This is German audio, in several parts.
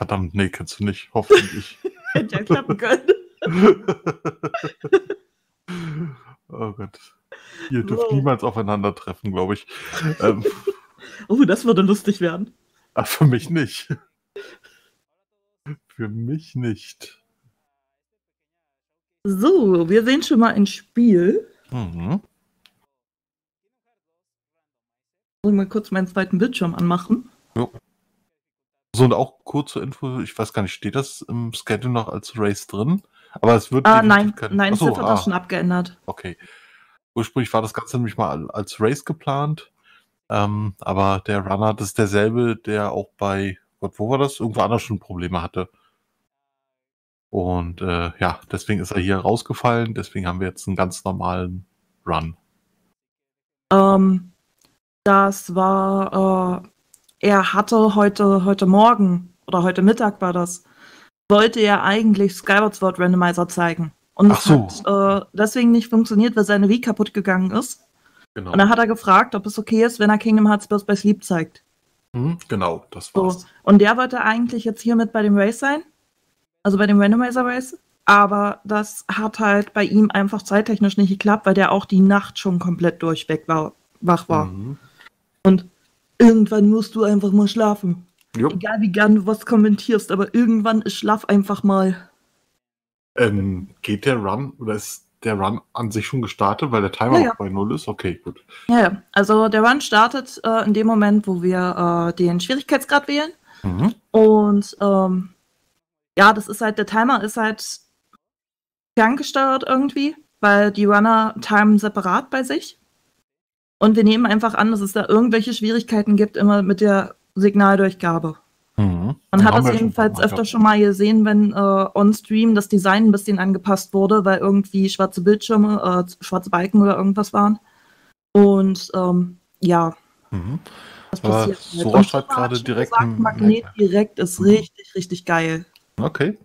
Verdammt, nee, kennst du nicht. Hoffentlich. Hätte ja klappen können. Oh Gott. Ihr dürft niemals aufeinandertreffen, glaube ich. Das würde lustig werden. Für mich nicht. Für mich nicht. So, wir sehen schon mal ein Spiel. Mhm. Muss ich mal kurz meinen zweiten Bildschirm anmachen. Jo. So, und auch kurze Info, ich weiß gar nicht, steht das im Schedule noch als Race drin? Aber es wird Nein, Seth hat das schon abgeändert. Okay. Ursprünglich war das Ganze nämlich mal als Race geplant, aber der Runner, das ist derselbe, der auch bei, wo war das? Irgendwo anders schon Probleme hatte. Und ja, deswegen ist er hier rausgefallen, deswegen haben wir jetzt einen ganz normalen Run. Das war, er hatte heute Morgen oder heute Mittag war das, wollte er eigentlich Skyward Sword Randomizer zeigen. Und es hat deswegen nicht funktioniert, weil seine Wii kaputt gegangen ist. Genau. Und dann hat er gefragt, ob es okay ist, wenn er Kingdom Hearts Birth by Sleep zeigt. Genau, das war's. So. Und der wollte eigentlich jetzt hier mit bei dem Race sein. Also bei dem Randomizer Race. Aber das hat halt bei ihm einfach zeittechnisch nicht geklappt, weil der auch die Nacht schon komplett wach war. Und irgendwann musst du einfach mal schlafen. Jupp. Egal wie gern du was kommentierst, aber irgendwann ist Schlaf einfach mal. Geht der Run oder ist der Run an sich schon gestartet, weil der Timer noch bei 0 ist? Okay, gut. Ja, also der Run startet in dem Moment, wo wir den Schwierigkeitsgrad wählen. Und ja, das ist halt, der Timer ist halt ferngesteuert irgendwie, weil die Runner timen separat bei sich. Und wir nehmen einfach an, dass es da irgendwelche Schwierigkeiten gibt, immer mit der Signaldurchgabe. Man hat das jedenfalls öfter schon mal gesehen, wenn on-stream das Design ein bisschen angepasst wurde, weil irgendwie schwarze Bildschirme, schwarze Balken oder irgendwas waren. Und ja. Das passiert halt. Sora schreibt gerade direkt. Magnet direkt ist richtig, richtig geil. Okay.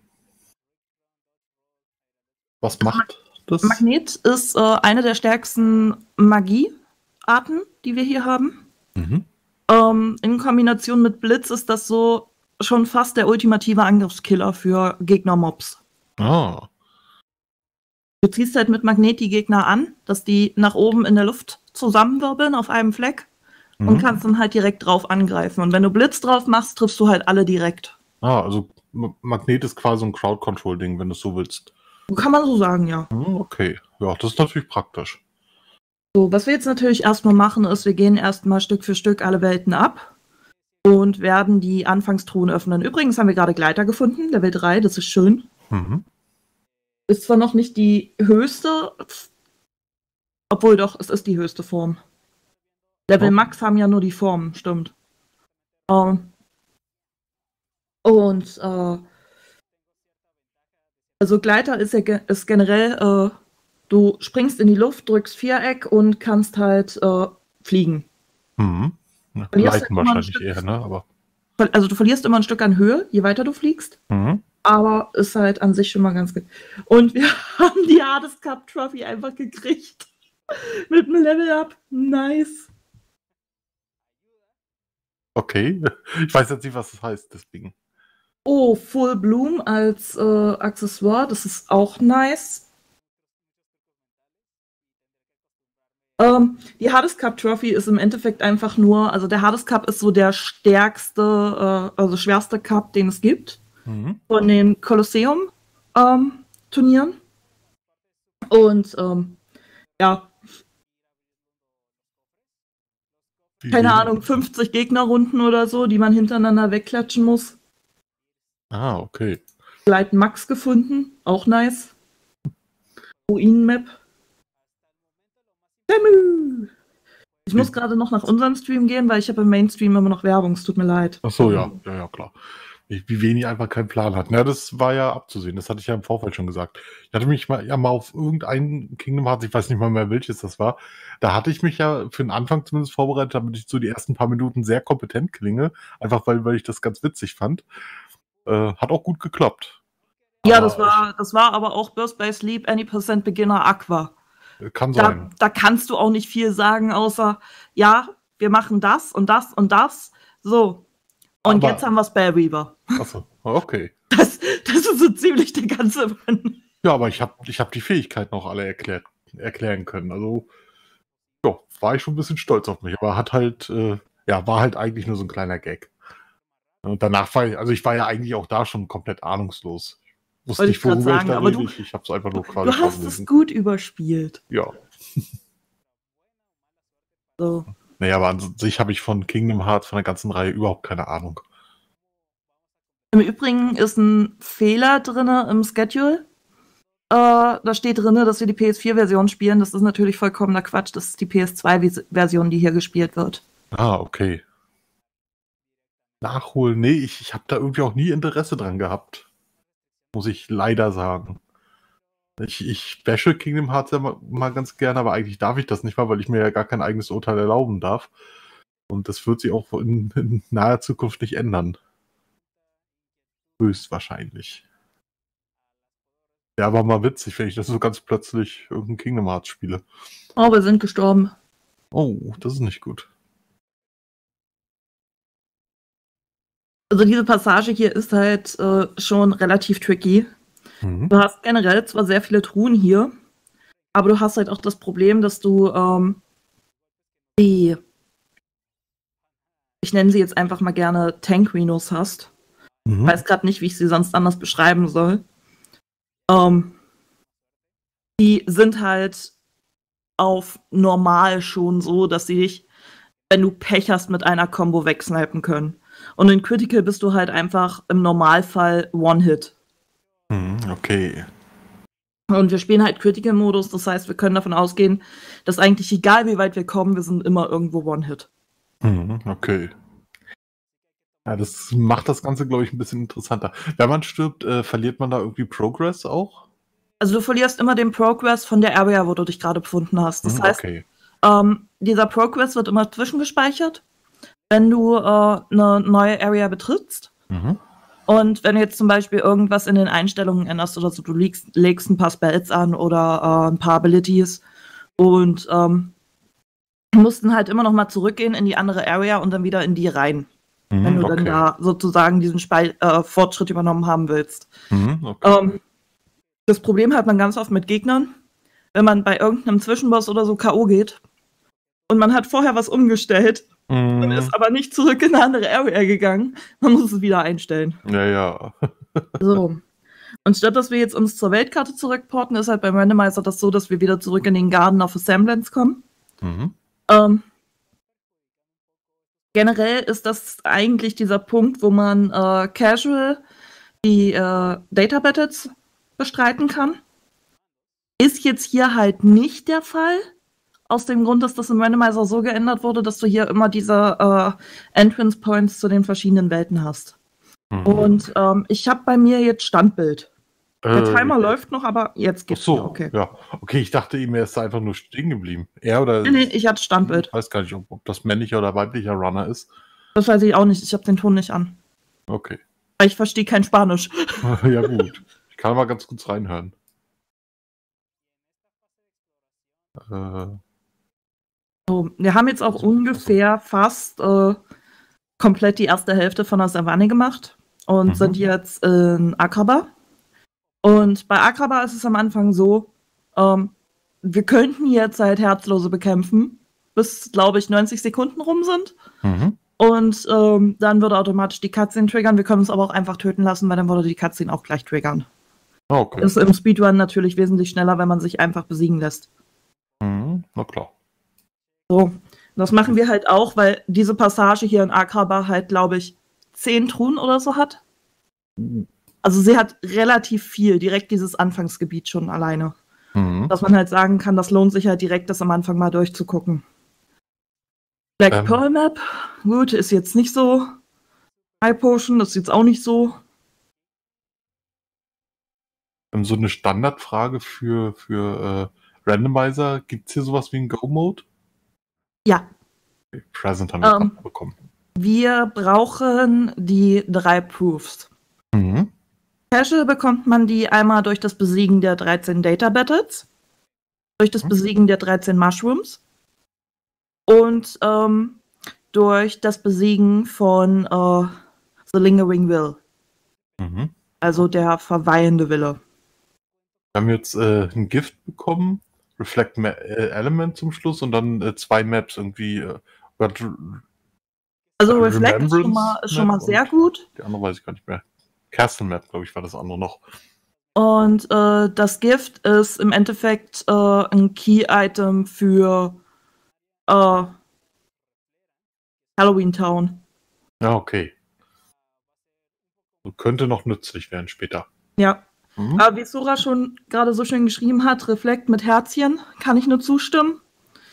Was macht das? Magnet ist eine der stärksten Magiearten, die wir hier haben. In Kombination mit Blitz ist das so schon fast der ultimative Angriffskiller für Gegner-Mobs. Oh. Du ziehst halt mit Magnet die Gegner an, dass die nach oben in der Luft zusammenwirbeln auf einem Fleck und kannst dann halt direkt drauf angreifen. Und wenn du Blitz drauf machst, triffst du halt alle direkt. Also Magnet ist quasi ein Crowd-Control-Ding, wenn du es so willst. Kann man so sagen, ja. Okay, ja, das ist natürlich praktisch. So, was wir jetzt natürlich erstmal machen, ist, wir gehen erstmal Stück für Stück alle Welten ab und werden die Anfangstruhen öffnen. Übrigens haben wir gerade Gleiter gefunden, Level 3, das ist schön. Ist zwar noch nicht die höchste, obwohl doch, es ist die höchste Form. Level Max haben ja nur die Formen, stimmt. Also Gleiter ist generell, du springst in die Luft, drückst Viereck und kannst halt fliegen. Leiten wahrscheinlich eher, ne? Aber also du verlierst immer ein Stück an Höhe, je weiter du fliegst. Aber ist halt an sich schon mal ganz gut. Und wir haben die Hades Cup Trophy einfach gekriegt. Mit einem Level-Up. Nice. Okay. Ich weiß jetzt nicht, was das heißt, deswegen. Oh, Full Bloom als Accessoire, das ist auch nice. Die Hades Cup Trophy ist im Endeffekt einfach nur, also der Hades Cup ist so der stärkste, also schwerste Cup, den es gibt. Von den Kolosseum-Turnieren. Und ja. Keine Ahnung, 50 Gegnerrunden oder so, die man hintereinander wegklatschen muss. Okay. Gleit Max gefunden, auch nice. Ruinen-Map. Ich muss gerade noch nach unserem Stream gehen, weil ich habe im Mainstream immer noch Werbung, es tut mir leid. Achso, ja, klar. Wie wenig einfach keinen Plan hatten. Ja, das war ja abzusehen, das hatte ich ja im Vorfeld schon gesagt. Ich hatte mich mal auf irgendein Kingdom Hearts, ich weiß nicht mal mehr, welches das war, da hatte ich mich ja für den Anfang zumindest vorbereitet, damit ich so die ersten paar Minuten sehr kompetent klinge, einfach weil ich das ganz witzig fand. Hat auch gut geklappt. Ja, aber das war aber auch Birth by Sleep, Any Percent Beginner Aqua. Kann sein. Da kannst du auch nicht viel sagen, außer, ja, wir machen das und das und das. So. Und jetzt haben wir Spell Weaver. Achso, okay. Das ist so ziemlich der ganze Run. Ja, aber ich hab die Fähigkeiten auch alle erklären können. Also, ja, war ich schon ein bisschen stolz auf mich. Aber war halt eigentlich nur so ein kleiner Gag. Und danach ich war ja eigentlich auch da schon komplett ahnungslos. Wusste nicht, worüber ich da rede. Ich hab's einfach nur quasi. Du hast es gut überspielt. Ja. So. Naja, aber an sich habe ich von Kingdom Hearts, von der ganzen Reihe überhaupt keine Ahnung. Im Übrigen ist ein Fehler drin im Schedule. Da steht drin, dass wir die PS4-Version spielen. Das ist natürlich vollkommener Quatsch. Das ist die PS2-Version, die hier gespielt wird. Ah, okay. Nachholen? Nee, ich habe da irgendwie auch nie Interesse dran gehabt. Muss ich leider sagen. Ich bashe Kingdom Hearts ja mal ganz gerne, aber eigentlich darf ich das nicht mal, weil ich mir ja gar kein eigenes Urteil erlauben darf. Und das wird sich auch in naher Zukunft nicht ändern. Höchstwahrscheinlich. Ja, aber mal witzig, wenn ich das so ganz plötzlich irgendein Kingdom Hearts spiele. Oh, wir sind gestorben. Oh, das ist nicht gut. Also diese Passage hier ist halt schon relativ tricky. Du hast generell zwar sehr viele Truhen hier, aber du hast halt auch das Problem, dass du ich nenne sie jetzt einfach mal gerne Tank-Rhinos hast. Ich weiß gerade nicht, wie ich sie sonst anders beschreiben soll. Die sind halt auf normal schon so, dass sie dich, wenn du Pech hast, mit einer Combo wegsnipen können. Und in Critical bist du halt einfach im Normalfall One-Hit. Okay. Und wir spielen halt Critical-Modus, das heißt, wir können davon ausgehen, dass eigentlich egal wie weit wir kommen, wir sind immer irgendwo One-Hit. Okay. Ja, das macht das Ganze, glaube ich, ein bisschen interessanter. Wenn man stirbt, verliert man da irgendwie Progress auch? Also du verlierst immer den Progress von der Area, wo du dich gerade befunden hast. Das heißt, okay. Dieser Progress wird immer zwischengespeichert, wenn du eine neue Area betrittst. Und wenn du jetzt zum Beispiel irgendwas in den Einstellungen änderst oder so, du legst ein paar Spells an oder ein paar Abilities und musst dann halt immer noch mal zurückgehen in die andere Area und dann wieder in die rein. Wenn du dann da sozusagen diesen Fortschritt übernommen haben willst. Das Problem hat man ganz oft mit Gegnern, wenn man bei irgendeinem Zwischenboss oder so K.O. geht und man hat vorher was umgestellt und ist aber nicht zurück in eine andere Area gegangen, man muss es wieder einstellen. Ja. So. Und statt dass wir jetzt uns zur Weltkarte zurückporten, ist halt beim Randomizer das so, dass wir wieder zurück in den Garden of Assemblance kommen. Generell ist das eigentlich dieser Punkt, wo man casual die Data Battles bestreiten kann. Ist jetzt hier halt nicht der Fall. Aus dem Grund, dass das im Randomizer so geändert wurde, dass du hier immer diese Entrance Points zu den verschiedenen Welten hast. Und ich habe bei mir jetzt Standbild. Der Timer läuft noch, aber jetzt geht's. Ach so, okay. Ja. Okay, ich dachte ihm, er ist einfach nur stehen geblieben. Er oder? Nee, ich hatte Standbild. Ich weiß gar nicht, ob das männlicher oder weiblicher Runner ist. Das weiß ich auch nicht. Ich habe den Ton nicht an. Okay. Weil ich verstehe kein Spanisch. Ja gut. Ich kann mal ganz kurz reinhören. So, wir haben jetzt auch ungefähr fast komplett die erste Hälfte von der Savanne gemacht und sind jetzt in Aqaba. Und bei Aqaba ist es am Anfang so, wir könnten jetzt halt Herzlose bekämpfen, bis, glaube ich, 90 Sekunden rum sind. Und dann würde automatisch die Cutscene triggern. Wir können uns aber auch einfach töten lassen, weil dann würde die Cutscene auch gleich triggern. Okay. Ist im Speedrun natürlich wesentlich schneller, wenn man sich einfach besiegen lässt. Na klar. So, das machen wir halt auch, weil diese Passage hier in Aqaba halt, glaube ich, 10 Truhen oder so hat. Also sie hat relativ viel, direkt dieses Anfangsgebiet schon alleine. Dass man halt sagen kann, das lohnt sich halt direkt, das am Anfang mal durchzugucken. Black Pearl Map, gut, ist jetzt nicht so High Potion, das ist jetzt auch nicht so. So eine Standardfrage für Randomizer, gibt es hier sowas wie einen Go-Mode? Ja. Okay, Present haben wir bekommen. Wir brauchen die 3 Proofs. Casual bekommt man die einmal durch das Besiegen der 13 Data Battles, durch das Besiegen der 13 Mushrooms und durch das Besiegen von The Lingering Will. Mhm. Also der verweilende Wille. Wir haben jetzt ein Gift bekommen, Reflect Element zum Schluss und dann 2 Maps irgendwie. Also Reflect ist schon mal sehr gut. Die andere weiß ich gar nicht mehr. Castle Map, glaube ich, war das andere noch. Und das Gift ist im Endeffekt ein Key-Item für Halloween Town. Ja, okay. So könnte noch nützlich werden später. Ja. Aber wie Sora schon gerade so schön geschrieben hat, Reflect mit Herzchen, kann ich nur zustimmen.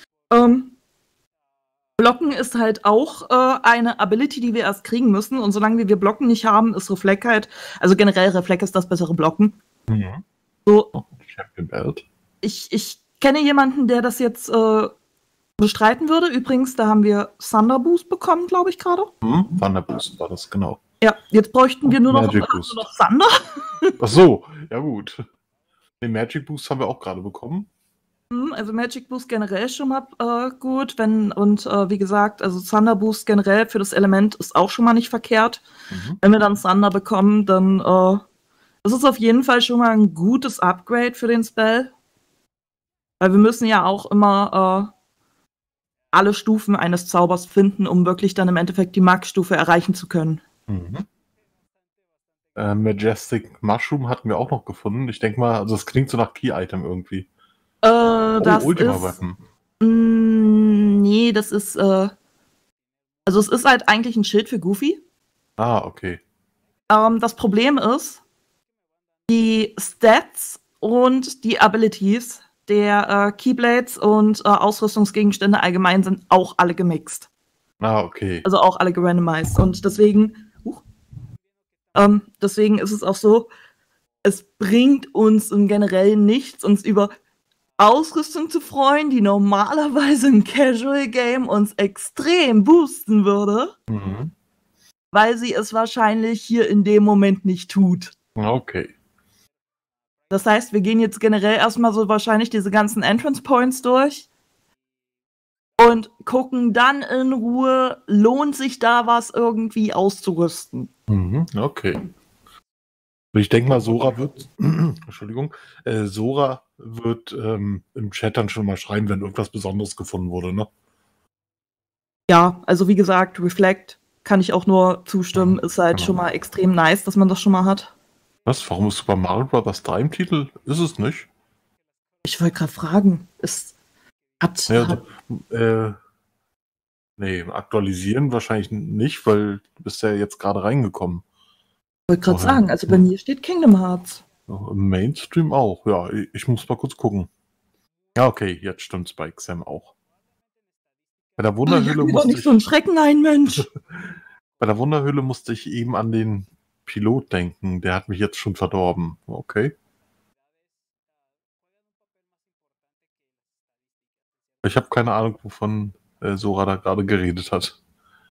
Blocken ist halt auch eine Ability, die wir erst kriegen müssen. Und solange wir Blocken nicht haben, ist Reflect halt, also generell Reflect ist das bessere Blocken. Mhm. So, Champion Belt. Ich kenne jemanden, der das jetzt bestreiten würde. Übrigens, da haben wir Thunder Boost bekommen, glaube ich, gerade. Thunder Boost war das, genau. Ja, jetzt bräuchten wir nur noch Thunder. Ach so, ja gut. Den Magic Boost haben wir auch gerade bekommen. Also Magic Boost generell schon mal gut. Wie gesagt, also Thunder Boost generell für das Element ist auch schon mal nicht verkehrt. Wenn wir dann Thunder bekommen, dann ist es auf jeden Fall schon mal ein gutes Upgrade für den Spell. Weil wir müssen ja auch immer alle Stufen eines Zaubers finden, um wirklich dann im Endeffekt die Max-Stufe erreichen zu können. Majestic Mushroom hatten wir auch noch gefunden. Ich denke mal, also das klingt so nach Key-Item irgendwie. Das Ultima ist... Weapon. Nee, das ist... also es ist halt eigentlich ein Schild für Goofy. Ah, okay. Das Problem ist, die Stats und die Abilities der Keyblades und Ausrüstungsgegenstände allgemein sind auch alle gemixt. Ah, okay. Also auch alle gerandomized. Und deswegen ist es auch so, es bringt uns im Generellen nichts, uns über Ausrüstung zu freuen, die normalerweise im Casual Game uns extrem boosten würde, weil sie es wahrscheinlich hier in dem Moment nicht tut. Okay. Das heißt, wir gehen jetzt generell erstmal so wahrscheinlich diese ganzen Entrance Points durch und gucken dann in Ruhe, lohnt sich da was irgendwie auszurüsten. Okay. Ich denke mal, Sora wird, Sora wird im Chat dann schon mal schreiben, wenn irgendwas Besonderes gefunden wurde, ne? Ja, also wie gesagt, Reflect kann ich auch nur zustimmen, ist halt schon mal extrem nice, dass man das schon mal hat. Was? Warum ist Super Mario Bros. 3 im Titel? Ist es nicht? Ich wollte gerade fragen, nee, aktualisieren wahrscheinlich nicht, weil du bist ja jetzt gerade reingekommen. Ich wollte gerade sagen, also bei mir steht Kingdom Hearts. Im Mainstream auch, ja. Ich muss mal kurz gucken. Ja, okay, jetzt stimmt's bei Xem auch. Bei der Wunderhöhle musste ich... so einen Schrecken ein, Mensch. Bei der Wunderhöhle musste ich eben an den Pilot denken. Der hat mich jetzt schon verdorben. Okay. Ich habe keine Ahnung, wovon Sora da gerade geredet hat.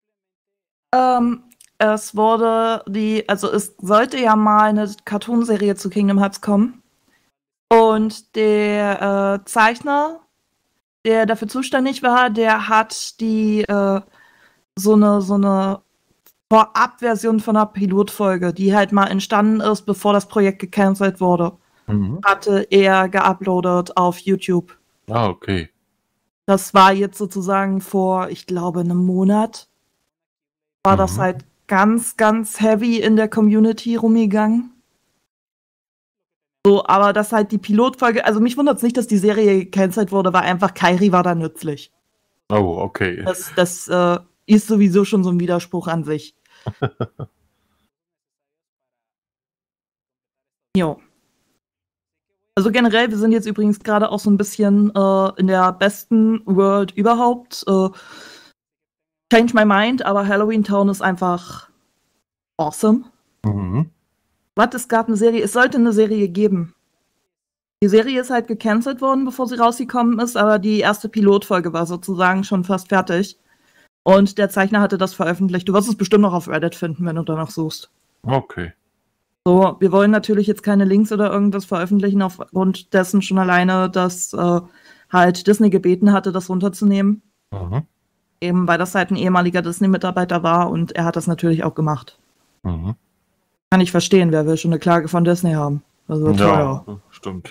Es sollte ja mal eine Cartoonserie zu Kingdom Hearts kommen. Und der Zeichner, der dafür zuständig war, der hat die so eine Vorab-Version von einer Pilotfolge, die halt mal entstanden ist, bevor das Projekt gecancelt wurde, hatte er geuploadet auf YouTube. Ah, okay. Das war jetzt sozusagen vor, ich glaube, einem Monat. War das halt ganz, ganz heavy in der Community rumgegangen. So, aber dass halt die Pilotfolge, also mich wundert es nicht, dass die Serie gecancelt wurde, weil einfach Kairi war da nützlich. Oh, okay. Das ist sowieso schon so ein Widerspruch an sich. Jo. Also generell, wir sind jetzt übrigens gerade auch so ein bisschen in der besten World überhaupt. Change my mind, aber Halloween Town ist einfach awesome. Es gab eine Serie, es sollte eine Serie geben. Die Serie ist halt gecancelt worden, bevor sie rausgekommen ist, aber die erste Pilotfolge war sozusagen schon fast fertig. Und der Zeichner hatte das veröffentlicht. Du wirst es bestimmt noch auf Reddit finden, wenn du danach suchst. Okay. So, wir wollen natürlich jetzt keine Links oder irgendwas veröffentlichen, aufgrund dessen schon alleine, dass halt Disney gebeten hatte, das runterzunehmen. Eben weil das halt ein ehemaliger Disney-Mitarbeiter war und er hat das natürlich auch gemacht. Mhm. Kann ich verstehen, wer will schon eine Klage von Disney haben? Also Ja, stimmt.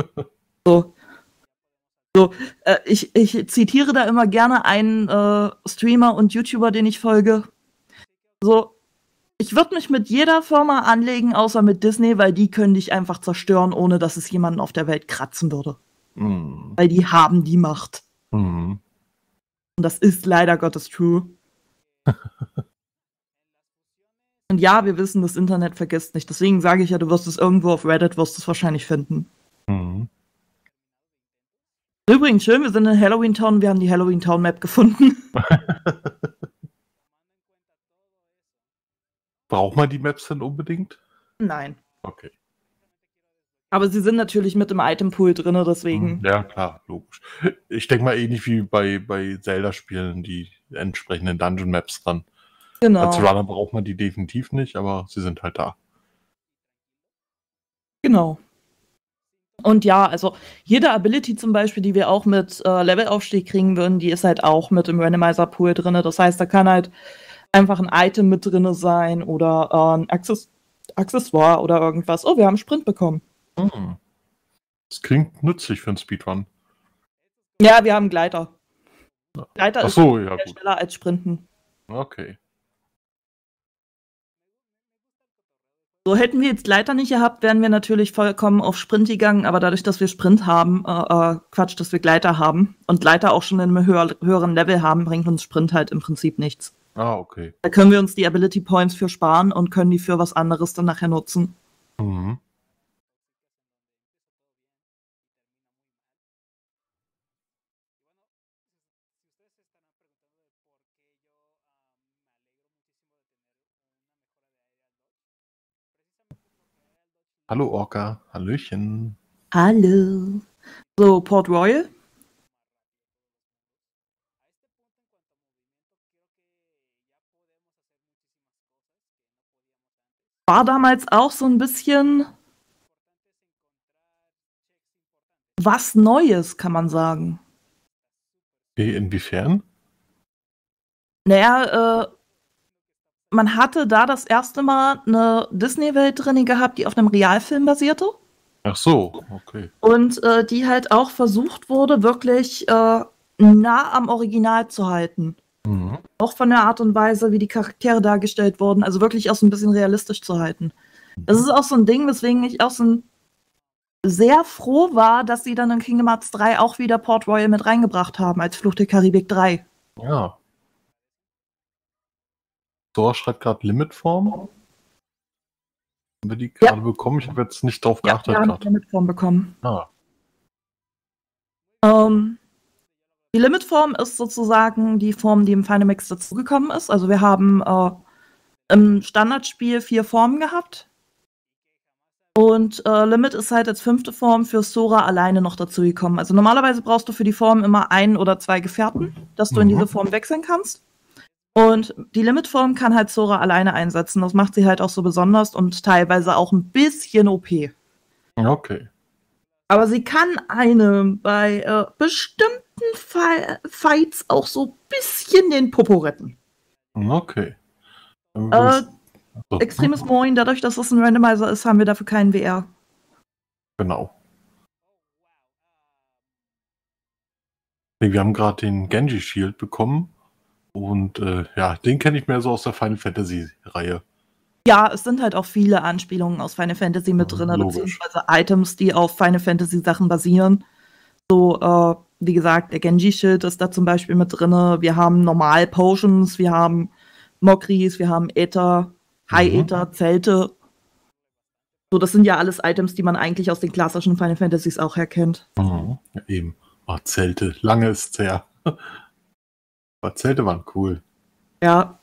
Ich zitiere da immer gerne einen Streamer und YouTuber, den ich folge. So, ich würde mich mit jeder Firma anlegen, außer mit Disney, weil die können dich einfach zerstören, ohne dass es jemanden auf der Welt kratzen würde. Mhm. Weil die haben die Macht. Mhm. Und das ist leider Gottes true. Und ja, wir wissen, das Internet vergisst nicht. Deswegen sage ich ja, du wirst es irgendwo auf Reddit, wirst es wahrscheinlich finden. Mhm. Übrigens schön, wir sind in Halloween Town, wir haben die Halloween Town Map gefunden. Braucht man die Maps denn unbedingt? Nein. Okay. Aber sie sind natürlich mit im Itempool drin, deswegen. Ja, klar, logisch. Ich denke mal ähnlich wie bei Zelda-Spielen, die entsprechenden Dungeon-Maps dran. Genau. Als Runner braucht man die definitiv nicht, aber sie sind halt da. Genau. Und ja, also jede Ability zum Beispiel, die wir auch mit Levelaufstieg kriegen würden, die ist halt auch mit im Randomizer-Pool drin. Das heißt, da kann halt einfach ein Item mit drin sein oder ein Accessoire oder irgendwas. Oh, wir haben Sprint bekommen. Das klingt nützlich für einen Speedrun. Ja, wir haben Gleiter. Gleiter ist ja, gut. schneller als Sprinten. Okay. So, hätten wir jetzt Gleiter nicht gehabt, wären wir natürlich vollkommen auf Sprint gegangen, aber dadurch, dass wir Sprint haben, dass wir Gleiter haben und Gleiter auch schon in einem höheren Level haben, bringt uns Sprint halt im Prinzip nichts. Okay. Da können wir uns die Ability Points für sparen und können die für was anderes dann nachher nutzen. Mhm. Hallo Orca, hallöchen. Hallo. So, Port Royal. War damals auch so ein bisschen was Neues, kann man sagen. Okay, inwiefern? Naja, man hatte da das erste Mal eine Disney-Welt drin gehabt, die auf einem Realfilm basierte. Ach so, okay. Und die halt auch versucht wurde, wirklich nah am Original zu halten. Mhm. Auch von der Art und Weise, wie die Charaktere dargestellt wurden, also wirklich auch so ein bisschen realistisch zu halten. Das ist auch so ein Ding, weswegen ich auch so sehr froh war, dass sie dann in Kingdom Hearts 3 auch wieder Port Royal mit reingebracht haben, als Fluch der Karibik 3. Ja. Sora schreibt gerade Limitform. Haben wir die gerade bekommen? Ich habe jetzt nicht drauf geachtet. Ja, wir haben die Limitform bekommen. Die Limitform ist sozusagen die Form, die im Final Mix dazugekommen ist. Also wir haben im Standardspiel 4 Formen gehabt. Und Limit ist halt als 5. Form für Sora alleine noch dazugekommen. Also normalerweise brauchst du für die Form immer 1 oder 2 Gefährten, dass du in diese Form wechseln kannst. Und die Limitform kann halt Sora alleine einsetzen. Das macht sie halt auch so besonders und teilweise auch ein bisschen OP. Okay. Aber sie kann einem bei bestimmten Fights auch so ein bisschen den Popo retten. Okay. Extremes Moin, dadurch, dass es ein Randomizer ist, haben wir dafür keinen WR. Genau. Wir haben gerade den Genji Shield bekommen. Und den kenne ich mehr so aus der Final Fantasy-Reihe. Ja, es sind halt auch viele Anspielungen aus Final Fantasy mit drin, beziehungsweise Items, die auf Final Fantasy-Sachen basieren. So, wie gesagt, der Genji-Schild ist da zum Beispiel mit drin. Wir haben Normal-Potions, wir haben Mokris, wir haben Äther, High-Äther, Zelte. So, das sind ja alles Items, die man eigentlich aus den klassischen Final Fantasies auch herkennt. Ja, eben. Oh, Zelte. Lange ist's her. Aber Zelte waren cool. Ja.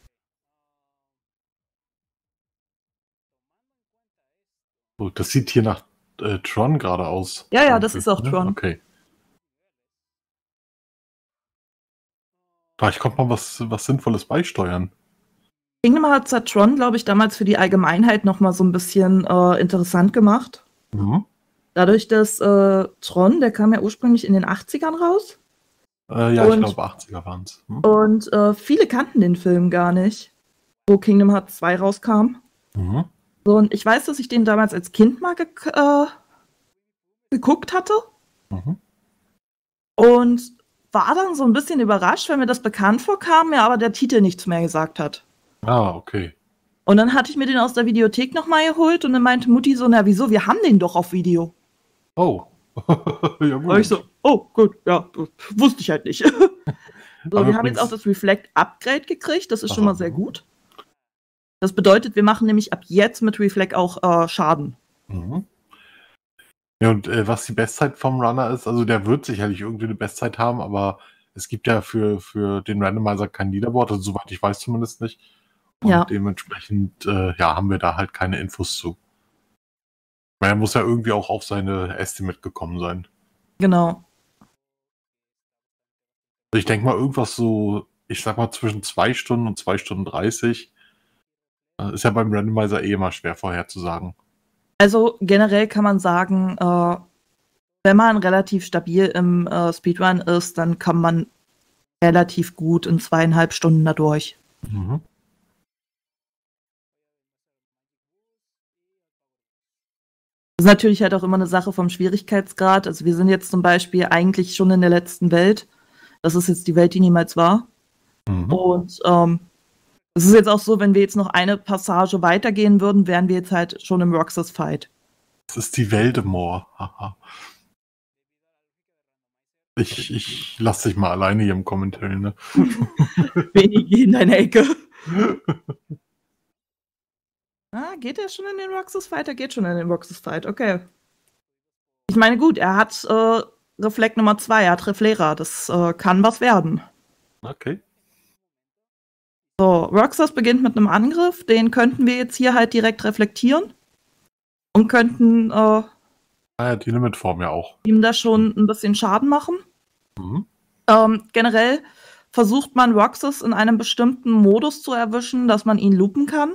Oh, das sieht hier nach Tron gerade aus. Ja, das ist auch Tron. Okay. Ich konnte mal was Sinnvolles beisteuern. Kingdom Hearts hat Tron, glaube ich, damals für die Allgemeinheit noch mal so ein bisschen interessant gemacht. Mhm. Dadurch, dass Tron, der kam ja ursprünglich in den 80ern raus. Ich glaube 80er waren es. Und viele kannten den Film gar nicht. wo Kingdom Hearts 2 rauskam. Mhm. So, und ich weiß, dass ich den damals als Kind mal geguckt hatte. Mhm. Und war dann so ein bisschen überrascht, weil mir das bekannt vorkam, mir aber der Titel nichts mehr gesagt hat. Ah, okay. Und dann hatte ich mir den aus der Videothek nochmal geholt und dann meinte Mutti so, na wieso, wir haben den doch auf Video. Oh. Ja, Und gut. ich so, oh gut, ja, wusste ich halt nicht. So, Aber wir haben jetzt auch das Reflect Upgrade gekriegt, das ist schon mal sehr gut. Das bedeutet, wir machen nämlich ab jetzt mit Reflect auch Schaden. Mhm. Ja, und was die Bestzeit vom Runner ist, also der wird sicherlich irgendwie eine Bestzeit haben, aber es gibt ja für den Randomizer kein Leaderboard, also soweit ich weiß zumindest nicht. Und Ja. dementsprechend haben wir da halt keine Infos zu. Weil er muss ja irgendwie auch auf seine Estimate gekommen sein. Genau. Also ich denke mal, irgendwas so, ich sag mal, zwischen 2 Stunden und 2 Stunden 30 ist ja beim Randomizer eh immer schwer vorherzusagen. Also generell kann man sagen, wenn man relativ stabil im Speedrun ist, dann kann man relativ gut in 2,5 Stunden da durch. Mhm. Das ist natürlich halt auch immer eine Sache vom Schwierigkeitsgrad. Also wir sind jetzt zum Beispiel eigentlich schon in der letzten Welt. Das ist jetzt die Welt, die niemals war. Mhm. Und es ist jetzt auch so, wenn wir jetzt noch eine Passage weitergehen würden, wären wir jetzt halt schon im Roxas Fight. Das ist die Waldemore. Haha. Ich lass dich mal alleine hier im Kommentar, ne? Wenige in deine Ecke. Geht er schon in den Roxas Fight? Er geht schon in den Roxas Fight, okay. Ich meine, gut, er hat Reflekt Nummer 2, er hat Reflera, das kann was werden. Okay. So, Roxas beginnt mit einem Angriff, den könnten wir jetzt hier halt direkt reflektieren und könnten Die Limitform ja auch. ihm da schon ein bisschen Schaden machen. Mhm. Generell versucht man Roxas in einem bestimmten Modus zu erwischen, dass man ihn loopen kann.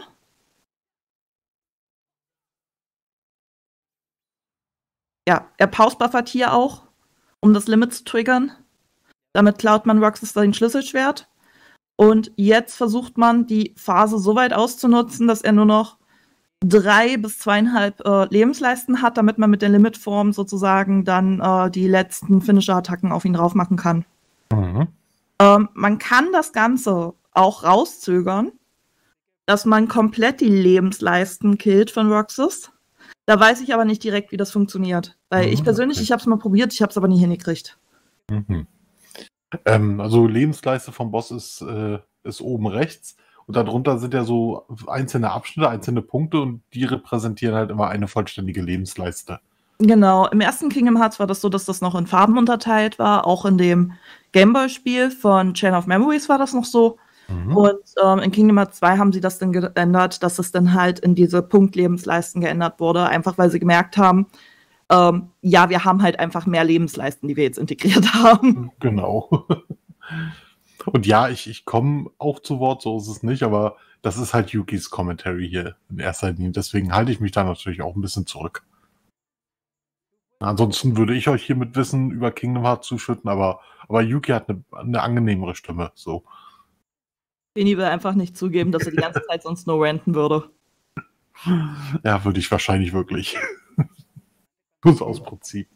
Ja, er Pause-buffert hier auch, um das Limit zu triggern. Damit klaut man Roxas sein Schlüsselschwert. Und jetzt versucht man, die Phase so weit auszunutzen, dass er nur noch 3 bis 2,5 Lebensleisten hat, damit man mit der Limitform sozusagen dann die letzten Finisher-Attacken auf ihn drauf machen kann. Mhm. Man kann das Ganze auch rauszögern, dass man komplett die Lebensleisten killt von Roxas. Da weiß ich aber nicht direkt, wie das funktioniert. Weil ich persönlich, ich habe es mal probiert, ich habe es aber nie hingekriegt. Mhm. Also Lebensleiste vom Boss ist oben rechts und darunter sind ja so einzelne Abschnitte, einzelne Punkte und die repräsentieren halt immer eine vollständige Lebensleiste. Genau, im ersten Kingdom Hearts war das so, dass das noch in Farben unterteilt war. Auch in dem Gameboy-Spiel von Chain of Memories war das noch so. Mhm. Und in Kingdom Hearts 2 haben sie das dann geändert, dass es dann halt in diese Punktlebensleisten geändert wurde, einfach weil sie gemerkt haben, ja, wir haben halt einfach mehr Lebensleisten, die wir jetzt integriert haben. Genau. Und ja, ich komme auch zu Wort, so ist es nicht, aber das ist halt Yukis Commentary hier in erster Linie. Deswegen halte ich mich da natürlich auch ein bisschen zurück. Ansonsten würde ich euch hier mit Wissen über Kingdom Hearts zuschütten, aber Yuki hat eine angenehmere Stimme. So. Beni will einfach nicht zugeben, dass er die ganze Zeit sonst nur ranten würde. Ja, würde ich wahrscheinlich wirklich. Nur aus Prinzip.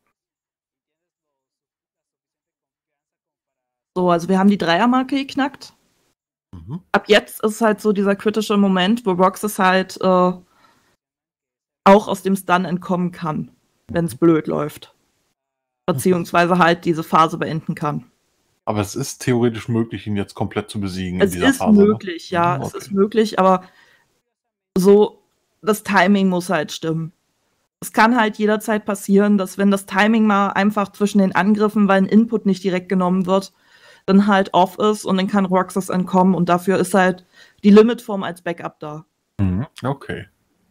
So, also wir haben die Dreiermarke geknackt. Mhm. Ab jetzt ist halt so dieser kritische Moment, wo Roxas halt auch aus dem Stun entkommen kann, wenn es blöd läuft. Beziehungsweise halt diese Phase beenden kann. Aber es ist theoretisch möglich, ihn jetzt komplett zu besiegen Es in dieser ist Phase. möglich, ne? ja, Okay. es ist möglich, aber so, das Timing muss halt stimmen. Es kann halt jederzeit passieren, dass wenn das Timing mal einfach zwischen den Angriffen, weil ein Input nicht direkt genommen wird, dann halt off ist und dann kann Roxas entkommen und dafür ist halt die Limitform als Backup da. Mhm. Okay.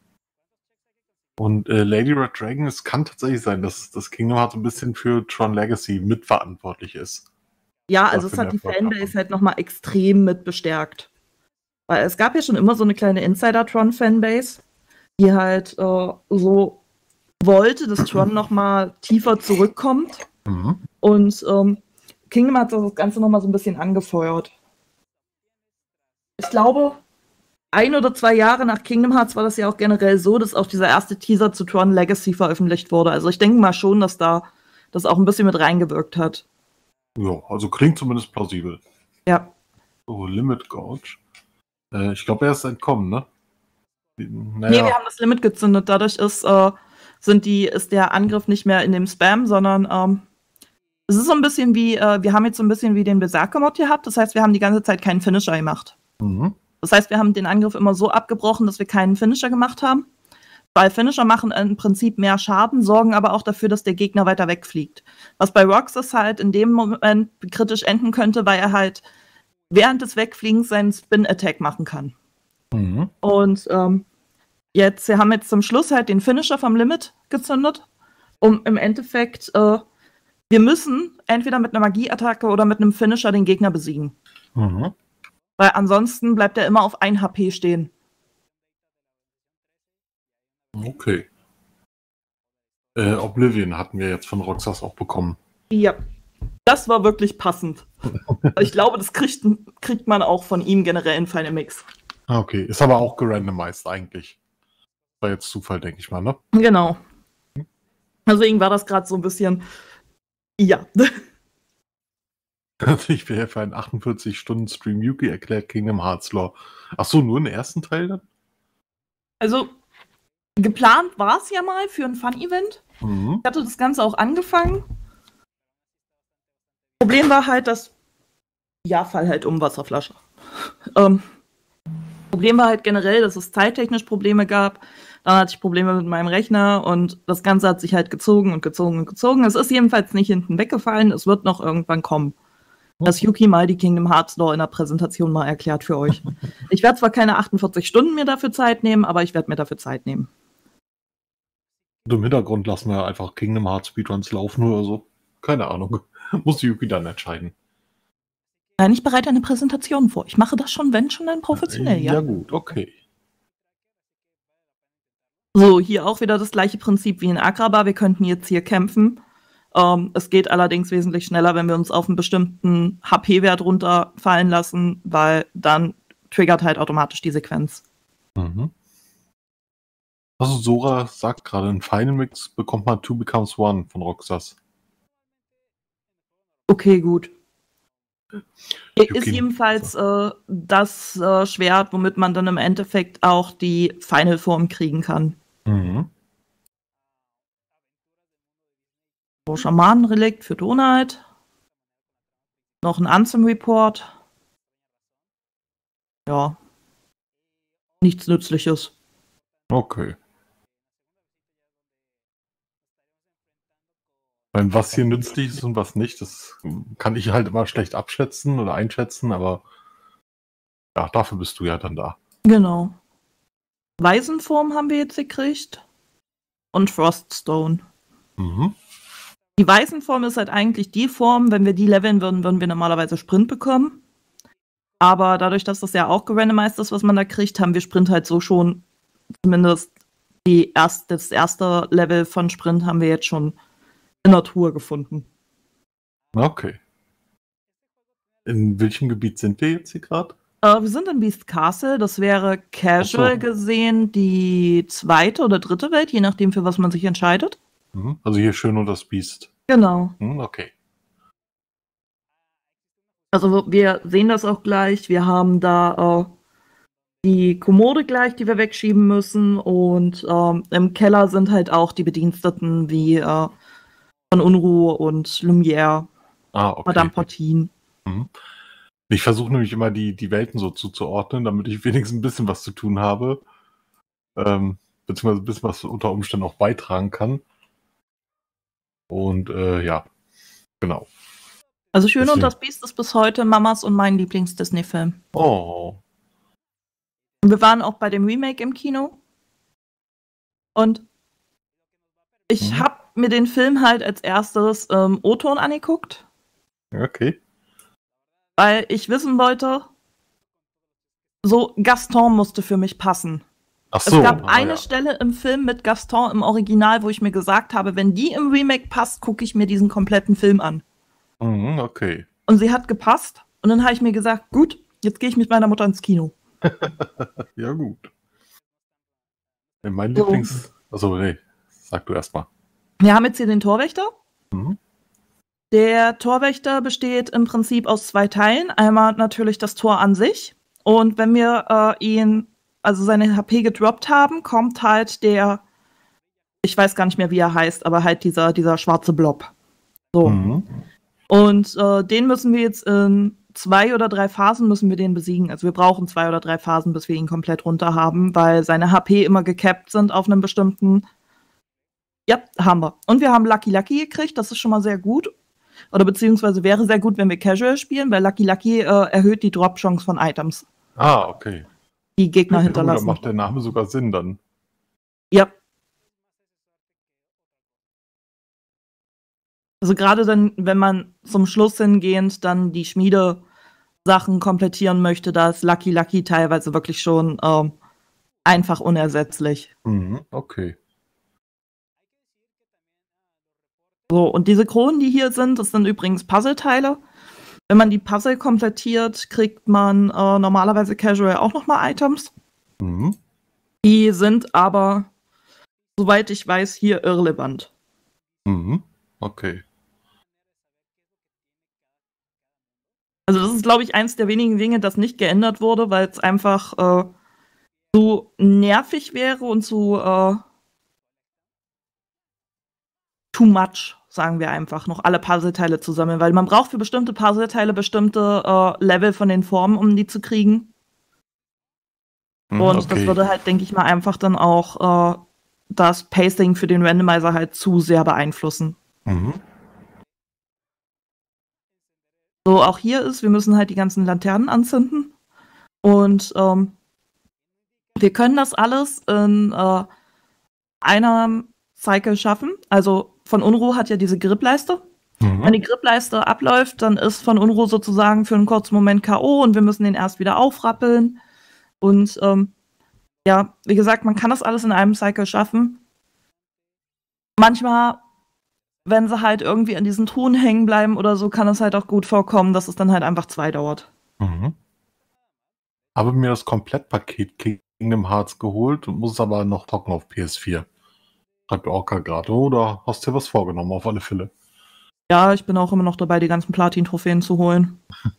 Und Lady Red Dragon, es kann tatsächlich sein, dass das Kingdom Hearts ein bisschen für Tron Legacy mitverantwortlich ist. Ja, also es hat die Fanbase halt nochmal extrem mit bestärkt. Weil es gab ja schon immer so eine kleine Insider-Tron-Fanbase, die halt so wollte, dass Tron nochmal tiefer zurückkommt. Mhm. Und Kingdom hat das Ganze nochmal so ein bisschen angefeuert. Ich glaube, 1 oder 2 Jahre nach Kingdom Hearts war das ja auch generell so, dass auch dieser erste Teaser zu Tron Legacy veröffentlicht wurde. Also ich denke mal schon, dass da das auch ein bisschen mit reingewirkt hat. Ja, also klingt zumindest plausibel. Ja. Oh, Limit Gauge. Ich glaube, er ist entkommen, ne? Naja. Nee, wir haben das Limit gezündet. Dadurch ist der Angriff nicht mehr in dem Spam, sondern es ist so ein bisschen wie, wir haben jetzt so ein bisschen wie den Berserker-Mod gehabt. Das heißt, wir haben die ganze Zeit keinen Finisher gemacht. Mhm. Das heißt, wir haben den Angriff immer so abgebrochen, dass wir keinen Finisher gemacht haben. Weil Finisher machen im Prinzip mehr Schaden, sorgen aber auch dafür, dass der Gegner weiter wegfliegt. Was bei Roxas halt in dem Moment kritisch enden könnte, weil er halt während des Wegfliegens seinen Spin-Attack machen kann. Mhm. Und wir haben jetzt zum Schluss halt den Finisher vom Limit gezündet, um im Endeffekt, wir müssen entweder mit einer Magieattacke oder mit einem Finisher den Gegner besiegen. Mhm. Weil ansonsten bleibt er immer auf 1 HP stehen. Okay. Oblivion hatten wir jetzt von Roxas auch bekommen. Ja, das war wirklich passend. Ich glaube, das kriegt man auch von ihm generell in Final Mix. Okay, ist aber auch gerandomized eigentlich. War jetzt Zufall, denke ich mal, ne? Genau. Deswegen war das gerade so ein bisschen, ja. Ich wäre für einen 48-Stunden-Stream Yuki erklärt Kingdom Hearts Lore. Achso, nur den ersten Teil dann? Also, geplant war es ja mal für ein Fun-Event. Mhm. Ich hatte das Ganze auch angefangen. Problem war halt, dass fall halt um Wasserflasche. Problem war halt generell, dass es zeittechnisch Probleme gab. Dann hatte ich Probleme mit meinem Rechner und das Ganze hat sich halt gezogen und gezogen und gezogen. Es ist jedenfalls nicht hinten weggefallen. Es wird noch irgendwann kommen. Dass Yuki mal die Kingdom Hearts Lore in der Präsentation mal erklärt für euch. Ich werde zwar keine 48 Stunden mir dafür Zeit nehmen, aber ich werde mir dafür Zeit nehmen. Und im Hintergrund lassen wir einfach Kingdom Hearts Speedruns laufen oder so. Keine Ahnung. Muss Yuki dann entscheiden. Nein, ich bereite eine Präsentation vor. Ich mache das schon, wenn schon, dann professionell, ja. Ja gut, okay. So, hier auch wieder das gleiche Prinzip wie in Agrabah. Wir könnten jetzt hier kämpfen. Es geht allerdings wesentlich schneller, wenn wir uns auf einen bestimmten HP-Wert runterfallen lassen, weil dann triggert halt automatisch die Sequenz. Mhm. Also Sora sagt gerade, in Final Mix bekommt man Two Becomes One von Roxas. Okay, gut. Ist jedenfalls das Schwert, womit man dann im Endeffekt auch die Final-Form kriegen kann. Mhm. So, Schamanenrelikt für Donald. Noch ein Ansem-Report. Ja. Nichts Nützliches. Okay. Was hier nützlich ist und was nicht, das kann ich halt immer schlecht abschätzen oder einschätzen, aber ja, dafür bist du ja dann da. Genau. Waisenform haben wir jetzt gekriegt. Und Froststone. Mhm. Die Waisenform ist halt eigentlich die Form, wenn wir die leveln würden, würden wir normalerweise Sprint bekommen. Aber dadurch, dass das ja auch gerandomized ist, was man da kriegt, haben wir Sprint halt so schon, zumindest das erste Level von Sprint haben wir jetzt schon in der Tour gefunden. Okay. In welchem Gebiet sind wir jetzt hier gerade? Wir sind in Beast Castle. Das wäre casual gesehen die 2. oder 3. Welt, je nachdem, für was man sich entscheidet. Also hier schön und das Beast. Genau. Okay. Also wir sehen das auch gleich. Wir haben da die Kommode gleich, die wir wegschieben müssen. Und im Keller sind halt auch die Bediensteten wie von Unruhe und Lumière. Okay. Madame Portine. Mhm. Ich versuche nämlich immer die Welten so zuzuordnen, damit ich wenigstens ein bisschen was zu tun habe. Beziehungsweise ein bisschen was unter Umständen auch beitragen kann. Und ja, genau. Also Schön und das Biest ist bis heute Mamas und mein Lieblings-Disney-Film. Oh. Wir waren auch bei dem Remake im Kino. Und ich habe mir den Film halt als erstes O-Ton angeguckt. Okay. Weil ich wissen wollte, so Gaston musste für mich passen. Ach so, es gab eine Stelle im Film mit Gaston im Original, wo ich mir gesagt habe, wenn die im Remake passt, gucke ich mir diesen kompletten Film an. Okay. Und sie hat gepasst. Und dann habe ich mir gesagt, gut, jetzt gehe ich mit meiner Mutter ins Kino. Ja, gut. Mein Lieblings... Also, nee, sag du erst mal. Wir haben jetzt hier den Torwächter. Mhm. Der Torwächter besteht im Prinzip aus 2 Teilen. Einmal natürlich das Tor an sich. Und wenn wir also seine HP gedroppt haben, kommt halt der, ich weiß gar nicht mehr, wie er heißt, aber halt dieser schwarze Blob. So. Mhm. Und den müssen wir jetzt in 2 oder 3 Phasen müssen wir den besiegen. Also wir brauchen 2 oder 3 Phasen, bis wir ihn komplett runter haben, weil seine HP immer gecapped sind auf einem bestimmten. Ja, haben wir. Und wir haben Lucky gekriegt, das ist schon mal sehr gut. Oder beziehungsweise wäre sehr gut, wenn wir Casual spielen, weil Lucky erhöht die Drop-Chance von Items. Ah, okay. Die Gegner hinterlassen. Da macht der Name sogar Sinn dann. Ja. Also gerade dann, wenn man zum Schluss hingehend dann die Schmiede-Sachen komplettieren möchte, da ist Lucky teilweise wirklich schon einfach unersetzlich. Mhm, okay. So, und diese Kronen, die hier sind, das sind übrigens Puzzleteile. Wenn man die Puzzle komplettiert, kriegt man normalerweise Casual auch nochmal Items. Mhm. Die sind aber, soweit ich weiß, hier irrelevant. Mhm, okay. Also das ist, glaube ich, eins der wenigen Dinge, das nicht geändert wurde, weil es einfach zu nervig wäre und zu too much, sagen wir einfach, noch alle Puzzleteile zu sammeln, weil man braucht für bestimmte Puzzleteile bestimmte Level von den Formen, um die zu kriegen. Und okay. das würde halt, denke ich mal, einfach dann auch das Pacing für den Randomizer halt zu sehr beeinflussen. Mhm. So, auch hier ist, wir müssen halt die ganzen Laternen anzünden. Und wir können das alles in einer Cycle schaffen. Also von Unruh hat ja diese Gripleiste. Mhm. Wenn die Gripleiste abläuft, dann ist von Unruh sozusagen für einen kurzen Moment K.O. und wir müssen den erst wieder aufrappeln. Und ja, wie gesagt, man kann das alles in einem Cycle schaffen. Manchmal, wenn sie halt irgendwie an diesen Truhen hängen bleiben oder so, kann es halt auch gut vorkommen, dass es dann halt einfach 2 dauert. Mhm. Habe mir das Komplettpaket Kingdom Hearts geholt und muss es aber noch trocken auf PS4. Schreibt Orca gerade, oder hast du dir was vorgenommen, auf alle Fälle? Ja, ich bin auch immer noch dabei, die ganzen Platin-Trophäen zu holen.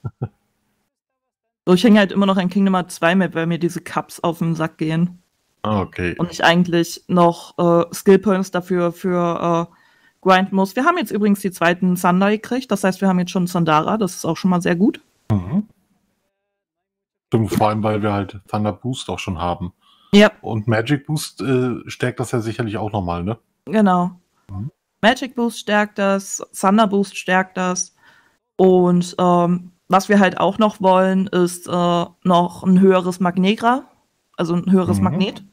So, ich hänge halt immer noch an Kingdom Hearts 2 Map, weil mir diese Cups auf den Sack gehen. Ah, okay. Und ich eigentlich noch Skill Points dafür grinden muss. Wir haben jetzt übrigens die 2. Thunder gekriegt, das heißt, wir haben jetzt schon Sandara, das ist auch schon mal sehr gut. Mhm. Stimmt, vor allem, weil wir halt Thunder Boost auch schon haben. Ja. Und Magic Boost stärkt das ja sicherlich auch nochmal, ne? Genau. Mhm. Magic Boost stärkt das, Thunder Boost stärkt das. Und was wir halt auch noch wollen, ist noch ein höheres Magnegra, also ein höheres Magnet.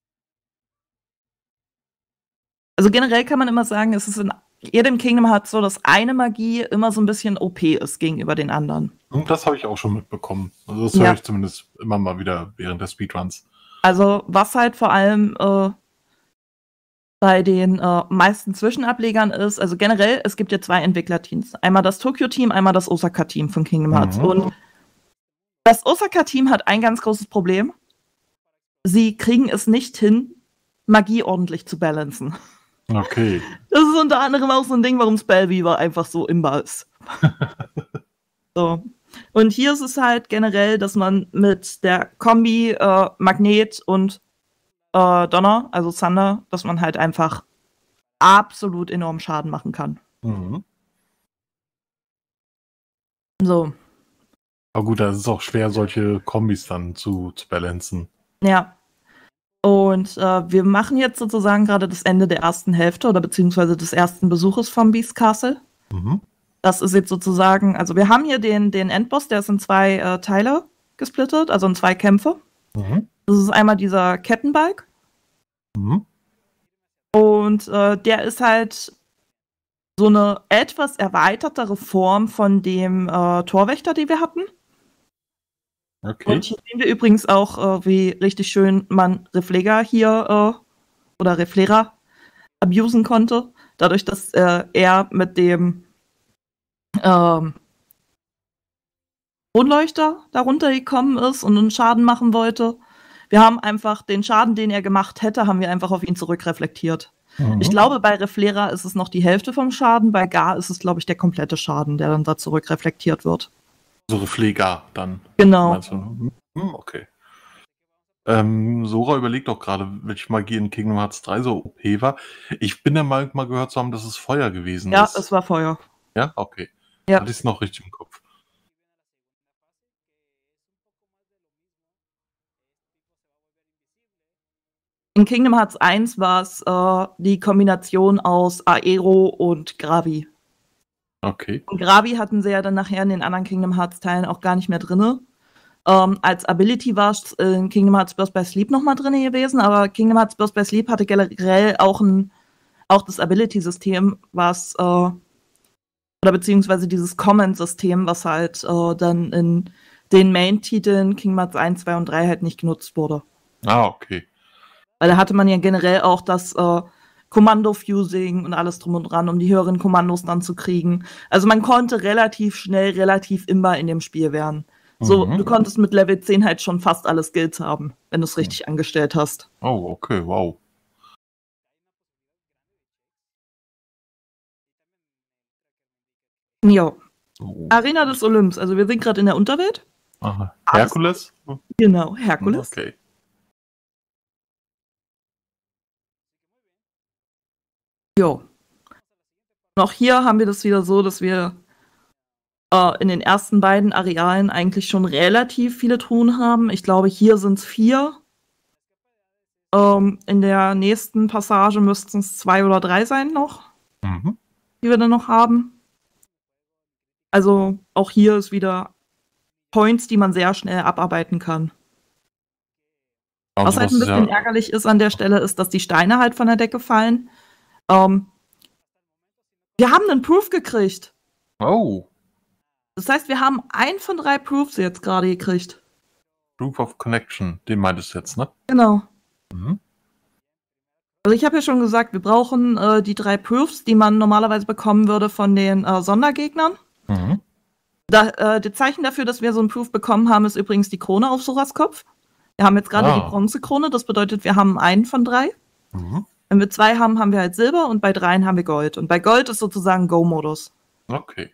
Also generell kann man immer sagen, es ist in jedem Kingdom Hearts so, dass eine Magie immer so ein bisschen OP ist gegenüber den anderen. Und das habe ich auch schon mitbekommen. Also das höre ich zumindest immer mal wieder während der Speedruns. Also was halt vor allem bei den meisten Zwischenablegern ist, also generell, es gibt ja 2 Entwicklerteams. Einmal das Tokyo-Team, einmal das Osaka-Team von Kingdom Hearts. Und das Osaka-Team hat ein ganz großes Problem. Sie kriegen es nicht hin, Magie ordentlich zu balancen. Okay. Das ist unter anderem auch so ein Ding, warum Spellweaver einfach so imbar ist. So. Und hier ist es halt generell, dass man mit der Kombi Magnet und Donner, also Thunder, dass man halt einfach absolut enorm Schaden machen kann. Mhm. So. Aber gut, da ist es auch schwer, solche Kombis dann zu balancen. Ja. Und wir machen jetzt sozusagen gerade das Ende der ersten Hälfte oder beziehungsweise des ersten Besuches vom Beast Castle. Mhm. Das ist jetzt sozusagen, also wir haben hier den Endboss, der ist in 2 Teile gesplittet, also in 2 Kämpfe. Mhm. Das ist einmal dieser Kettenbalg. Mhm. Und der ist halt so eine etwas erweitertere Form von dem Torwächter, den wir hatten. Okay. Und hier sehen wir übrigens auch, wie richtig schön man Refleger hier oder Reflera abusen konnte. Dadurch, dass er mit dem Kronleuchter darunter gekommen ist und einen Schaden machen wollte. Wir haben einfach den Schaden, den er gemacht hätte, haben wir einfach auf ihn zurückreflektiert. Ich glaube, bei Reflera ist es noch die Hälfte vom Schaden, bei Gar ist es, glaube ich, der komplette Schaden, der dann da zurückreflektiert wird. So Reflegar dann. Genau. Okay. Sora überlegt auch gerade, welche Magie in Kingdom Hearts 3 so OP war. Ich bin der Meinung, mal gehört zu haben, dass es Feuer gewesen ist. Ja, es war Feuer. Ja, okay. Ja. Hatte ich es noch richtig im Kopf. In Kingdom Hearts 1 war es die Kombination aus Aero und Gravi. Okay. Und Gravi hatten sie ja dann nachher in den anderen Kingdom Hearts Teilen auch gar nicht mehr drin. Als Ability war es in Kingdom Hearts Birth by Sleep nochmal drin gewesen, aber Kingdom Hearts Birth by Sleep hatte generell auch das Ability-System, was oder beziehungsweise dieses Comment-System, was halt dann in den Main-Titeln Kingdom Hearts 1, 2 und 3 halt nicht genutzt wurde. Ah, okay. Weil da hatte man ja generell auch das Kommando-Fusing und alles drum und dran, um die höheren Kommandos dann zu kriegen. Also man konnte relativ schnell, relativ immer in dem Spiel werden. So, du konntest mit Level 10 halt schon fast alle Skills haben, wenn du es richtig angestellt hast. Oh, okay, wow. Ja. Arena des Olymps, also wir sind gerade in der Unterwelt. Aha. Herkules? Genau, Herkules. Okay. Jo. Und auch hier haben wir das wieder so, dass wir in den ersten beiden Arealen eigentlich schon relativ viele Truhen haben. Ich glaube, hier sind es 4. In der nächsten Passage müssten es 2 oder 3 sein noch, die wir dann noch haben. Also auch hier ist wieder Points, die man sehr schnell abarbeiten kann. Was halt ein bisschen ärgerlich ist an der Stelle, ist, dass die Steine halt von der Decke fallen. Wir haben einen Proof gekriegt. Oh. Das heißt, wir haben 1 von 3 Proofs jetzt gerade gekriegt. Proof of Connection, den meintest du jetzt, ne? Genau. Also ich habe ja schon gesagt, wir brauchen die 3 Proofs, die man normalerweise bekommen würde von den Sondergegnern. Die Zeichen dafür, dass wir so einen Proof bekommen haben, ist übrigens die Krone auf Soras Kopf. Wir haben jetzt gerade die Bronzekrone, das bedeutet, wir haben 1 von 3. Wenn wir 2 haben, haben wir halt Silber und bei 3 haben wir Gold. Und bei Gold ist sozusagen Go-Modus. Okay.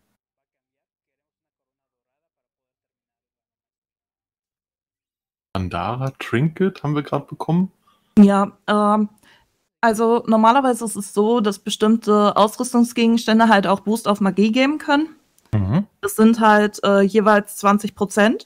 Pandara Trinket haben wir gerade bekommen? Ja, also normalerweise ist es so, dass bestimmte Ausrüstungsgegenstände halt auch Boost auf Magie geben können. Das sind halt jeweils 20%.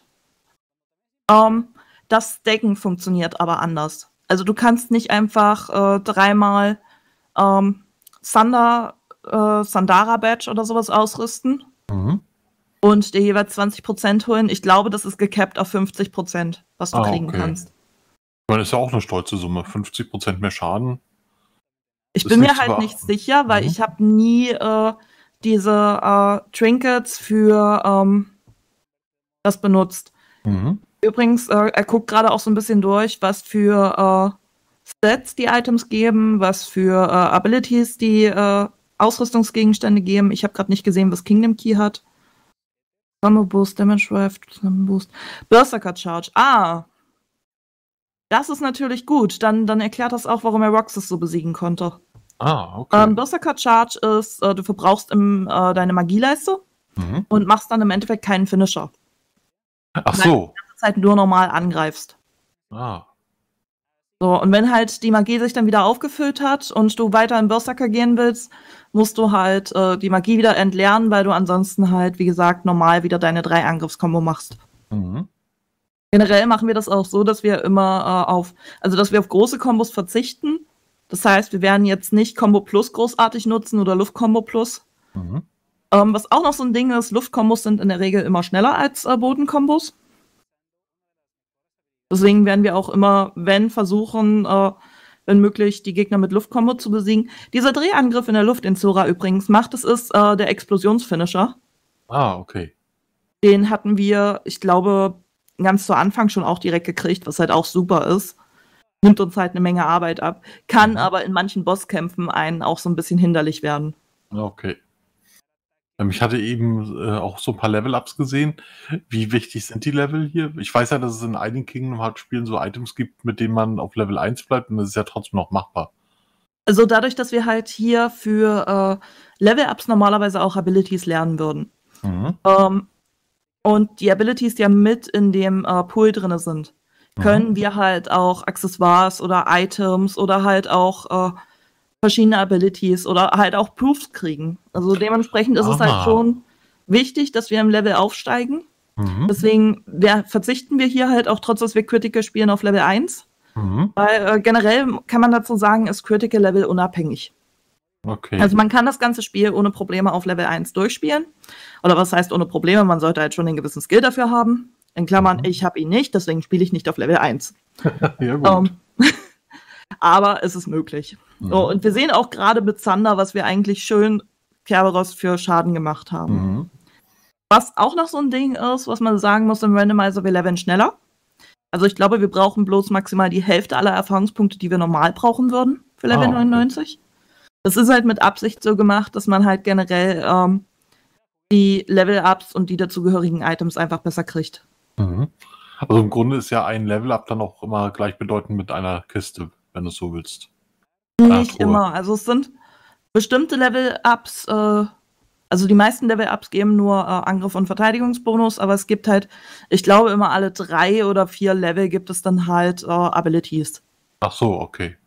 Das Stacken funktioniert aber anders. Also du kannst nicht einfach 3-mal Sandara Badge oder sowas ausrüsten und dir jeweils 20% holen. Ich glaube, das ist gecapped auf 50%, was du kriegen kannst. Ich meine, das ist ja auch eine stolze Summe. 50% mehr Schaden. Ich bin mir halt nicht sicher, weil ich habe nie diese Trinkets für das benutzt. Übrigens, er guckt gerade auch so ein bisschen durch, was für Stats die Items geben, was für Abilities die Ausrüstungsgegenstände geben. Ich habe gerade nicht gesehen, was Kingdom Key hat. Combo Boost, Damage Raft, Boost, Berserker Charge. Das ist natürlich gut. Dann erklärt das auch, warum er Roxas so besiegen konnte. Okay. Berserker Charge ist, du verbrauchst deine Magieleiste und machst dann im Endeffekt keinen Finisher. Ach so. Weil du die ganze Zeit nur normal angreifst. So, und wenn halt die Magie sich dann wieder aufgefüllt hat und du weiter in Berserker gehen willst, musst du halt die Magie wieder entleeren, weil du ansonsten halt, wie gesagt, normal wieder deine 3 Angriffskombo machst. Generell machen wir das auch so, dass wir immer auf große Kombos verzichten. Das heißt, wir werden jetzt nicht Combo Plus großartig nutzen oder Luftkombo Plus. Was auch noch so ein Ding ist, Luftkombos sind in der Regel immer schneller als Bodenkombos. Deswegen werden wir auch immer, versuchen, wenn möglich, die Gegner mit Luftkombo zu besiegen. Dieser Drehangriff in der Luft in Sora übrigens ist der Explosionsfinisher. Okay. Den hatten wir, ich glaube, ganz zu Anfang schon auch direkt gekriegt, was halt auch super ist. Nimmt uns halt eine Menge Arbeit ab. Kann aber in manchen Bosskämpfen einen auch so ein bisschen hinderlich werden. Okay. Ich hatte eben auch so ein paar Level-Ups gesehen. Wie wichtig sind die Level hier? Ich weiß ja, dass es in einigen Kingdom Hearts Spielen so Items gibt, mit denen man auf Level 1 bleibt und das ist ja trotzdem noch machbar. Also dadurch, dass wir halt hier für Level-Ups normalerweise auch Abilities lernen würden. Und die Abilities, die ja mit in dem Pool drin sind, können wir halt auch Accessoires oder Items oder halt auch verschiedene Abilities oder halt auch Proofs kriegen. Also dementsprechend ist es halt schon wichtig, dass wir im Level aufsteigen. Deswegen verzichten wir hier halt auch, trotz dass wir Critical spielen, auf Level 1. Weil generell kann man dazu sagen, ist Critical Level unabhängig. Okay. Also man kann das ganze Spiel ohne Probleme auf Level 1 durchspielen. Oder was heißt ohne Probleme? Man sollte halt schon einen gewissen Skill dafür haben. In Klammern, ich habe ihn nicht, deswegen spiele ich nicht auf Level 1. Ja, gut. Aber es ist möglich. So, und wir sehen auch gerade mit Thunder, was wir eigentlich schön Kerberos für Schaden gemacht haben. Was auch noch so ein Ding ist, was man sagen muss im Randomizer, wir leveln schneller. Also ich glaube, wir brauchen bloß maximal die Hälfte aller Erfahrungspunkte, die wir normal brauchen würden für Level 99. Das ist halt mit Absicht so gemacht, dass man halt generell die Level-Ups und die dazugehörigen Items einfach besser kriegt. Also im Grunde ist ja ein Level-Up dann auch immer gleichbedeutend mit einer Kiste, wenn du es so willst. Nicht immer. Also es sind bestimmte Level-Ups, also die meisten Level-Ups geben nur Angriff- und Verteidigungsbonus, aber es gibt halt, ich glaube, immer alle 3 oder 4 Level gibt es dann halt Abilities. Ach so, okay.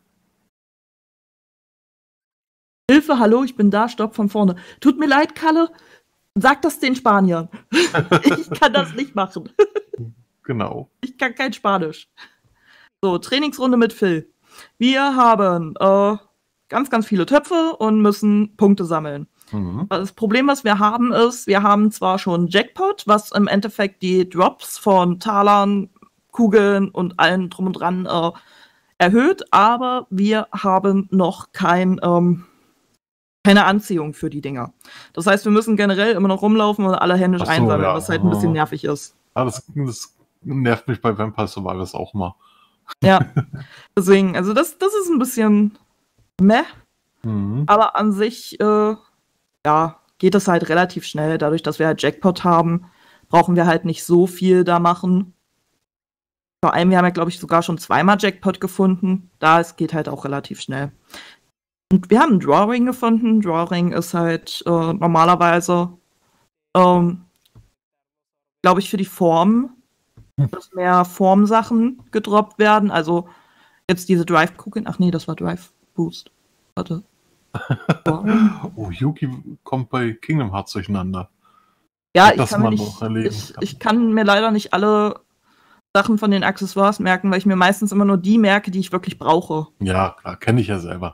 Hilfe, hallo, ich bin da, stopp von vorne. Tut mir leid, Kalle, sag das den Spaniern. Ich kann das nicht machen. Genau. Ich kann kein Spanisch. So, Trainingsrunde mit Phil. Wir haben ganz, ganz viele Töpfe und müssen Punkte sammeln. Das Problem, was wir haben, ist, wir haben zwar schon Jackpot, was im Endeffekt die Drops von Talern, Kugeln und allem drum und dran erhöht, aber wir haben noch keine Anziehung für die Dinger. Das heißt, wir müssen generell immer noch rumlaufen und alle händisch einsammeln, was halt ein bisschen nervig ist. Das nervt mich bei Vampire Survivors auch mal. Ja, deswegen, also das ist ein bisschen meh, aber an sich geht es halt relativ schnell. Dadurch, dass wir halt Jackpot haben, brauchen wir halt nicht so viel da machen. Vor allem, wir haben ja, glaube ich, sogar schon 2-mal Jackpot gefunden. Es geht halt auch relativ schnell. Und wir haben einen Drawing gefunden. Drawing ist halt normalerweise, glaube ich, für die Form, dass mehr Formsachen gedroppt werden. Also jetzt diese Drive-Kugeln. Ach nee, das war Drive-Boost. Warte. Yuki kommt bei Kingdom Hearts durcheinander. Ja, ich kann mir leider nicht alle Sachen von den Accessoires merken, weil ich mir meistens immer nur die merke, die ich wirklich brauche. Ja, klar, kenne ich ja selber.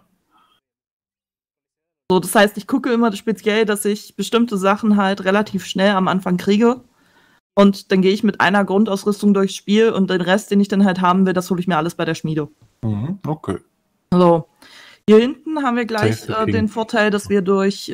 So, das heißt, ich gucke immer speziell, dass ich bestimmte Sachen halt relativ schnell am Anfang kriege. Und dann gehe ich mit einer Grundausrüstung durchs Spiel und den Rest, den ich dann halt haben will, das hole ich mir alles bei der Schmiede. Okay. So. Hier hinten haben wir gleich den Vorteil, dass wir durch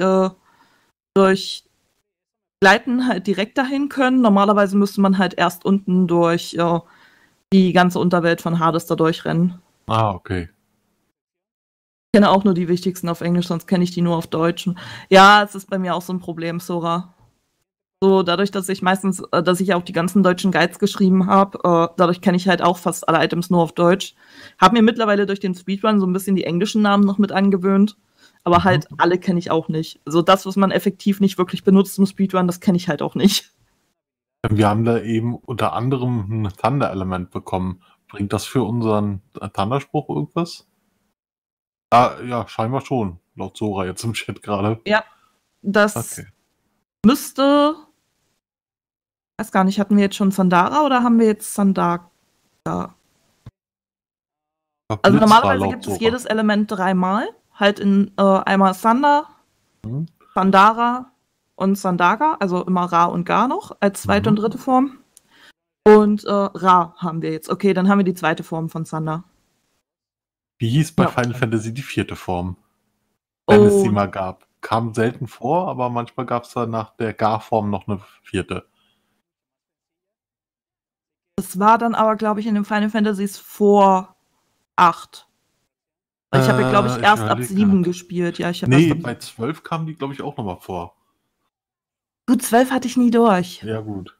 Gleiten halt direkt dahin können. Normalerweise müsste man halt erst unten durch die ganze Unterwelt von Hades da durchrennen. Okay. Ich kenne auch nur die wichtigsten auf Englisch, sonst kenne ich die nur auf Deutsch. Ja, es ist bei mir auch so ein Problem, Sora. So, dadurch, dass ich auch die ganzen deutschen Guides geschrieben habe, dadurch kenne ich halt auch fast alle Items nur auf Deutsch. Habe mir mittlerweile durch den Speedrun so ein bisschen die englischen Namen noch mit angewöhnt, aber halt alle kenne ich auch nicht. Also das, was man effektiv nicht wirklich benutzt im Speedrun, das kenne ich halt auch nicht. Wir haben da eben unter anderem ein Thunder-Element bekommen. Bringt das für unseren Thunder-Spruch irgendwas? Ja, scheinbar schon, laut Sora jetzt im Chat gerade. Ja, das müsste... Ich weiß gar nicht, hatten wir jetzt schon Sandara oder haben wir jetzt Sandaka? Also normalerweise gibt es jedes Element 3-mal. Halt in einmal Thunder, Sandara und Sandaga, also immer Ra und Ga noch, als zweite und dritte Form. Und Ra haben wir jetzt. Okay, dann haben wir die zweite Form von Thunder. Wie hieß bei Final Fantasy die 4. Form? Wenn es sie mal gab. Kam selten vor, aber manchmal gab es da nach der Gar-Form noch eine 4. Das war dann aber, glaube ich, in den Final Fantasies vor 8. Ich habe ja, glaube ich, erst ab 7 gespielt. Ja, bei 12 kamen die, glaube ich, auch nochmal vor. Gut, 12 hatte ich nie durch. Ja, gut.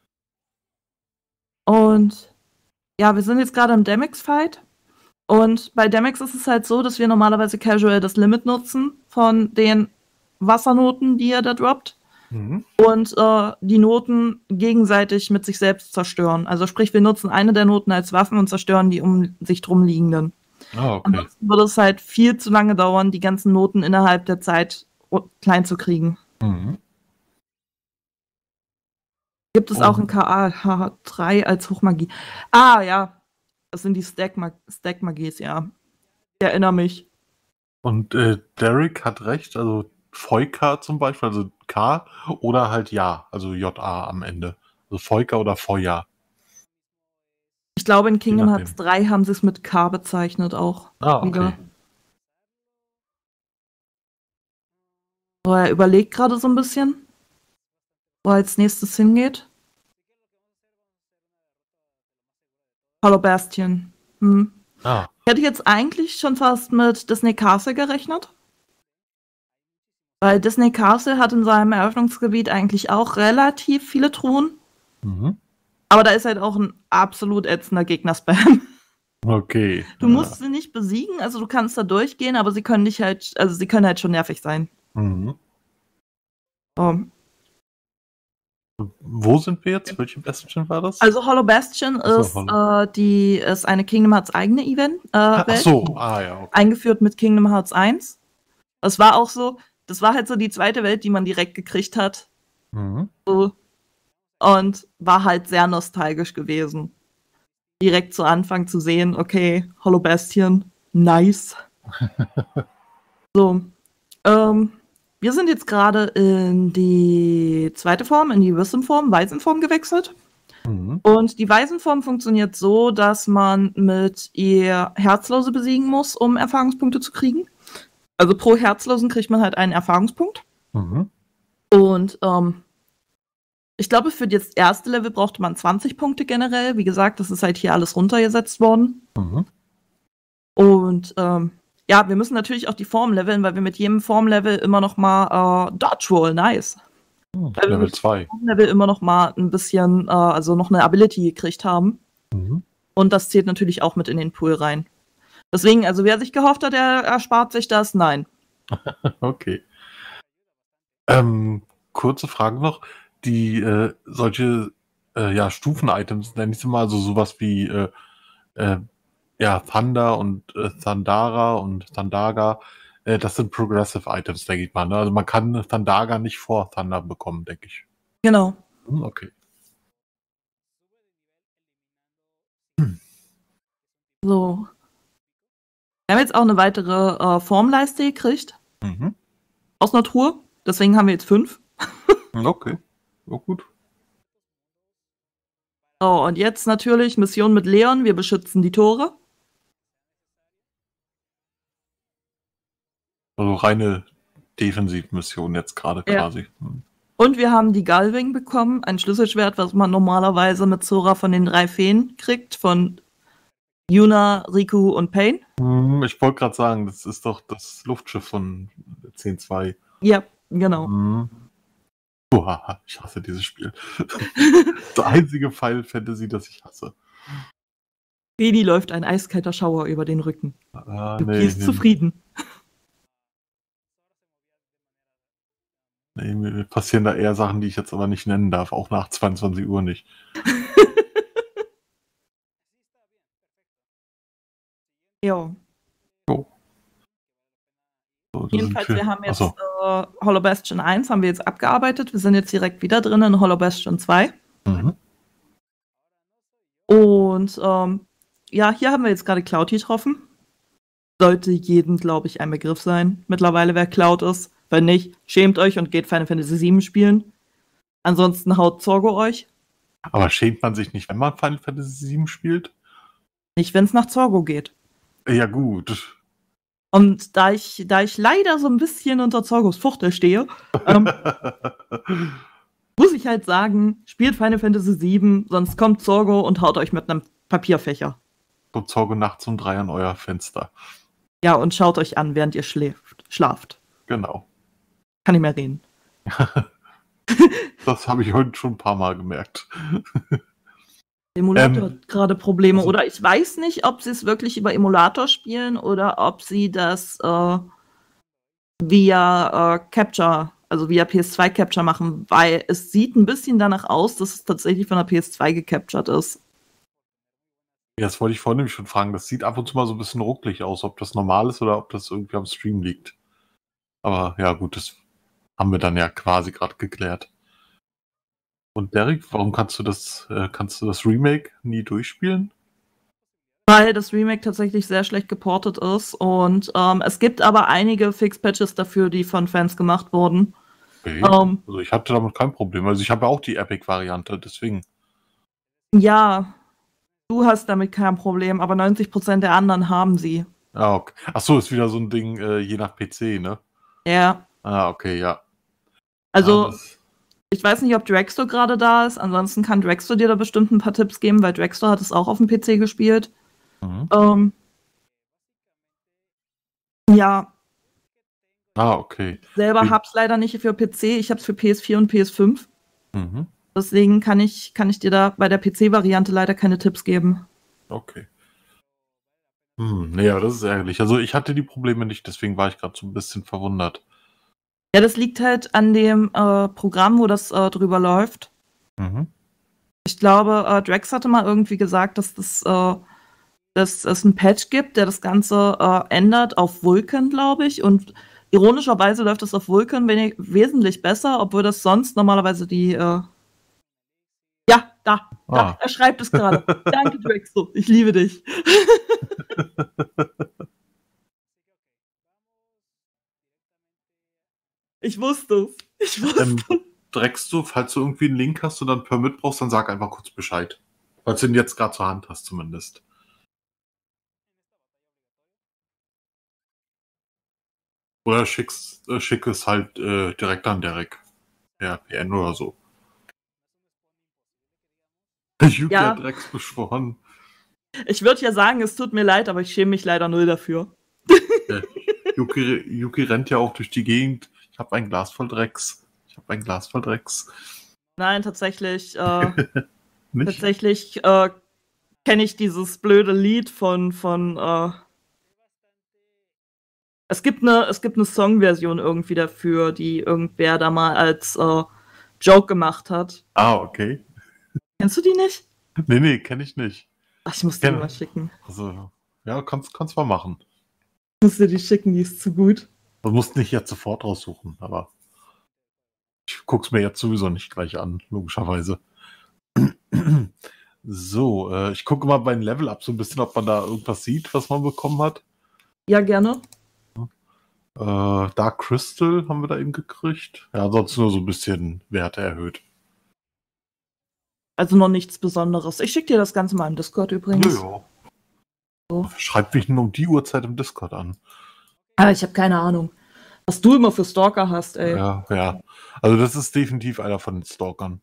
Und ja, wir sind jetzt gerade im Demix-Fight. Und bei Demix ist es halt so, dass wir normalerweise casual das Limit nutzen von den Wassernoten, die er da droppt. Mhm. Und die Noten gegenseitig mit sich selbst zerstören. Also sprich, wir nutzen eine der Noten als Waffen und zerstören die um sich drum liegenden. Ah, okay. Ansonsten würde es halt viel zu lange dauern, die ganzen Noten innerhalb der Zeit klein zu kriegen. Mhm. Gibt es auch in KA3 als Hochmagie. Ah, ja. Das sind die Stack-Magies, ja. Ich erinnere mich. Und Derek hat recht, also Foika zum Beispiel, also K oder halt Ja, also JA am Ende. Also Foika oder Feuer. Ich glaube, in Kingdom nachdem. Hearts 3 haben sie es mit K bezeichnet auch. Ah, okay. Wieder. So, er überlegt gerade so ein bisschen, wo er als nächstes hingeht. Hollow Bastion. Ah, Ich hätte jetzt eigentlich schon fast mit Disney Castle gerechnet. Weil Disney Castle hat in seinem Eröffnungsgebiet eigentlich auch relativ viele Truhen. mhm. Aber da ist halt auch ein absolut ätzender Gegner-Spam. Okay. Du musst sie nicht besiegen, also du kannst da durchgehen, aber sie können dich halt, also sie können halt schon nervig sein. Mhm. Wo sind wir jetzt? Welche Bastion war das? Also Hollow Bastion ist eine Kingdom Hearts eigene Event. Ach so, ja. Okay. Eingeführt mit Kingdom Hearts 1. Das war auch so, das war halt so die zweite Welt, die man direkt gekriegt hat. Mhm. So. Und war halt sehr nostalgisch gewesen. Direkt zu Anfang zu sehen, okay, Hollow Bastion, nice. So. Wir sind jetzt gerade in die zweite Form, in die Wisdom-Form, Waisenform gewechselt. Mhm. Und die Waisenform funktioniert so, dass man mit ihr Herzlose besiegen muss, um Erfahrungspunkte zu kriegen. Also pro Herzlosen kriegt man halt einen Erfahrungspunkt. Mhm. Und ich glaube, für das erste Level brauchte man 20 Punkte generell. Wie gesagt, das ist halt hier alles runtergesetzt worden. Mhm. Und ja, wir müssen natürlich auch die Form leveln, weil wir mit jedem Formlevel immer noch mal Dodge Roll, nice. Weil Level 2. Level immer noch mal ein bisschen, also noch eine Ability gekriegt haben. Mhm. Und das zählt natürlich auch mit in den Pool rein. Deswegen, also wer sich gehofft hat, der erspart sich das, nein. Okay. Kurze Frage noch. Die solche Stufen-Items, nenne ich sie mal, also sowas wie Thunder und Thundara und Thundaga, das sind Progressive Items, denke ich mal. Ne? Also man kann Thundaga nicht vor Thunder bekommen, denke ich. Genau. Okay. So. Wir haben jetzt auch eine weitere Formleiste gekriegt. Mhm. Aus Natur. Deswegen haben wir jetzt 5. Okay. Oh, gut. Oh, und jetzt natürlich Mission mit Leon. Wir beschützen die Tore. Also reine Defensivmission jetzt gerade quasi. Mhm. Und wir haben die Galving bekommen, ein Schlüsselschwert, was man normalerweise mit Sora von den 3 Feen kriegt, von Yuna, Riku und Pain. Ich wollte gerade sagen, das ist doch das Luftschiff von 10.2. Ja, genau. Uah, ich hasse dieses Spiel. Das einzige Final Fantasy, das ich hasse. Beni läuft ein eiskalter Schauer über den Rücken. Nee, ist zufrieden. Nee, mir passieren da eher Sachen, die ich jetzt aber nicht nennen darf, auch nach 22 Uhr nicht. Ja. Oh. So, Jedenfalls, wir haben jetzt Hollow Bastion 1 haben wir jetzt abgearbeitet. Wir sind jetzt direkt wieder drin in Hollow Bastion 2. Mhm. Und ja, hier haben wir jetzt gerade Cloud getroffen. Sollte jedem, glaube ich, ein Begriff sein. Mittlerweile, wer Cloud ist. Wenn nicht, schämt euch und geht Final Fantasy VII spielen. Ansonsten haut Zorgo euch. Aber schämt man sich nicht, wenn man Final Fantasy VII spielt? Nicht, wenn es nach Zorgo geht. Ja, gut. Und da ich leider so ein bisschen unter Zorgos Fuchtel stehe, muss ich halt sagen, spielt Final Fantasy VII, sonst kommt Zorgo und haut euch mit einem Papierfächer. Kommt Zorgo nachts um 3 an euer Fenster. Ja, und schaut euch an, während ihr schlaft. Genau. Kann nicht mehr reden. Das habe ich heute schon ein paar Mal gemerkt. Emulator hat gerade Probleme. also- Oder ich weiß nicht, ob sie es wirklich über Emulator spielen oder ob sie das via Capture, also via PS2 Capture machen, weil es sieht ein bisschen danach aus, dass es tatsächlich von der PS2 gecaptured ist. Ja, das wollte ich vorhin nämlich schon fragen. Das sieht ab und zu mal so ein bisschen rucklig aus, ob das normal ist oder ob das irgendwie am Stream liegt. Aber ja, gut, das haben wir dann ja quasi gerade geklärt. Und Derek, warum kannst du das Remake nie durchspielen? Weil das Remake tatsächlich sehr schlecht geportet ist und es gibt aber einige Fix-Patches dafür, die von Fans gemacht wurden. Okay. Also ich hatte damit kein Problem. Also ich habe ja auch die Epic-Variante, deswegen. Ja, du hast damit kein Problem, aber 90% der anderen haben sie. Ah, okay. Achso, ist wieder so ein Ding, je nach PC, ne? Ja. Ah, okay, ja. Also, Ja, ich weiß nicht, ob Drexto gerade da ist. Ansonsten kann Drexto dir da bestimmt ein paar Tipps geben, weil Drexto hat es auch auf dem PC gespielt. Ja, okay. selber hab's leider nicht für PC. Ich hab's für PS4 und PS5. Mhm. Deswegen kann ich dir da bei der PC-Variante leider keine Tipps geben. Okay. Naja, das ist ärgerlich. Also ich hatte die Probleme nicht, deswegen war ich gerade so ein bisschen verwundert. Ja, das liegt halt an dem Programm, wo das drüber läuft. Mhm. Ich glaube, Drex hatte mal irgendwie gesagt, dass es einen Patch gibt, der das Ganze ändert auf Vulkan, glaube ich. Und ironischerweise läuft das auf Vulkan wesentlich besser, obwohl das sonst normalerweise die. Ja, da, er schreibt es gerade. Danke, Drexo. Ich liebe dich. Ich wusste es. Dreckst du, falls du irgendwie einen Link hast und dann Permit brauchst, dann sag einfach kurz Bescheid. Falls du ihn jetzt gerade zur Hand hast, zumindest. Oder schick es halt direkt an Derek. Per PN oder so. Yuki hat Drex beschworen. Ich würde ja sagen, es tut mir leid, aber ich schäme mich leider null dafür. Yuki rennt ja auch durch die Gegend. Ich habe ein Glas voll Drecks. Nein, tatsächlich. Tatsächlich kenne ich dieses blöde Lied von es gibt eine Songversion irgendwie dafür, die irgendwer da mal als Joke gemacht hat. Ah, okay. Kennst du die nicht? Nee, kenne ich nicht. Ach, ich muss dir die mal schicken. Also, ja, kannst mal machen. Ich muss dir die schicken, die ist zu gut. Du musst nicht jetzt sofort raussuchen, aber ich guck's mir jetzt sowieso nicht gleich an, logischerweise. So, ich gucke mal bei den Level-Up so ein bisschen, ob man da irgendwas sieht, was man bekommen hat. Ja, gerne. Dark Crystal haben wir da eben gekriegt. Ja, ansonsten nur so ein bisschen Werte erhöht. Also noch nichts Besonderes. Ich schicke dir das Ganze mal im Discord übrigens. Ja. So. Schreib mich nur um die Uhrzeit im Discord an. Aber ich habe keine Ahnung, was du immer für Stalker hast, ey. Ja. Also das ist definitiv einer von den Stalkern.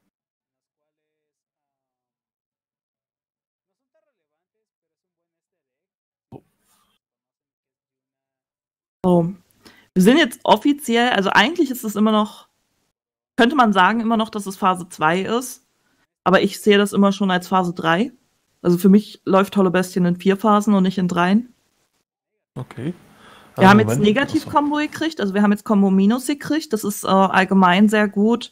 So. Wir sind jetzt offiziell, also eigentlich ist es immer noch, könnte man sagen, immer noch, dass es Phase 2 ist. Aber ich sehe das immer schon als Phase 3. Also für mich läuft Holobestien in 4 Phasen und nicht in 3. Okay. Wir haben jetzt Negativ-Kombo gekriegt, also wir haben jetzt Kombo Minus gekriegt. Das ist allgemein sehr gut,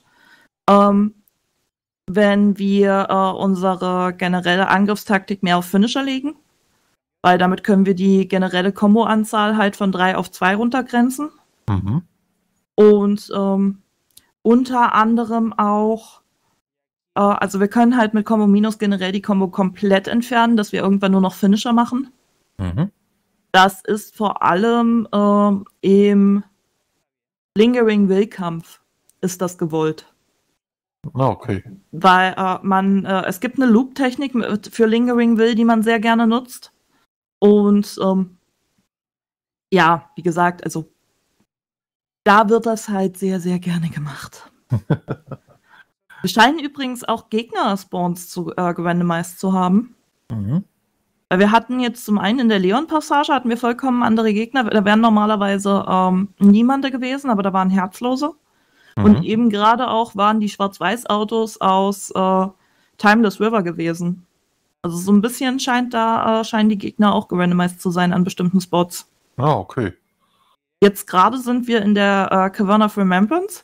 wenn wir unsere generelle Angriffstaktik mehr auf Finisher legen. Weil damit können wir die generelle Kombo-Anzahl halt von 3 auf 2 runtergrenzen. Mhm. Und unter anderem auch, also wir können halt mit Kombo Minus generell die Kombo komplett entfernen, dass wir irgendwann nur noch Finisher machen. Mhm. Das ist vor allem im Lingering Will-Kampf ist das gewollt. Ah, okay. Weil es gibt eine Loop-Technik für Lingering Will, die man sehr gerne nutzt. Und ja, wie gesagt, also da wird das halt sehr, sehr gerne gemacht. Wir scheinen übrigens auch Gegner-Spawns zu randomized zu haben. Mhm. Weil wir hatten jetzt zum einen in der Leon-Passage hatten wir vollkommen andere Gegner. Da wären normalerweise niemande gewesen, aber da waren Herzlose. Und eben gerade auch waren die Schwarz-Weiß-Autos aus Timeless River gewesen. Also so ein bisschen scheinen die Gegner auch gerandomized zu sein an bestimmten Spots. Ah, okay. Jetzt gerade sind wir in der Cavern of Remembrance.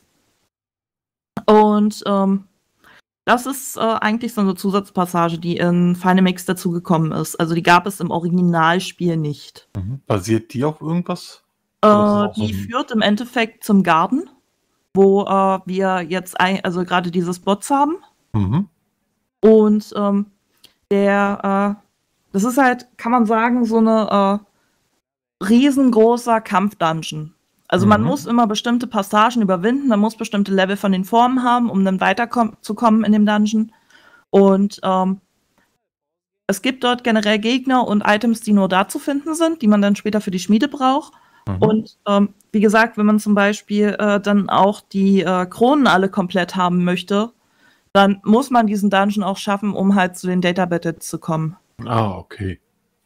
Und das ist eigentlich so eine Zusatzpassage, die in Final Mix dazugekommen ist. Also die gab es im Originalspiel nicht. Basiert die auf irgendwas? Die führt im Endeffekt zum Garten, wo wir jetzt also gerade diese Spots haben. Und das ist halt, kann man sagen, so eine riesengroßer Kampfdungeon. Also man muss immer bestimmte Passagen überwinden, man muss bestimmte Level von den Formen haben, um dann weiterzukommen in dem Dungeon. Und es gibt dort generell Gegner und Items, die nur da zu finden sind, die man dann später für die Schmiede braucht. Und wie gesagt, wenn man zum Beispiel dann auch die Kronen alle komplett haben möchte, dann muss man diesen Dungeon auch schaffen, um halt zu den Data Battles zu kommen. Ah, okay.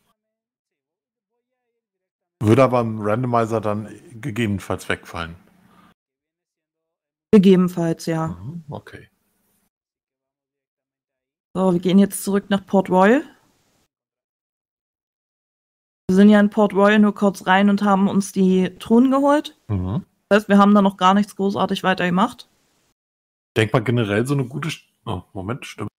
Würde aber im Randomizer dann gegebenenfalls wegfallen. Gegebenenfalls, ja. Okay. So, wir gehen jetzt zurück nach Port Royal. Wir sind ja in Port Royal nur kurz rein und haben uns die Truhen geholt. Das heißt, wir haben da noch gar nichts großartig weiter gemacht. Denk mal generell so eine gute... Stimme.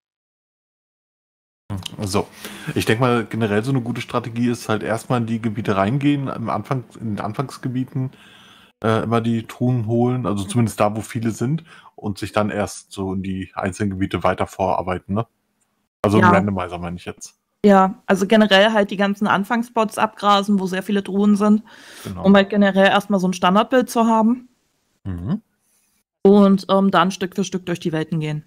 So, ich denke mal, generell so eine gute Strategie ist halt erstmal in die Gebiete reingehen, in den Anfangsgebieten immer die Truhen holen, also zumindest da, wo viele sind, und sich dann erst so in die einzelnen Gebiete weiter vorarbeiten, ne? Also im Randomizer meine ich jetzt. Ja, also generell halt die ganzen Anfangsspots abgrasen, wo sehr viele Truhen sind, um halt generell erstmal so ein Standardbild zu haben. Und dann Stück für Stück durch die Welten gehen.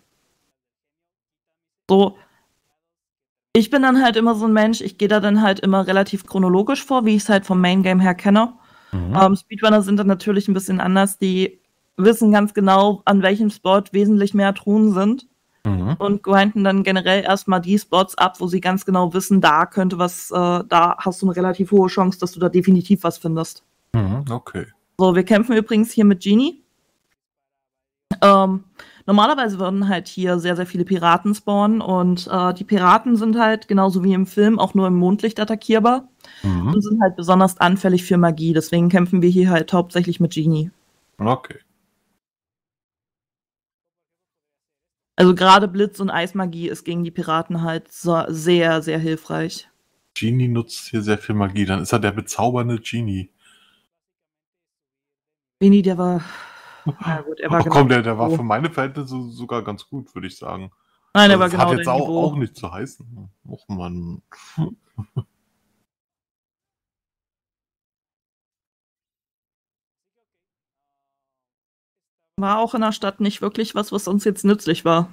So, ich bin dann halt immer so ein Mensch, ich gehe da dann halt immer relativ chronologisch vor, wie ich es halt vom Main Game her kenne. Speedrunner sind dann natürlich ein bisschen anders, die wissen ganz genau, an welchem Spot wesentlich mehr Truhen sind und grinden dann generell erstmal die Spots ab, wo sie ganz genau wissen, da könnte was, da hast du eine relativ hohe Chance, dass du da definitiv was findest. Okay. So, wir kämpfen übrigens hier mit Genie. Normalerweise würden halt hier sehr, sehr viele Piraten spawnen und die Piraten sind halt, genauso wie im Film, auch nur im Mondlicht attackierbar und sind halt besonders anfällig für Magie. Deswegen kämpfen wir hier halt hauptsächlich mit Genie. Okay. Also gerade Blitz- und Eismagie ist gegen die Piraten halt so sehr, sehr hilfreich. Genie nutzt hier sehr viel Magie, dann ist er der bezaubernde Genie. Genie, der war... Na gut, er war komm, der war für meine Verhältnisse sogar ganz gut, würde ich sagen. Nein, er war genau das hat jetzt auch nicht zu heißen. Och Mann. War auch in der Stadt nicht wirklich was uns jetzt nützlich war.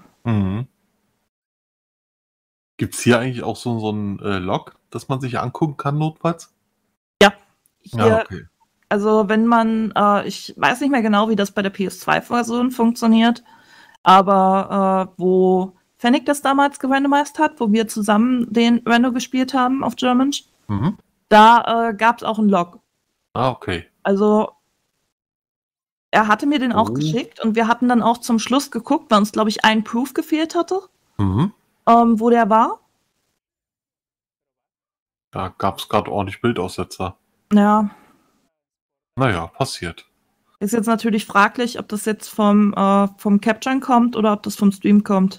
Gibt es hier eigentlich auch so ein Log, das man sich angucken kann, notfalls? Ja. Hier, okay. Also wenn man, ich weiß nicht mehr genau, wie das bei der PS2-Version funktioniert, aber wo Fennec das damals gerandomized hat, wo wir zusammen den Rando gespielt haben auf German, da gab es auch einen Log. Ah, okay. Also er hatte mir den auch geschickt und wir hatten dann auch zum Schluss geguckt, weil uns, glaube ich, ein Proof gefehlt hatte, wo der war. Da gab es gerade ordentlich Bildaussetzer. Ja. Naja, passiert. Ist jetzt natürlich fraglich, ob das jetzt vom Capturen kommt oder ob das vom Stream kommt.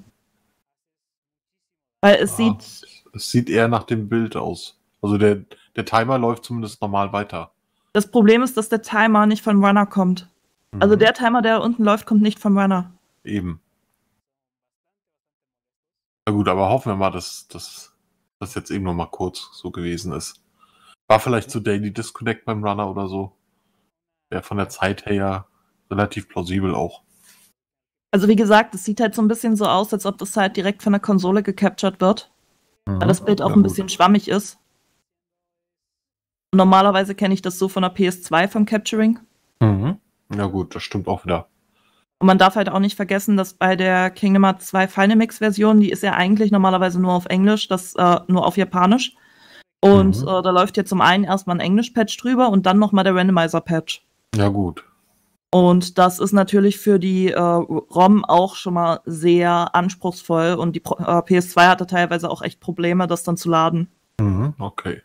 Weil es sieht eher nach dem Bild aus. Also der Timer läuft zumindest normal weiter. Das Problem ist, dass der Timer nicht vom Runner kommt. Also der Timer, der unten läuft, kommt nicht vom Runner. Eben. Na gut, aber hoffen wir mal, dass das jetzt eben noch mal kurz so gewesen ist. War vielleicht zu Daily Disconnect beim Runner oder so. Wäre von der Zeit her relativ plausibel auch. Also wie gesagt, es sieht halt so ein bisschen so aus, als ob das halt direkt von der Konsole gecaptured wird. Weil das Bild auch ein bisschen schwammig ist. Normalerweise kenne ich das so von der PS2 vom Capturing. Ja gut, das stimmt auch wieder. Und man darf halt auch nicht vergessen, dass bei der Kingdom Hearts 2 Final Mix Version, die ist ja eigentlich normalerweise nur auf Englisch, nur auf Japanisch. Und da läuft ja zum einen erstmal ein Englisch-Patch drüber und dann nochmal der Randomizer-Patch. Ja gut. Und das ist natürlich für die ROM auch schon mal sehr anspruchsvoll. Und die PS2 hatte teilweise auch echt Probleme, das dann zu laden. Okay.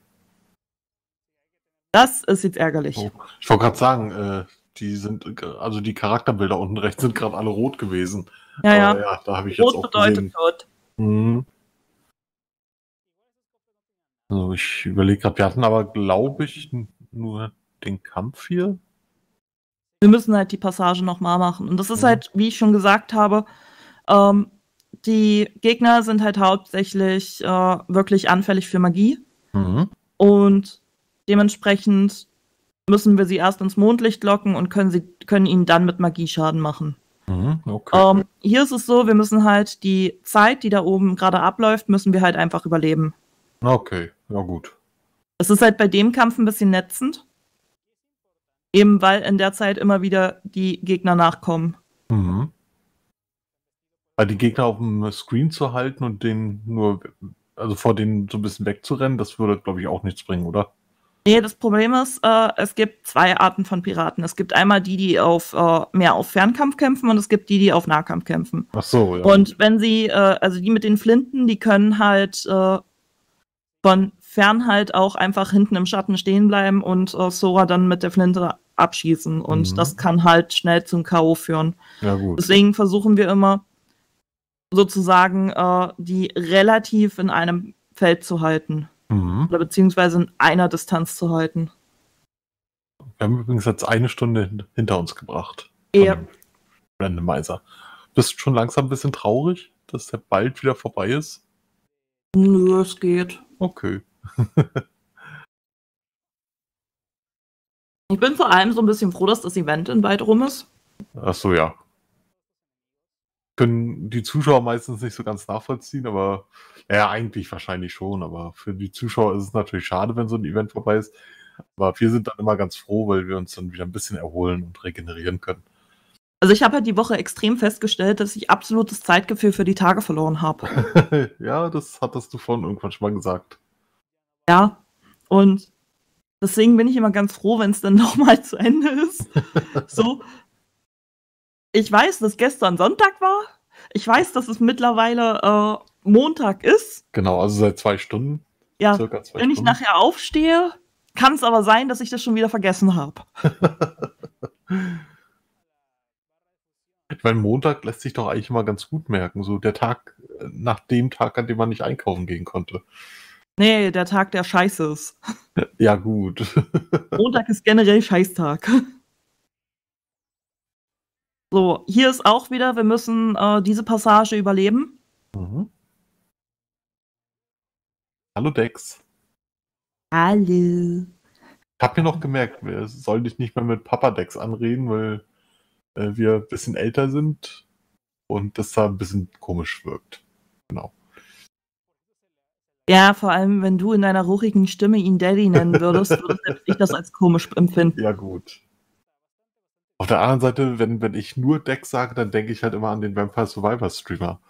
Das ist jetzt ärgerlich. Oh. Ich wollte gerade sagen, die Charakterbilder unten rechts sind gerade alle rot gewesen. Ja. Aber ja, da habe ich jetzt Rot auch bedeutet gesehen. tot. Also ich überlege gerade, wir hatten aber, glaube ich, nur den Kampf hier. Wir müssen halt die Passage nochmal machen. Und das ist halt, wie ich schon gesagt habe, die Gegner sind halt hauptsächlich wirklich anfällig für Magie. Und dementsprechend müssen wir sie erst ins Mondlicht locken und können ihnen dann mit Magie Schaden machen. Okay. Hier ist es so, wir müssen halt die Zeit, die da oben gerade abläuft, müssen wir halt einfach überleben. Okay, ja gut. Es ist halt bei dem Kampf ein bisschen netzend. Eben weil in der Zeit immer wieder die Gegner nachkommen. Weil die Gegner auf dem Screen zu halten und vor denen so ein bisschen wegzurennen, das würde, glaube ich, auch nichts bringen, oder? Nee, das Problem ist, es gibt 2 Arten von Piraten. Es gibt einmal die mehr auf Fernkampf kämpfen und es gibt die auf Nahkampf kämpfen. Ach so, ja. Und wenn sie, also die mit den Flinten, die können halt von fern halt auch einfach hinten im Schatten stehen bleiben und Sora dann mit der Flinte abschießen. Und das kann halt schnell zum K.O. führen. Ja, gut. Deswegen versuchen wir immer sozusagen die relativ in einem Feld zu halten. Oder beziehungsweise in einer Distanz zu halten. Wir haben übrigens jetzt 1 Stunde hinter uns gebracht. Ja. Randomizer. Bist du schon langsam ein bisschen traurig, dass der bald wieder vorbei ist? Nö, es geht. Okay. Ich bin vor allem so ein bisschen froh, dass das Event in bald rum ist. Ach so, ja. Können die Zuschauer meistens nicht so ganz nachvollziehen, aber ja, eigentlich wahrscheinlich schon, aber für die Zuschauer ist es natürlich schade, wenn so ein Event vorbei ist. Aber wir sind dann immer ganz froh, weil wir uns dann wieder ein bisschen erholen und regenerieren können. Also ich habe halt die Woche extrem festgestellt, dass ich absolutes Zeitgefühl für die Tage verloren habe. Ja, das hattest du vorhin irgendwann schon mal gesagt. Ja, und deswegen bin ich immer ganz froh, wenn es dann nochmal zu Ende ist. So, ich weiß, dass gestern Sonntag war. Ich weiß, dass es mittlerweile Montag ist. Genau, also seit 2 Stunden. Ja, circa 2 wenn ich Stunden. nachher aufstehe, kann es aber sein, dass ich das schon wieder vergessen habe. Ich meine, Montag lässt sich doch eigentlich immer ganz gut merken. So der Tag nach dem Tag, an dem man nicht einkaufen gehen konnte. Nee, der Tag, der scheiße ist. Ja, gut. Montag ist generell Scheißtag. So, hier ist auch wieder, wir müssen diese Passage überleben. Hallo Dex. Hallo. Ich habe mir noch gemerkt, wir sollen dich nicht mehr mit Papa Dex anreden, weil wir ein bisschen älter sind und das da ein bisschen komisch wirkt. Genau. Ja, vor allem, wenn du in deiner ruhigen Stimme ihn Daddy nennen würdest, würde selbst ich das als komisch empfinden. Ja, gut. Auf der anderen Seite, wenn ich nur Dex sage, dann denke ich halt immer an den Vampire Survivor Streamer.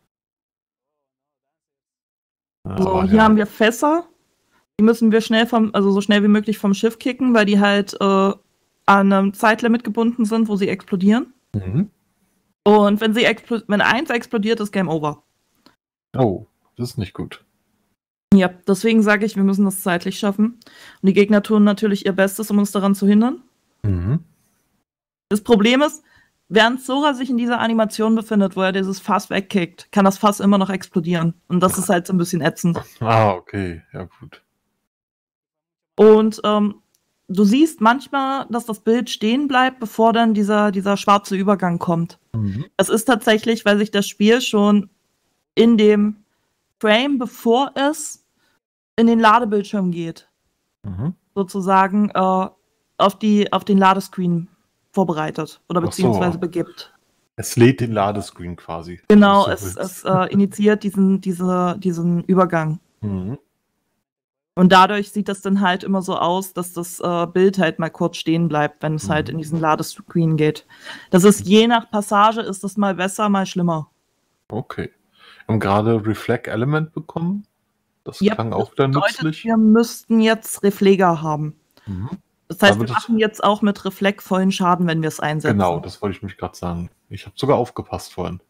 So, hier haben wir Fässer. Die müssen wir so schnell wie möglich vom Schiff kicken, weil die halt an einem Zeitlimit gebunden sind, wo sie explodieren. Und wenn eins explodiert, ist Game Over. Oh, das ist nicht gut. Ja, deswegen sage ich, wir müssen das zeitlich schaffen. Und die Gegner tun natürlich ihr Bestes, um uns daran zu hindern. Das Problem ist, während Sora sich in dieser Animation befindet, wo er dieses Fass wegkickt, kann das Fass immer noch explodieren. Und das ist halt so ein bisschen ätzend. Ah, okay. Ja, gut. Und du siehst manchmal, dass das Bild stehen bleibt, bevor dann dieser schwarze Übergang kommt. Das ist tatsächlich, weil sich das Spiel schon in dem Frame, bevor es in den Ladebildschirm geht, sozusagen auf den Ladescreen vorbereitet oder beziehungsweise begibt. Es lädt den Ladescreen quasi. Genau, es initiiert diesen Übergang. Und dadurch sieht das dann halt immer so aus, dass das Bild halt mal kurz stehen bleibt, wenn es halt in diesen Ladescreen geht. Das ist je nach Passage, ist das mal besser, mal schlimmer. Okay. Wir haben gerade Reflect Element bekommen. Das klang auch wieder nützlich. Wir müssten jetzt Refleger haben. Das heißt, wir machen jetzt auch mit Reflex vollen Schaden, wenn wir es einsetzen. Genau, das wollte ich mich gerade sagen. Ich habe sogar aufgepasst vorhin.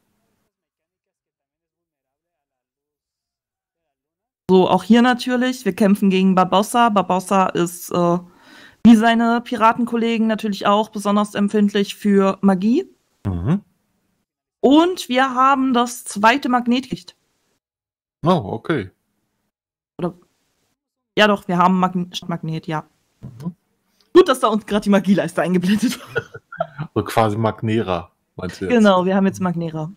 So, auch hier natürlich. Wir kämpfen gegen Barbossa. Barbossa ist wie seine Piratenkollegen natürlich auch besonders empfindlich für Magie. Mhm. Und wir haben das zweite Magnetlicht. Oh, okay. Ja doch, wir haben Magnet, ja. Mhm. Gut, dass da uns gerade die Magieleiste eingeblendet war. Also quasi Magnera, meinst du jetzt? Genau, wir haben jetzt Magnera.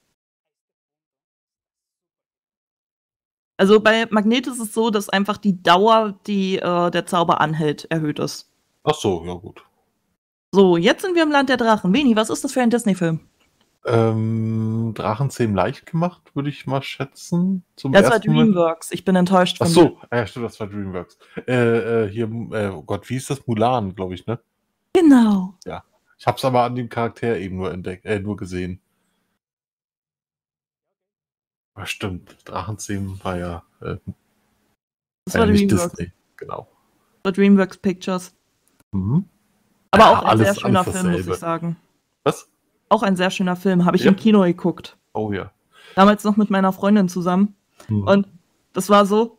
Also bei Magnet ist es so, dass einfach die Dauer, die der Zauber anhält, erhöht ist. Ach so, ja gut. So, jetzt sind wir im Land der Drachen. Veni, was ist das für ein Disney-Film? Drachenzähmen leicht gemacht, würde ich mal schätzen. Das war DreamWorks. Ich bin enttäuscht von dir. Ach so, ja stimmt, das war DreamWorks. Hier, oh Gott, wie ist das? Mulan, glaube ich, ne? Genau. Ja, ich habe es aber an dem Charakter eben nur gesehen. Ja, stimmt, Drachenzähmen war ja das war nicht DreamWorks. Disney, genau. Das war DreamWorks Pictures. Mhm. Aber auch ein sehr schöner Film, muss ich sagen. Was? Auch ein sehr schöner Film, habe ich im Kino geguckt. Oh ja. Damals noch mit meiner Freundin zusammen. Mhm. Und das war so,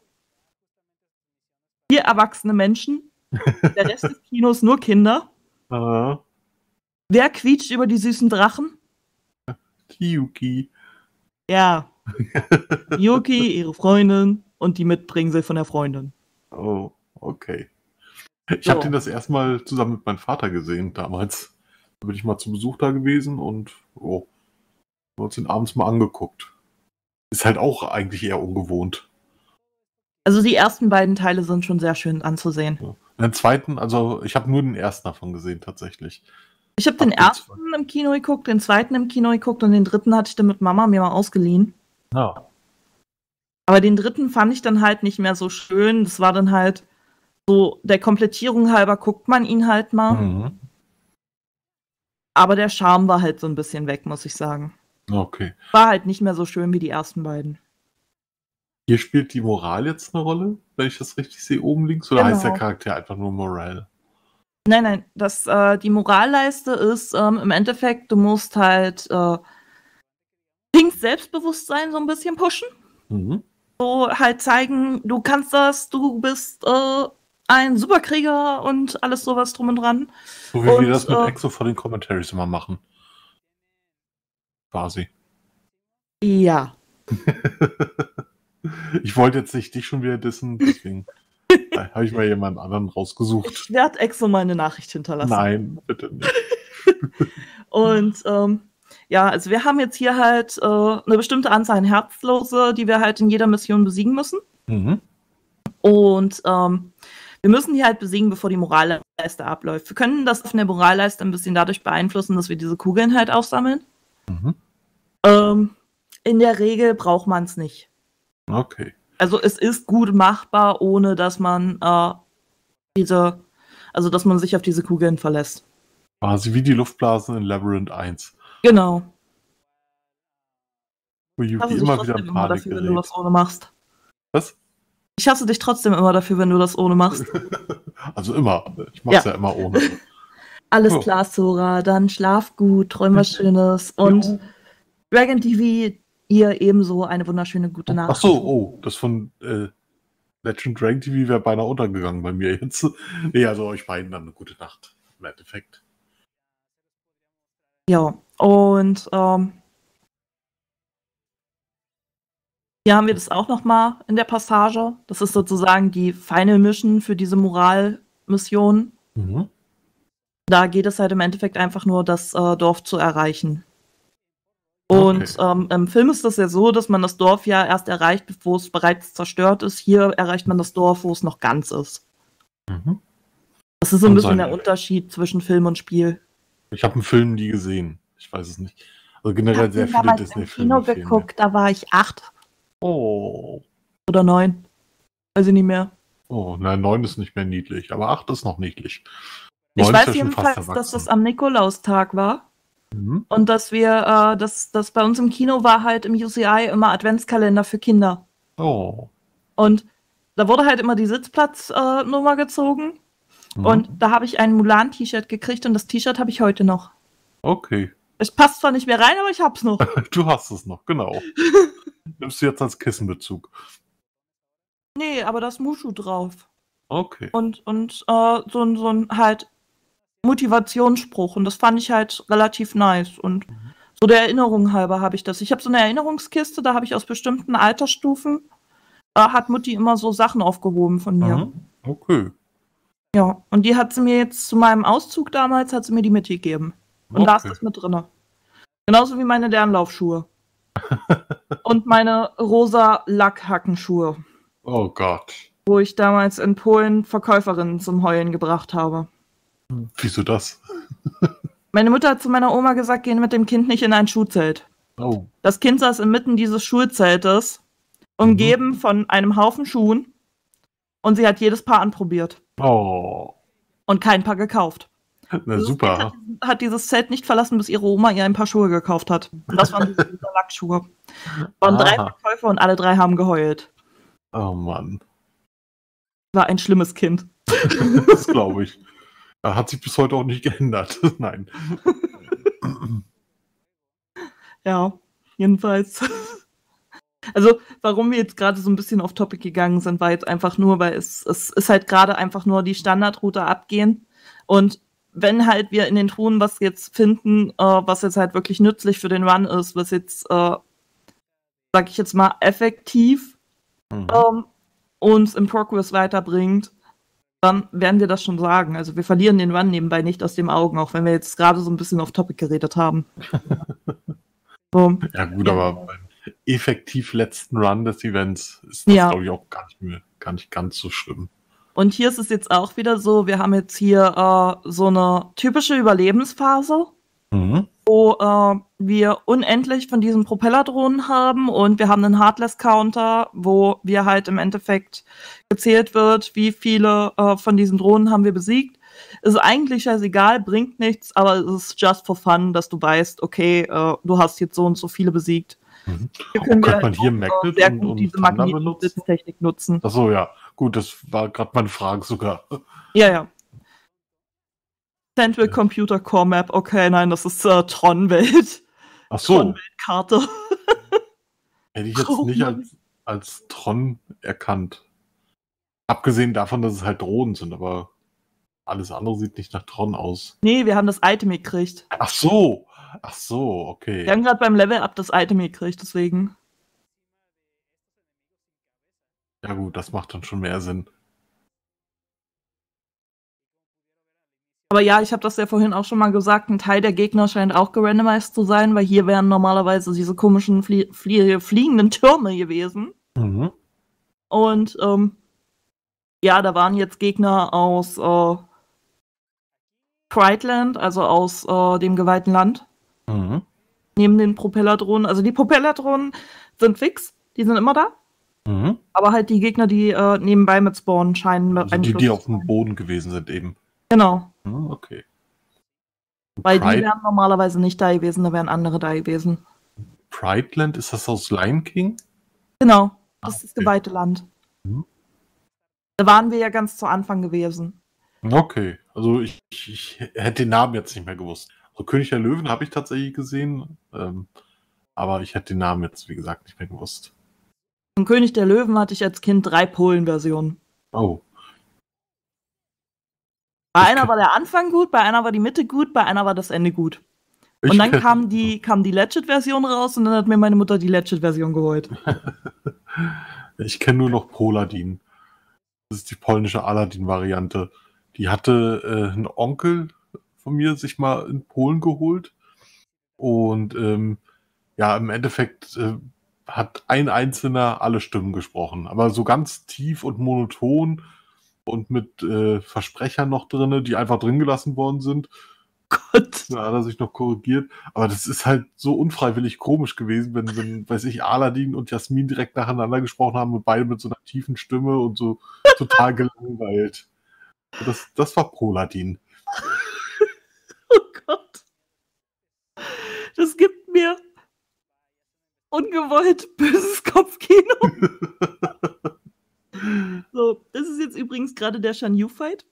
4 erwachsene Menschen, der Rest des Kinos nur Kinder. Wer quietscht über die süßen Drachen? Die Yuki. Ja. Yuki, ihre Freundin und die Mitbringsel von der Freundin. Oh, okay. Ich habe den das erste Mal zusammen mit meinem Vater gesehen damals. Da bin ich mal zu Besuch da gewesen und haben uns den abends mal angeguckt. Ist halt auch eigentlich eher ungewohnt. Also die ersten beiden Teile sind schon sehr schön anzusehen. Ja. Den zweiten, also ich habe nur den ersten davon gesehen tatsächlich. Ich habe den ersten im Kino geguckt, den zweiten im Kino geguckt und den dritten hatte ich dann mit Mama mir mal ausgeliehen. Ja. Aber den dritten fand ich dann halt nicht mehr so schön. Das war dann halt so, der Komplettierung halber guckt man ihn halt mal. Mhm. Aber der Charme war halt so ein bisschen weg, muss ich sagen. Okay. War halt nicht mehr so schön wie die ersten beiden. Hier spielt die Moral jetzt eine Rolle, wenn ich das richtig sehe, oben links? Oder heißt der Charakter einfach nur Moral? Nein, die Moralleiste ist im Endeffekt, du musst halt Pinks Selbstbewusstsein so ein bisschen pushen. Mhm. So halt zeigen, du kannst das, du bist ein Superkrieger und alles sowas drum und dran. So wie wir das mit Exo vor den Commentaries immer machen. Quasi. Ja. Ich wollte jetzt nicht dich schon wieder dissen, deswegen habe ich mal jemanden anderen rausgesucht. Ich werde Exo mal eine Nachricht hinterlassen. Nein, bitte nicht. Und also wir haben jetzt hier halt eine bestimmte Anzahl an Herzlose, die wir halt in jeder Mission besiegen müssen. Mhm. Und wir müssen die halt besiegen, bevor die Moralleiste abläuft. Wir können das auf der Moralleiste ein bisschen dadurch beeinflussen, dass wir diese Kugeln halt aufsammeln. Mhm. In der Regel braucht man es nicht. Okay. Also es ist gut machbar, ohne dass man dass man sich auf diese Kugeln verlässt. Quasi wie die Luftblasen in Labyrinth 1. Genau. Wo Yuki immer wieder in Panik dafür, wenn du das ohne machst. Was? Ich hasse dich trotzdem immer dafür, wenn du das ohne machst. Also immer. Ich mach's ja immer ohne. Alles klar, Sora. Dann schlaf gut, träum was Schönes. Und Dragon TV, ihr ebenso eine wunderschöne gute Nacht. Ach so, das von Legend Dragon TV wäre beinahe untergegangen bei mir jetzt. Nee, also euch beiden dann eine gute Nacht. Im Endeffekt. Ja, und hier haben wir das auch nochmal in der Passage. Das ist sozusagen die Final Mission für diese Moralmission. Mhm. Da geht es halt im Endeffekt einfach nur, das Dorf zu erreichen. Und im Film ist das ja so, dass man das Dorf ja erst erreicht, bevor es bereits zerstört ist. Hier erreicht man das Dorf, wo es noch ganz ist. Mhm. Das ist so ein bisschen der Unterschied zwischen Film und Spiel. Ich habe einen Film nie gesehen. Ich weiß es nicht. Also generell sehr viele Disney-Filme. Ich habe Kino geguckt, da war ich 8. Oh. Oder 9. Weiß ich nicht mehr. Oh, nein, 9 ist nicht mehr niedlich, aber 8 ist noch niedlich. Ich weiß jedenfalls, dass das am Nikolaustag war. Mhm. Und dass wir, dass bei uns im Kino war halt im UCI immer Adventskalender für Kinder. Oh. Und da wurde halt immer die Sitzplatznummer gezogen. Und da habe ich ein Mulan-T-Shirt gekriegt und das T-Shirt habe ich heute noch. Okay. Es passt zwar nicht mehr rein, aber ich hab's noch. Du hast es noch, genau. Nimmst du jetzt als Kissenbezug? Nee, aber da ist Mushu drauf. Okay. Und so ein halt Motivationsspruch. Und das fand ich halt relativ nice. Und so der Erinnerung halber habe ich das. Ich habe so eine Erinnerungskiste, da habe ich aus bestimmten Altersstufen, hat Mutti immer so Sachen aufgehoben von mir. Okay. Ja, und die hat sie mir jetzt zu meinem Auszug damals, hat sie mir die mitgegeben. Und da ist das mit drin. Genauso wie meine Lernlaufschuhe. Und meine rosa Lackhackenschuhe. Oh Gott. Wo ich damals in Polen Verkäuferinnen zum Heulen gebracht habe. Wieso das? Meine Mutter hat zu meiner Oma gesagt, gehen mit dem Kind nicht in ein Schuhzelt. Oh. Das Kind saß inmitten dieses Schulzeltes, umgeben von einem Haufen Schuhen. Und sie hat jedes Paar anprobiert. Oh. Und kein Paar gekauft. Na super. Hat dieses Zelt nicht verlassen, bis ihre Oma ihr ein paar Schuhe gekauft hat. Und das waren diese Lackschuhe. Waren 3 Verkäufer und alle 3 haben geheult. Oh Mann. War ein schlimmes Kind. Das glaube ich. Hat sich bis heute auch nicht geändert. Nein. Ja, jedenfalls. Also, warum wir jetzt gerade so ein bisschen off Topic gegangen sind, war jetzt einfach nur, weil es ist halt gerade einfach nur die Standardroute abgehen. Und wenn halt wir in den Truhen was jetzt finden, was jetzt halt wirklich nützlich für den Run ist, was jetzt, sag ich jetzt mal, effektiv uns im Progress weiterbringt, dann werden wir das schon sagen. Also wir verlieren den Run nebenbei nicht aus den Augen, auch wenn wir jetzt gerade so ein bisschen off Topic geredet haben. So. Ja gut, aber beim effektiv letzten Run des Events ist das, glaube ich, auch gar nicht ganz so schlimm. Und hier ist es jetzt auch wieder so, wir haben jetzt hier so eine typische Überlebensphase, wo wir unendlich von diesen Propellerdrohnen haben und wir haben einen Heartless-Counter, wo wir halt im Endeffekt gezählt wird, wie viele von diesen Drohnen haben wir besiegt. Ist eigentlich scheißegal, bringt nichts, aber es ist just for fun, dass du weißt, okay, du hast jetzt so und so viele besiegt. Hier können wir man hier Magnet sehr gut diese Magnettechnik nutzen. Achso, ja. Gut, das war gerade meine Frage sogar. Ja. Central Computer Core Map, okay, nein, das ist Tron-Welt. Ach so. Tron-Weltkarte. Hätte ich jetzt nicht als Tron erkannt. Abgesehen davon, dass es halt Drohnen sind, aber alles andere sieht nicht nach Tron aus. Nee, wir haben das Item gekriegt. Ach so, okay. Wir haben gerade beim Level-Up das Item gekriegt, deswegen. Ja gut, das macht dann schon mehr Sinn. Aber ja, ich habe das ja vorhin auch schon mal gesagt, ein Teil der Gegner scheint auch gerandomized zu sein, weil hier wären normalerweise diese komischen fliegenden Türme gewesen. Und ja, da waren jetzt Gegner aus Prideland, also aus dem geweihten Land. Neben den Propellerdrohnen. Also die Propellerdrohnen sind fix, die sind immer da. Aber halt die Gegner, die nebenbei mit spawnen, scheinen also die auf dem Boden gewesen sind eben. Genau. Okay. Weil die wären normalerweise nicht da gewesen, da wären andere da gewesen. Prideland, ist das aus Lion King? Genau, das ist das geweihte Land. Da waren wir ja ganz zu Anfang gewesen. Okay, also ich hätte den Namen jetzt nicht mehr gewusst. Also König der Löwen habe ich tatsächlich gesehen, aber ich hätte den Namen jetzt, wie gesagt, nicht mehr gewusst. Von König der Löwen hatte ich als Kind 3 Polen-Versionen. Oh. Bei einer war der Anfang gut, bei einer war die Mitte gut, bei einer war das Ende gut. Und dann kam die Legit-Version raus und dann hat mir meine Mutter die Legit-Version geholt. Ich kenne nur noch Poladin. Das ist die polnische Aladdin-Variante. Die hatte ein Onkel von mir sich mal in Polen geholt. Und ja, im Endeffekt hat ein Einzelner alle Stimmen gesprochen. Aber so ganz tief und monoton und mit Versprechern noch drin, die einfach drin gelassen worden sind. Gott. Da hat er sich noch korrigiert. Aber das ist halt so unfreiwillig komisch gewesen, wenn weiß ich, Aladdin und Jasmin direkt nacheinander gesprochen haben und beide mit so einer tiefen Stimme und so total gelangweilt. Das war Poladin. Oh Gott. Das gibt mir ungewollt böses Kopfkino. So, das ist jetzt übrigens gerade der Shan Yu Fight.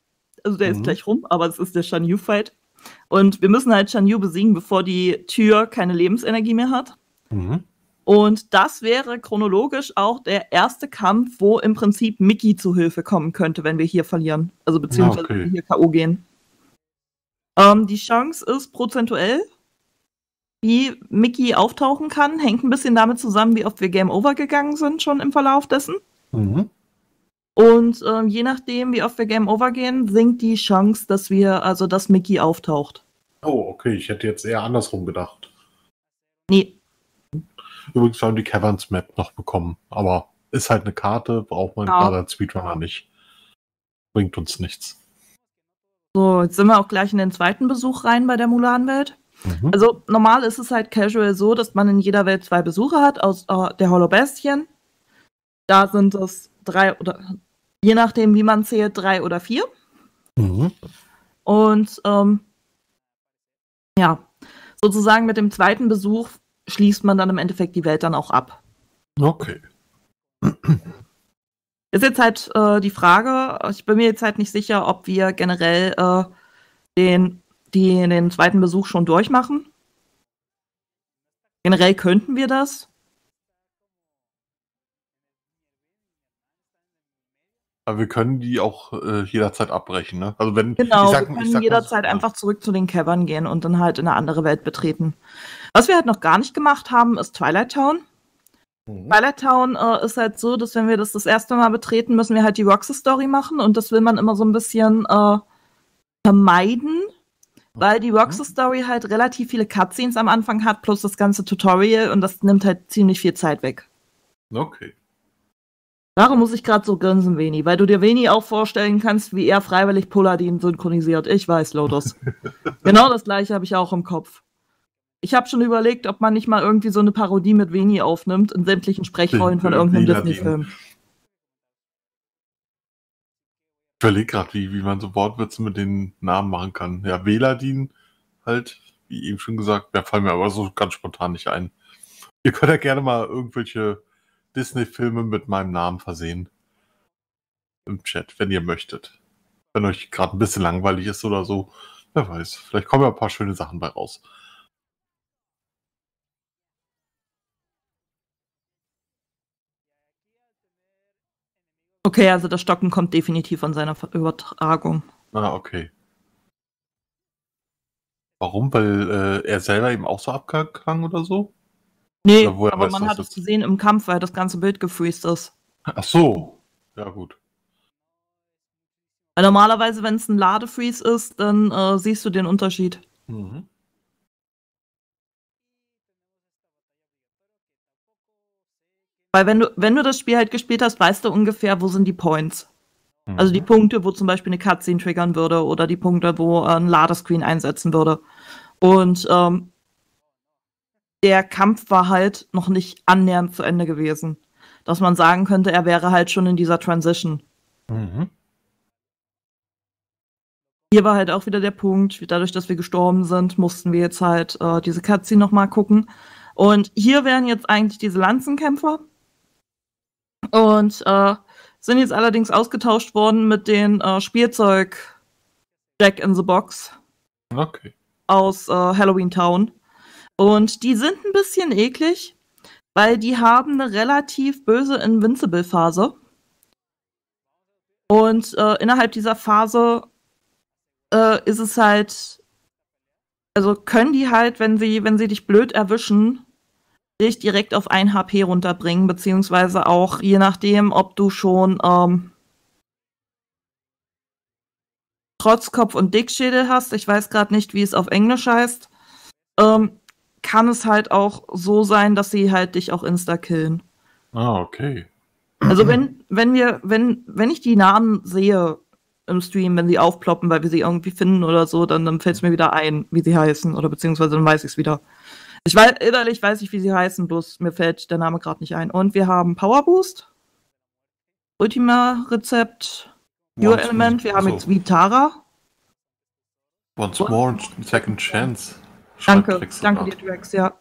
also der ist gleich rum, aber es ist der Shan Yu-Fight. Und wir müssen halt Shan Yu besiegen, bevor die Tür keine Lebensenergie mehr hat. Und das wäre chronologisch auch der erste Kampf, wo im Prinzip Mickey zu Hilfe kommen könnte, wenn wir hier verlieren. Also beziehungsweise wenn wir hier K.O. gehen. Die Chance ist prozentuell, wie Mickey auftauchen kann, hängt ein bisschen damit zusammen, wie oft wir Game Over gegangen sind schon im Verlauf dessen. Und je nachdem, wie oft wir Game Over gehen, sinkt die Chance, dass Mickey auftaucht. Oh, okay. Ich hätte jetzt eher andersrum gedacht. Nee. Übrigens haben die Caverns Map noch bekommen, aber ist halt eine Karte, braucht man gerade als Speedrunner nicht. Bringt uns nichts. So, jetzt sind wir auch gleich in den zweiten Besuch rein bei der Mulan-Welt. Also normal ist es halt casual so, dass man in jeder Welt 2 Besucher hat aus der Holobastien. Da sind es 3 oder je nachdem, wie man zählt, 3 oder 4. Und sozusagen mit dem zweiten Besuch schließt man dann im Endeffekt die Welt dann auch ab. Okay. Ist jetzt halt die Frage, ich bin mir jetzt halt nicht sicher, ob wir generell den zweiten Besuch schon durchmachen. Generell könnten wir das. Aber wir können die auch jederzeit abbrechen, ne? Also wenn wir können jederzeit einfach zurück zu den Cavern gehen und dann halt in eine andere Welt betreten. Was wir halt noch gar nicht gemacht haben, ist Twilight Town. Twilight Town ist halt so, dass wenn wir das erste Mal betreten, müssen wir halt die Roxas Story machen und das will man immer so ein bisschen vermeiden, weil die Roxas Story halt relativ viele Cutscenes am Anfang hat, plus das ganze Tutorial und das nimmt halt ziemlich viel Zeit weg. Okay. Darum muss ich gerade so grinsen, Veni, weil du dir Veni auch vorstellen kannst, wie er freiwillig Paladin synchronisiert. Ich weiß, Lotus. Genau das gleiche habe ich auch im Kopf. Ich habe schon überlegt, ob man nicht mal irgendwie so eine Parodie mit Veni aufnimmt in sämtlichen Sprechrollen von irgendeinem Disney-Film. Ich überlege gerade, wie man so Wortwitze mit den Namen machen kann. Ja, Veladin halt, wie eben schon gesagt, da fallen mir aber so ganz spontan nicht ein. Ihr könnt ja gerne mal irgendwelche Disney-Filme mit meinem Namen versehen. Im Chat, wenn ihr möchtet. Wenn euch gerade ein bisschen langweilig ist oder so. Wer weiß, vielleicht kommen ja ein paar schöne Sachen bei raus. Okay, also das Stocken kommt definitiv von seiner Übertragung. Ah, okay. Warum? Weil er selber eben auch so abgegangen oder so? Nee, aber man hat es gesehen im Kampf, weil das ganze Bild gefreezed ist. Ach so. Ja, gut. Weil normalerweise, wenn es ein Ladefreeze ist, dann siehst du den Unterschied. Weil wenn du das Spiel halt gespielt hast, weißt du ungefähr, wo sind die Points. Also die Punkte, wo zum Beispiel eine Cutscene triggern würde oder die Punkte, wo ein Ladescreen einsetzen würde. Und der Kampf war halt noch nicht annähernd zu Ende gewesen. Dass man sagen könnte, er wäre halt schon in dieser Transition. Hier war halt auch wieder der Punkt, dadurch, dass wir gestorben sind, mussten wir jetzt halt diese Cutscene nochmal gucken. Und hier wären jetzt eigentlich diese Lanzenkämpfer. Und sind jetzt allerdings ausgetauscht worden mit den Spielzeug Jack in the Box. Okay. Aus Halloween Town. Und die sind ein bisschen eklig, weil die haben eine relativ böse Invincible-Phase. Und innerhalb dieser Phase ist es halt, also können die halt, wenn sie dich blöd erwischen, dich direkt auf 1 HP runterbringen, beziehungsweise auch je nachdem, ob du schon Trotzkopf und Dickschädel hast, ich weiß gerade nicht, wie es auf Englisch heißt, kann es halt auch so sein, dass sie halt dich auch insta-killen. Ah, okay. Also wenn ich die Namen sehe im Stream, wenn sie aufploppen, weil wir sie irgendwie finden oder so, dann fällt es mir wieder ein, wie sie heißen, oder beziehungsweise dann weiß ich es wieder. Innerlich weiß ich, wie sie heißen, bloß mir fällt der Name gerade nicht ein. Und wir haben Power Boost, Ultima-Rezept, Pure Element, wir haben jetzt Vitara. Once more, second chance. Danke dir, Drex, ja.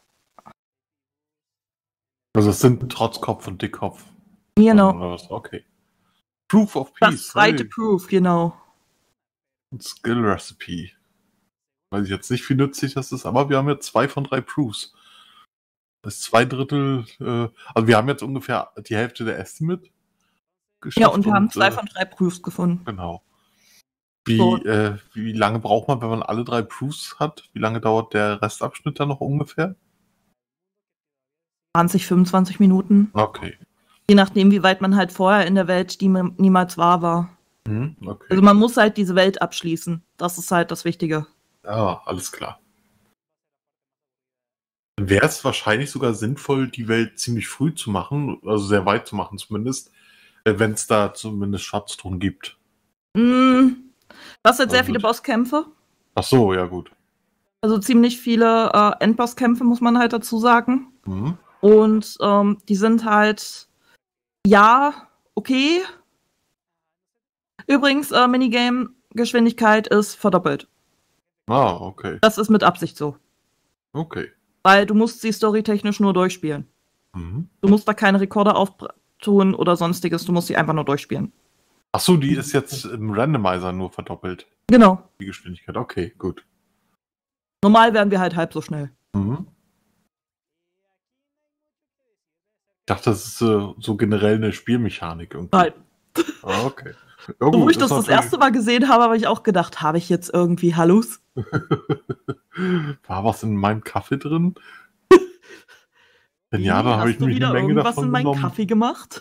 Also es sind Trotzkopf und Dickkopf. Genau. Okay. Proof of Peace. Das zweite Proof, genau. Skill Recipe. Weiß ich jetzt nicht, wie nützlich das ist, aber wir haben jetzt 2 von 3 Proofs. Das ist 2/3, also wir haben jetzt ungefähr die Hälfte der Estimate geschafft. Ja, und wir haben 2 von 3 Proofs gefunden. Genau. So. Wie lange braucht man, wenn man alle 3 Proofs hat? Wie lange dauert der Restabschnitt dann noch ungefähr? 20, 25 Minuten. Okay. Je nachdem, wie weit man halt vorher in der Welt, die niemals war. Okay. Also man muss halt diese Welt abschließen. Das ist halt das Wichtige. Ja, alles klar. Dann wäre es wahrscheinlich sogar sinnvoll, die Welt ziemlich früh zu machen, also sehr weit zu machen zumindest, wenn es da zumindest Schatztruhen gibt. Du hast jetzt sehr viele Bosskämpfe. Ach so, ja gut. Also ziemlich viele Endbosskämpfe, muss man halt dazu sagen. Mhm. Und die sind halt, ja, okay. Übrigens, Minigame-Geschwindigkeit ist verdoppelt. Ah, okay. Das ist mit Absicht so. Okay. Weil du musst sie storytechnisch nur durchspielen. Mhm. Du musst da keine Rekorder auftun oder sonstiges, du musst sie einfach nur durchspielen. Ach so, die ist jetzt im Randomizer nur verdoppelt. Genau. Die Geschwindigkeit, okay, gut. Normal wären wir halt halb so schnell. Mhm. Ich dachte, das ist so generell eine Spielmechanik irgendwie. Nein. Ah, okay. Ja, So, gut, wo ich das natürlich... erste Mal gesehen habe, habe ich auch gedacht, habe ich jetzt irgendwie Hallus? War was in meinem Kaffee drin? Wenn ja, dann habe ich mich eine Menge irgendwas davon in meinen genommen. Kaffee gemacht?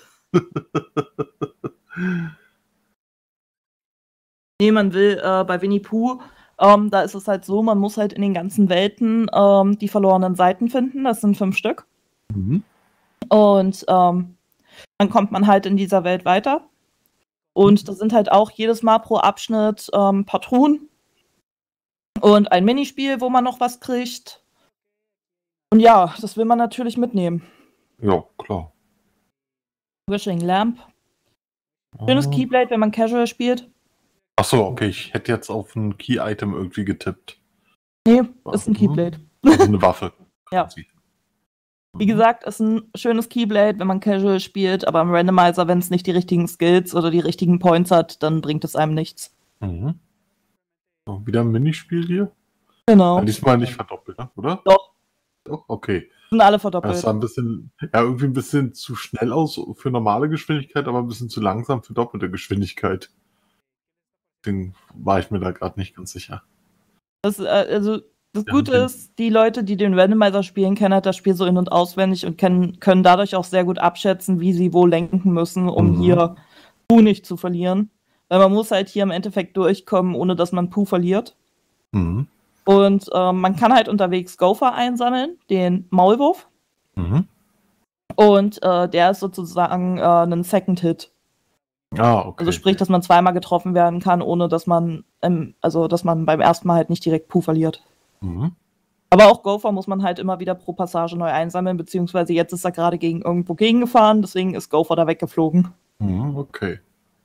Nee, man will bei Winnie Pooh, da ist es halt so, man muss halt in den ganzen Welten die verlorenen Seiten finden. Das sind 5 Stück. Mhm. Und dann kommt man halt in dieser Welt weiter. Und das sind halt auch jedes Mal pro Abschnitt ein paar Truhen. Und ein Minispiel, wo man noch was kriegt. Und ja, das will man natürlich mitnehmen. Ja, klar. Wishing Lamp. Schönes Keyblade, wenn man Casual spielt. Ach so, okay, ich hätte jetzt auf ein Key-Item irgendwie getippt. Nee, ist ein Keyblade. Also eine Waffe. Ja. Wie gesagt, ist ein schönes Keyblade, wenn man Casual spielt, aber im Randomizer, wenn es nicht die richtigen Skills oder die richtigen Points hat, dann bringt es einem nichts. Mhm. So, wieder ein Minispiel hier? Genau. Diesmal nicht verdoppelt, ne? Oder? Doch. Doch, okay. Sind alle verdoppelt. Das sah irgendwie ein bisschen zu schnell aus für normale Geschwindigkeit, aber ein bisschen zu langsam für doppelte Geschwindigkeit. Deswegen war ich mir da gerade nicht ganz sicher. Das Gute ist, die Leute, die den Randomizer spielen, kennen halt das Spiel so in- und auswendig und können dadurch auch sehr gut abschätzen, wie sie wo lenken müssen, um hier Pooh nicht zu verlieren. Weil man muss halt hier im Endeffekt durchkommen, ohne dass man Pooh verliert. Mhm. Und man kann halt unterwegs Gopher einsammeln, den Maulwurf. Mhm. Und der ist sozusagen ein Second Hit. Ah, okay. Also sprich, dass man zweimal getroffen werden kann, ohne dass man beim ersten Mal halt nicht direkt Pooh verliert. Mhm. Aber auch Gopher muss man halt immer wieder pro Passage neu einsammeln, beziehungsweise jetzt ist er gerade irgendwo gegengefahren, deswegen ist Gopher da weggeflogen. Mhm, okay.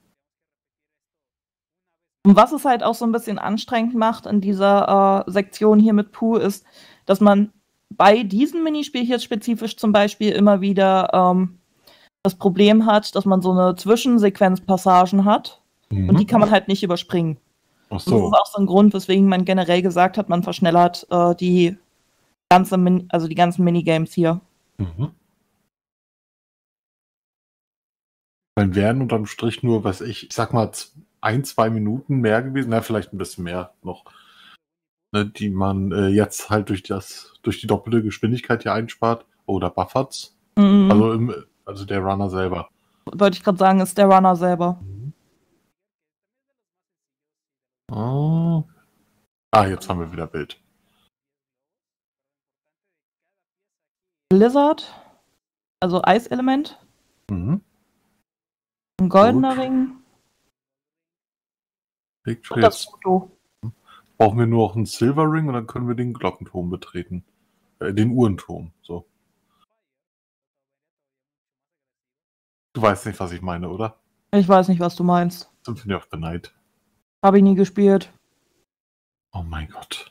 Und was es halt auch so ein bisschen anstrengend macht in dieser Sektion hier mit Pooh, ist, dass man bei diesem Minispiel hier spezifisch zum Beispiel immer wieder das Problem hat, dass man so eine Zwischensequenzpassagen hat und die kann man halt nicht überspringen. Ach so. Das ist auch so ein Grund, weswegen man generell gesagt hat, man verschnellert die ganzen Minigames hier. Mhm. Dann wären unterm Strich nur, ich sag mal, 1-2 Minuten mehr gewesen, vielleicht ein bisschen mehr noch, ne, die man jetzt halt durch die doppelte Geschwindigkeit hier einspart oder buffert. Mhm. Also der Runner selber. Wollte ich gerade sagen, ist der Runner selber. Jetzt haben wir wieder Bild. Blizzard, also Eiselement. Mhm. Ein goldener Ring. Und das Foto. Brauchen wir nur noch einen Silver Ring und dann können wir den Glockenturm betreten. Den Uhrenturm, so. Du weißt nicht, was ich meine, oder? Ich weiß nicht, was du meinst. Symphony of the Night. Habe ich nie gespielt. Oh mein Gott.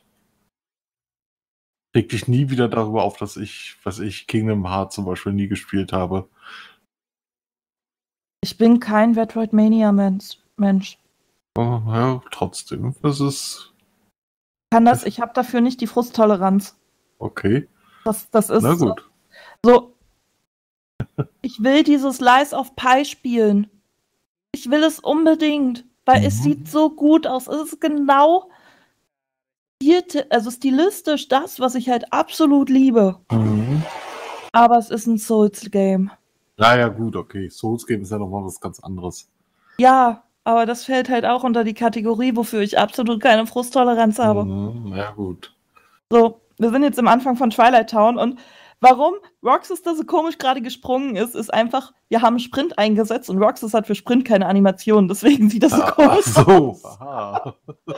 Reg dich nie wieder darüber auf, dass ich Kingdom Hearts zum Beispiel nie gespielt habe. Ich bin kein Metroidvania-Mensch. Oh, ja, trotzdem. Das ist Ich habe dafür nicht die Frusttoleranz. okay. Das Na ist gut. so, ich will dieses Lies of Pi spielen. Ich will es unbedingt, weil es sieht so gut aus. Es ist genau stilistisch das, was ich halt absolut liebe. Aber es ist ein Souls-Game. Ja, gut, okay. Souls Game ist ja nochmal was ganz anderes. Ja, aber das fällt halt auch unter die Kategorie, wofür ich absolut keine Frusttoleranz habe. Ja, gut. So, wir sind jetzt am Anfang von Twilight Town und warum Roxas da so komisch gerade gesprungen ist einfach, wir haben Sprint eingesetzt und Roxas hat für Sprint keine Animation, deswegen sieht das so komisch aus. Aha.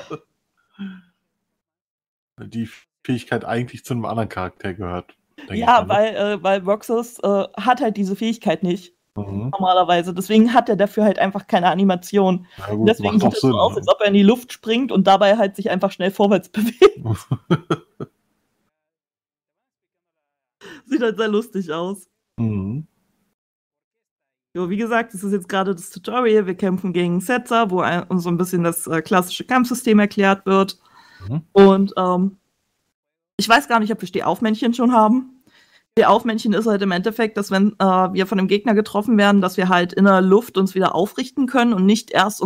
Die Fähigkeit eigentlich zu einem anderen Charakter gehört. Ja, weil Roxas hat halt diese Fähigkeit nicht. Normalerweise. Deswegen hat er dafür halt einfach keine Animation. Ja, gut, deswegen sieht es so aus, als ob er in die Luft springt und dabei halt sich einfach schnell vorwärts bewegt. Sieht halt sehr lustig aus. Jo, wie gesagt, das ist jetzt gerade das Tutorial. Wir kämpfen gegen Setzer, wo uns so ein bisschen das klassische Kampfsystem erklärt wird. Und ich weiß gar nicht, ob wir Stehaufmännchen schon haben. Stehaufmännchen ist halt im Endeffekt, dass wenn wir von dem Gegner getroffen werden, dass wir halt in der Luft uns wieder aufrichten können und nicht erst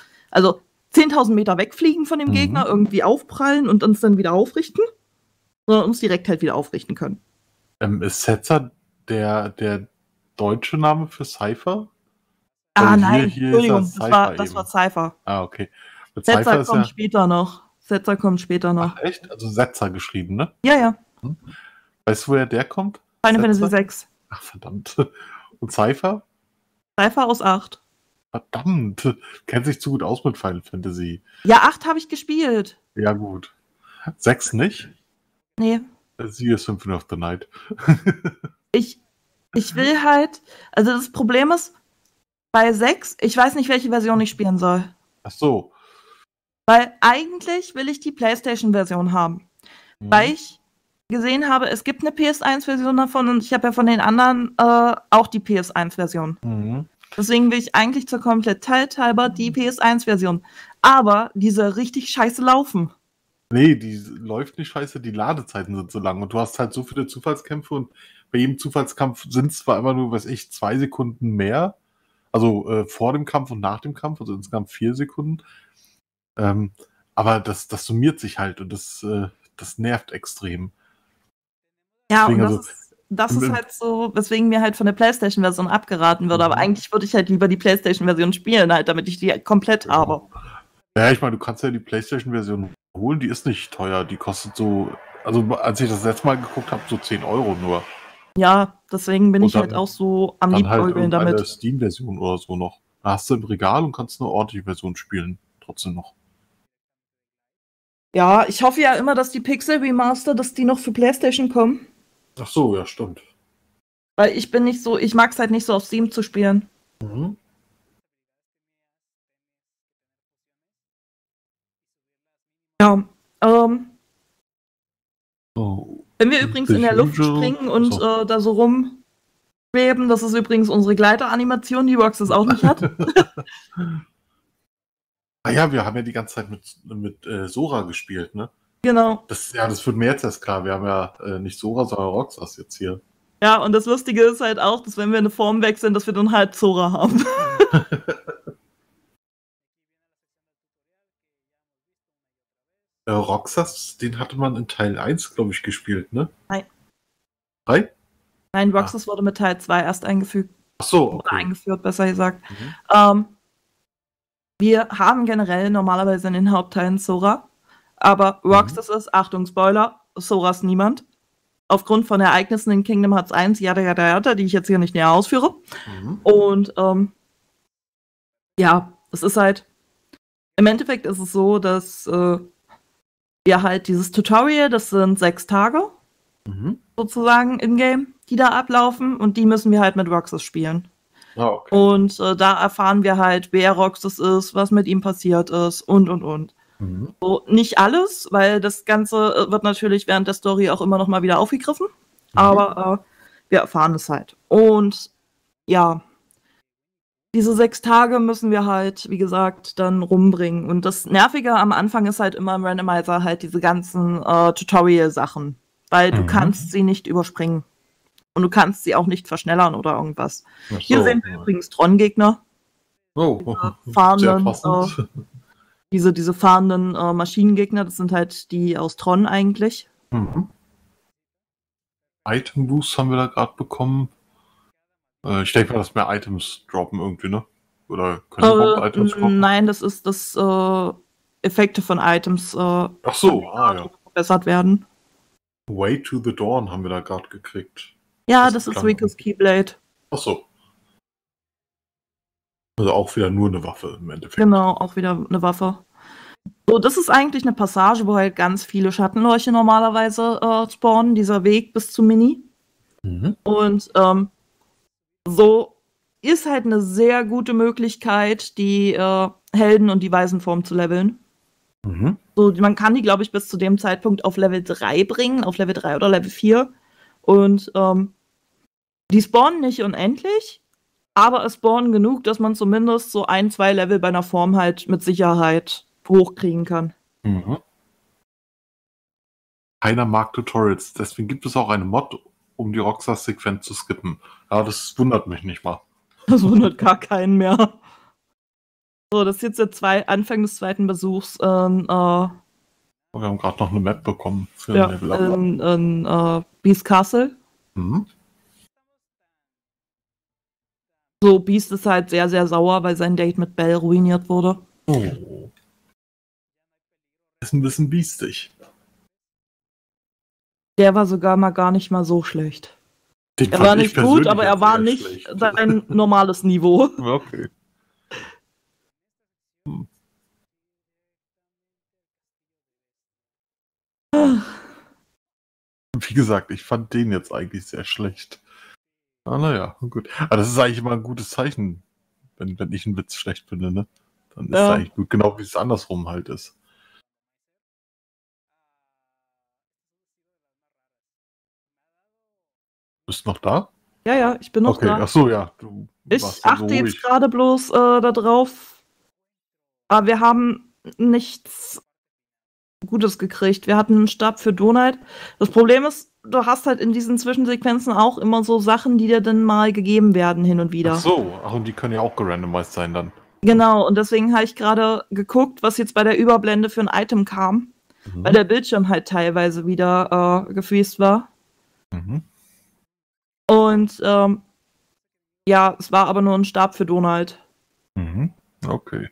10.000 Meter wegfliegen von dem Gegner, irgendwie aufprallen und uns dann wieder aufrichten, sondern uns direkt halt wieder aufrichten können. Ist Setzer der deutsche Name für Cypher? Nein, Entschuldigung, das war Cypher. Okay. Setzer kommt später noch. Ach, echt? Also Setzer geschrieben, ne? Ja. Weißt du, woher der kommt? Final Fantasy 6. Ach, verdammt. Und Cypher? Cypher aus 8. Verdammt. Kennt sich zu gut aus mit Final Fantasy. Ja, 8 habe ich gespielt. Ja, gut. 6 nicht? Nee. Sie ist Symphony of the Night. Ich will halt, also das Problem ist, bei 6, ich weiß nicht, welche Version ich spielen soll. Ach so. Weil eigentlich will ich die PlayStation-Version haben. Weil ich gesehen habe, es gibt eine PS1-Version davon und ich habe ja von den anderen auch die PS1-Version. Deswegen will ich eigentlich zur Komplettheit halber die PS1-Version. Aber diese richtig scheiße laufen. Nee, die läuft nicht scheiße, die Ladezeiten sind so lang und du hast halt so viele Zufallskämpfe und bei jedem Zufallskampf sind es zwar immer nur, 2 Sekunden mehr, also vor dem Kampf und nach dem Kampf, also insgesamt 4 Sekunden, aber das summiert sich halt und das nervt extrem. Ja, deswegen, und das ist halt so, weswegen mir halt von der PlayStation-Version abgeraten wird, aber eigentlich würde ich halt lieber die PlayStation-Version spielen, halt, damit ich die komplett habe. Ja, ich meine, du kannst ja die PlayStation-Version holen, die ist nicht teuer, die kostet so, also als ich das letzte Mal geguckt habe, so 10 € nur. Ja, deswegen bin ich halt auch so am Liebäugeln damit. Eine Steam-Version oder so noch. Da hast du im Regal und kannst eine ordentliche Version spielen, trotzdem noch. Ja, ich hoffe ja immer, dass die Pixel Remaster, dass die noch für PlayStation kommen. Ach so, ja, stimmt. Weil ich mag es halt nicht so auf Steam zu spielen. Ja, wenn wir übrigens in der Luft springen und da so rumschweben, das ist übrigens unsere Gleiteranimation, die Roxas auch nicht hat. Ja, wir haben ja die ganze Zeit mit Sora gespielt, ne? Genau. Das wird mir jetzt erst klar. Wir haben ja nicht Sora, sondern Roxas jetzt hier. Ja, und das Lustige ist halt auch, dass wenn wir eine Form wechseln, dass wir dann halt Sora haben. Roxas, den hatte man in Teil 1, glaube ich, gespielt, ne? Nein. 3? Nein, Roxas wurde mit Teil 2 erst eingefügt. Ach so, okay. Oder eingeführt, besser gesagt. Wir haben generell normalerweise in den Hauptteilen Sora, aber Roxas ist, Achtung, Spoiler, Soras niemand. Aufgrund von Ereignissen in Kingdom Hearts 1, die ich jetzt hier nicht näher ausführe. Und ja, es ist halt, im Endeffekt ist es so, dass wir halt dieses Tutorial, das sind 6 Tage, sozusagen in-game, die da ablaufen und die müssen wir halt mit Roxas spielen. Okay. Und da erfahren wir halt, wer Roxas ist, was mit ihm passiert ist und. So, nicht alles, weil das Ganze wird natürlich während der Story auch immer noch mal wieder aufgegriffen, aber wir erfahren es halt. Und ja, diese 6 Tage müssen wir halt, wie gesagt, dann rumbringen. Und das Nervige am Anfang ist halt immer im Randomizer halt diese ganzen Tutorial-Sachen. Weil du kannst sie nicht überspringen. Und du kannst sie auch nicht verschnellern oder irgendwas. So, Hier sehen wir übrigens Tron-Gegner. Fahrenden, diese fahrenden Maschinengegner, das sind halt die aus Tron eigentlich. Item Boost haben wir da gerade bekommen. Ich denke mal, dass mehr Items droppen irgendwie, ne? Oder können überhaupt Items droppen? Nein, das ist das Effekte von Items Ach so, ja. verbessert werden. Way to the Dawn haben wir da gerade gekriegt. Ja, das ist Rico's Keyblade. Ach so. Also auch wieder nur eine Waffe im Endeffekt. Genau, auch wieder eine Waffe. So, das ist eigentlich eine Passage, wo halt ganz viele Schattenleuchte normalerweise spawnen, dieser Weg bis zu Mini. Und so ist halt eine sehr gute Möglichkeit, die Helden- und die Waisenform zu leveln. So, man kann die, glaube ich, bis zu dem Zeitpunkt auf Level 3 bringen, auf Level 3 oder Level 4. Und die spawnen nicht unendlich, aber es spawnen genug, dass man zumindest so 1-2 Level bei einer Form halt mit Sicherheit hochkriegen kann. Keiner mag Tutorials, deswegen gibt es auch eine Mod, um die Rockstar-Sequenz zu skippen. Ja, das wundert mich nicht mal. Das wundert gar keinen mehr. So, das ist jetzt der Anfang des 2. Besuchs. Wir haben gerade noch eine Map bekommen für ein Level Up. Beast Castle. So, Beast ist halt sehr, sehr sauer, weil sein Date mit Belle ruiniert wurde. Oh. Ist ein bisschen biestig. Der war sogar mal gar nicht mal so schlecht. Er war nicht gut, aber er war nicht sein normales Niveau. Okay. Wie gesagt, ich fand den jetzt eigentlich sehr schlecht. Naja, gut. Aber das ist eigentlich immer ein gutes Zeichen, wenn ich einen Witz schlecht finde, ne? Dann ist es eigentlich gut, genau wie es andersrum halt ist. Bist du noch da? Ja, ich bin noch da. Ach so, ja. Ich achte jetzt gerade bloß da drauf. Aber wir haben nichts Gutes gekriegt. Wir hatten einen Stab für Donald. Das Problem ist, du hast halt in diesen Zwischensequenzen auch immer so Sachen, die dir dann mal gegeben werden hin und wieder. Ach so, und die können ja auch gerandomized sein dann. Genau, und deswegen habe ich gerade geguckt, was jetzt bei der Überblende für ein Item kam, weil der Bildschirm halt teilweise wieder gefreezed war. Und ja, es war aber nur ein Stab für Donald. Okay.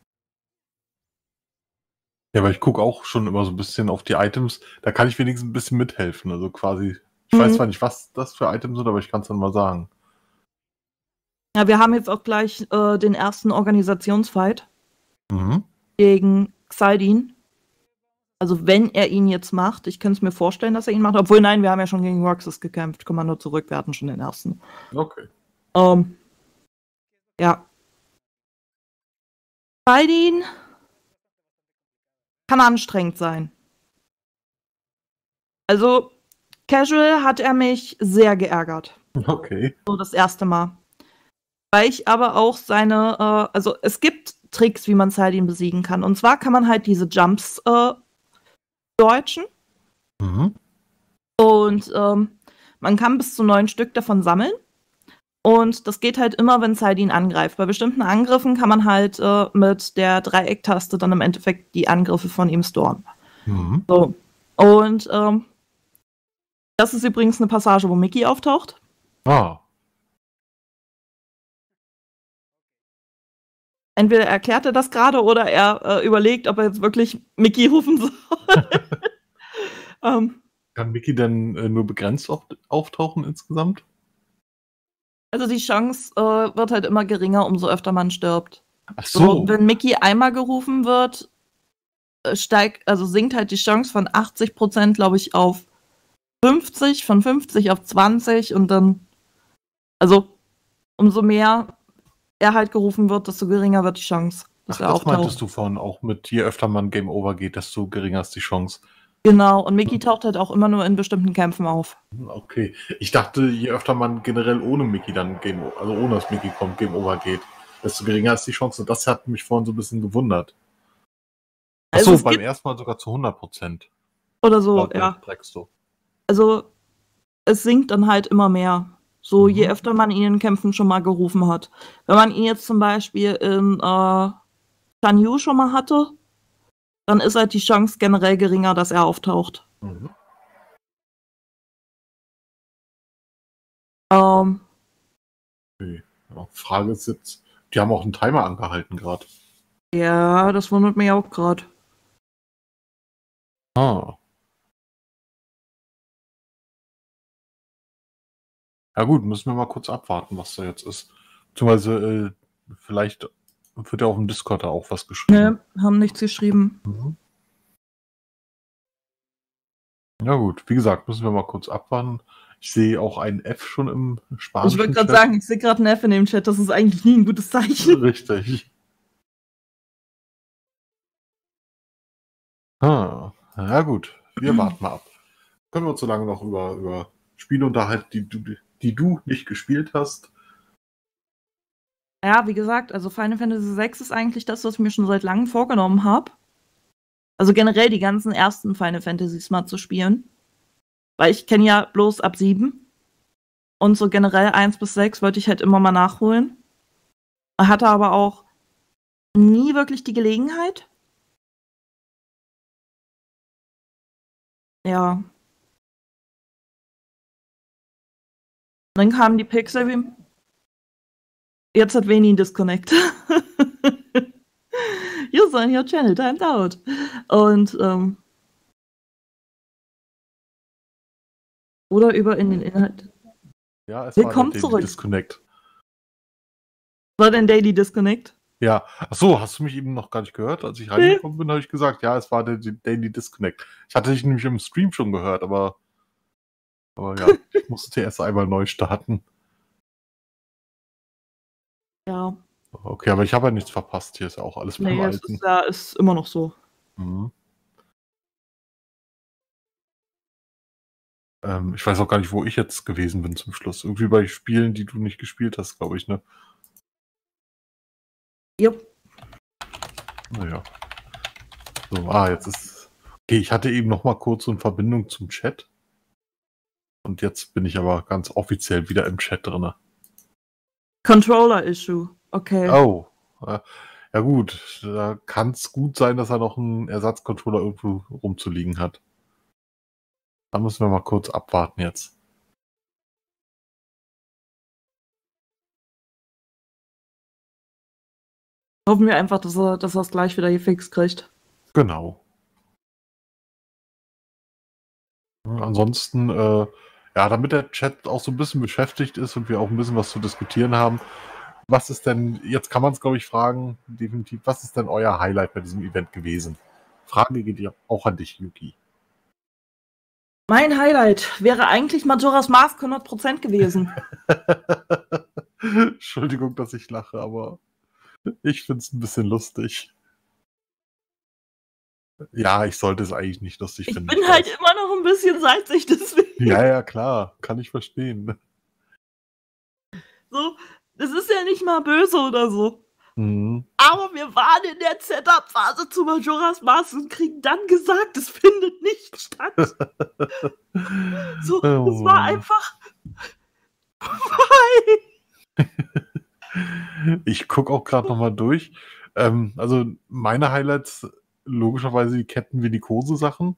Ja, aber ich gucke auch schon immer so ein bisschen auf die Items. Da kann ich wenigstens ein bisschen mithelfen. Also quasi, ich weiß zwar nicht, was das für Items sind, aber ich kann es dann mal sagen. Ja, wir haben jetzt auch gleich den ersten Organisationsfight gegen Xaldin. Also wenn er ihn jetzt macht, ich kann es mir vorstellen, dass er ihn macht. Obwohl, nein, wir haben ja schon gegen Roxas gekämpft. Kommando zurück, wir hatten schon den ersten. Okay. Ja. Xaldin kann anstrengend sein. Also, casual hat er mich sehr geärgert. Okay. So das erste Mal. Weil ich aber auch seine, also es gibt Tricks, wie man Xaldin besiegen kann. Und zwar kann man halt diese Jumps deutschen. Und man kann bis zu 9 Stück davon sammeln. Und das geht halt immer, wenn Xaldin angreift. Bei bestimmten Angriffen kann man halt mit der Dreiecktaste dann im Endeffekt die Angriffe von ihm storen. So. Und das ist übrigens eine Passage, wo Mickey auftaucht. Entweder erklärt er das gerade oder er überlegt, ob er jetzt wirklich Mickey rufen soll. Kann Mickey denn nur begrenzt auftauchen insgesamt? Also die Chance wird halt immer geringer, umso öfter man stirbt. Ach so. Wenn Mickey einmal gerufen wird, sinkt halt die Chance von 80%, glaube ich, auf 50, von 50 auf 20 und dann, also umso mehr er halt gerufen wird, desto geringer wird die Chance, dass er auftaucht. Das meintest du vorhin auch mit, je öfter man Game Over geht, desto geringer ist die Chance. Genau, und Mickey taucht halt auch immer nur in bestimmten Kämpfen auf. Okay, ich dachte, je öfter man generell ohne Mickey dann ohne dass Mickey kommt, Game Over geht. desto geringer ist die Chance. Das hat mich vorhin so ein bisschen gewundert. Also Achso, beim ersten Mal sogar zu 100%. Oder so, ja. Also, es sinkt dann halt immer mehr. So, je öfter man ihn in Kämpfen schon mal gerufen hat. Wenn man ihn jetzt zum Beispiel in Shan Yu schon mal hatte, dann ist halt die Chance generell geringer, dass er auftaucht. Okay. Ja, Frage ist jetzt, die haben auch einen Timer angehalten gerade. Ja, das wundert mich auch gerade. Ja gut, müssen wir mal kurz abwarten, was da jetzt ist. Beziehungsweise vielleicht wird ja auf dem Discord da auch was geschrieben. Ne, haben nichts geschrieben. Ja gut, wie gesagt, müssen wir mal kurz abwarten. Ich sehe auch ein F schon im Spanischen. Ich wollte gerade sagen, ich sehe gerade ein F in dem Chat, das ist eigentlich nie ein gutes Zeichen. Richtig. Ja gut, wir warten mal ab. Können wir uns so lange noch über Spiele unterhalten, die du nicht gespielt hast? Ja, wie gesagt, also Final Fantasy VI ist eigentlich das, was ich mir schon seit langem vorgenommen habe. Also generell die ganzen ersten Final Fantasies mal zu spielen. Weil ich kenne ja bloß ab 7. Und so generell 1 bis 6 wollte ich halt immer mal nachholen. Hatte aber auch nie wirklich die Gelegenheit. Ja. Dann kamen die Pixel. Jetzt hat Veni Disconnect. User on your channel timed out. Und oder über in den Inhalt. Ja, es Willkommen war der zurück. Disconnect. War denn Daily Disconnect? Ja. Achso, hast du mich eben noch gar nicht gehört? Als ich reingekommen bin, habe ich gesagt, ja, es war der Daily Disconnect. Ich hatte dich nämlich im Stream schon gehört, aber ja, ich musste erst einmal neu starten. Ja. Okay, aber ich habe ja nichts verpasst. Hier ist ja auch alles beim Alten. Ist immer noch so. Ich weiß auch gar nicht, wo ich jetzt gewesen bin zum Schluss. Irgendwie bei Spielen, die du nicht gespielt hast, glaube ich, ne? Yep. Naja. So, jetzt ist... Okay, ich hatte eben noch mal kurz so eine Verbindung zum Chat. Und jetzt bin ich aber ganz offiziell wieder im Chat drin. Controller-Issue. Okay. Oh. Ja gut, da kann es gut sein, dass er noch einen Ersatzcontroller irgendwo rumzuliegen hat. Da müssen wir mal kurz abwarten jetzt. Hoffen wir einfach, dass er es gleich wieder gefixt kriegt. Genau. Ansonsten, ja, damit der Chat auch so ein bisschen beschäftigt ist und wir auch ein bisschen was zu diskutieren haben, was ist denn, jetzt kann man es glaube ich fragen, definitiv, was ist denn euer Highlight bei diesem Event gewesen? Frage geht ja auch an dich, Yuki. Mein Highlight wäre eigentlich Majora's Mask 100% gewesen. Entschuldigung, dass ich lache, aber ich finde es ein bisschen lustig. Ja, ich sollte es eigentlich nicht lustig finden. Ich bin halt immer noch ein bisschen salzig, deswegen. Ja, klar, kann ich verstehen. So, das ist ja nicht mal böse oder so. Aber wir waren in der Setup-Phase zu Majora's Mask und kriegen dann gesagt, es findet nicht statt. So, das war einfach... Ich gucke auch gerade nochmal durch. Also meine Highlights, logischerweise die Captain Velikose-Sachen.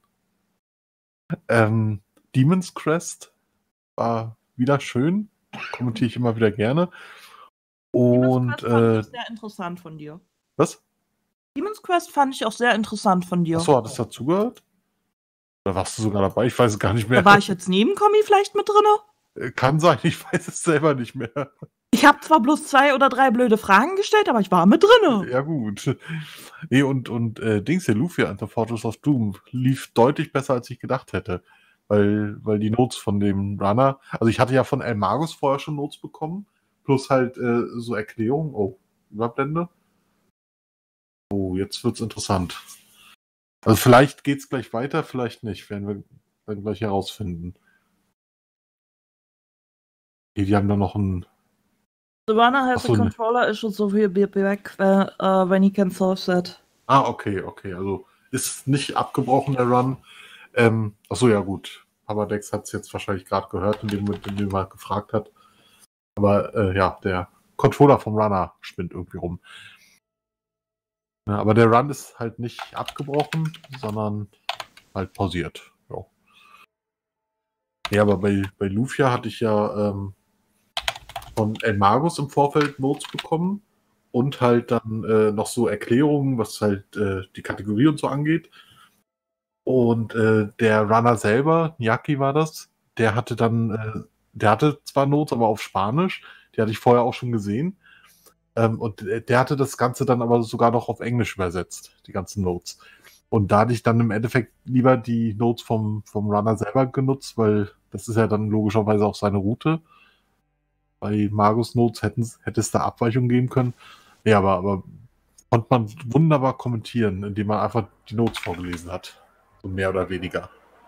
Demon's Crest war wieder schön. Kommentiere ich immer wieder gerne. Und Demon's Quest fand ich sehr interessant von dir. Was? Demon's Quest fand ich auch sehr interessant von dir. Achso, hat das dazugehört? Oder warst du sogar dabei? Ich weiß es gar nicht mehr. Da war ich jetzt neben Kommi vielleicht mit drin? Kann sein, ich weiß es selber nicht mehr. Ich habe zwar bloß 2 oder 3 blöde Fragen gestellt, aber ich war mit drin. Ja gut. Nee, und Dings hier, Lufia and the Fortress of Doom lief deutlich besser, als ich gedacht hätte. Weil die Notes von dem Runner, also ich hatte ja von El Magus vorher schon Notes bekommen, plus halt so Erklärungen. Oh, Überblende. Oh, jetzt wird's interessant. Also vielleicht geht's gleich weiter, vielleicht nicht. Werden wir dann gleich herausfinden. Die haben da noch ein The runner has Achso, a ne. controller issue, so he'll be back when he can solve that. Okay. Also ist nicht abgebrochen der Run. Achso, ja gut. Haberdex hat es jetzt wahrscheinlich gerade gehört, indem er gefragt hat. Aber ja, der Controller vom Runner spinnt irgendwie rum. Ja, aber der Run ist halt nicht abgebrochen, sondern halt pausiert. Jo. Ja, aber bei Lufia hatte ich ja von Elmagus im Vorfeld Notes bekommen und halt dann noch so Erklärungen, was halt die Kategorie und so angeht. Und der Runner selber, Nyaki war das, der hatte der hatte zwar Notes, aber auf Spanisch, die hatte ich vorher auch schon gesehen. Und der hatte das Ganze dann aber sogar noch auf Englisch übersetzt, die ganzen Notes. Und da hatte ich dann im Endeffekt lieber die Notes vom Runner selber genutzt, weil das ist ja dann logischerweise auch seine Route. Bei Magus Notes hätte es da Abweichungen geben können. Ja, aber konnte man wunderbar kommentieren, indem man einfach die Notes vorgelesen hat. So mehr oder weniger.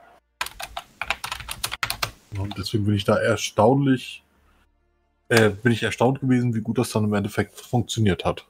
Und deswegen bin ich da erstaunt gewesen, wie gut das dann im Endeffekt funktioniert hat.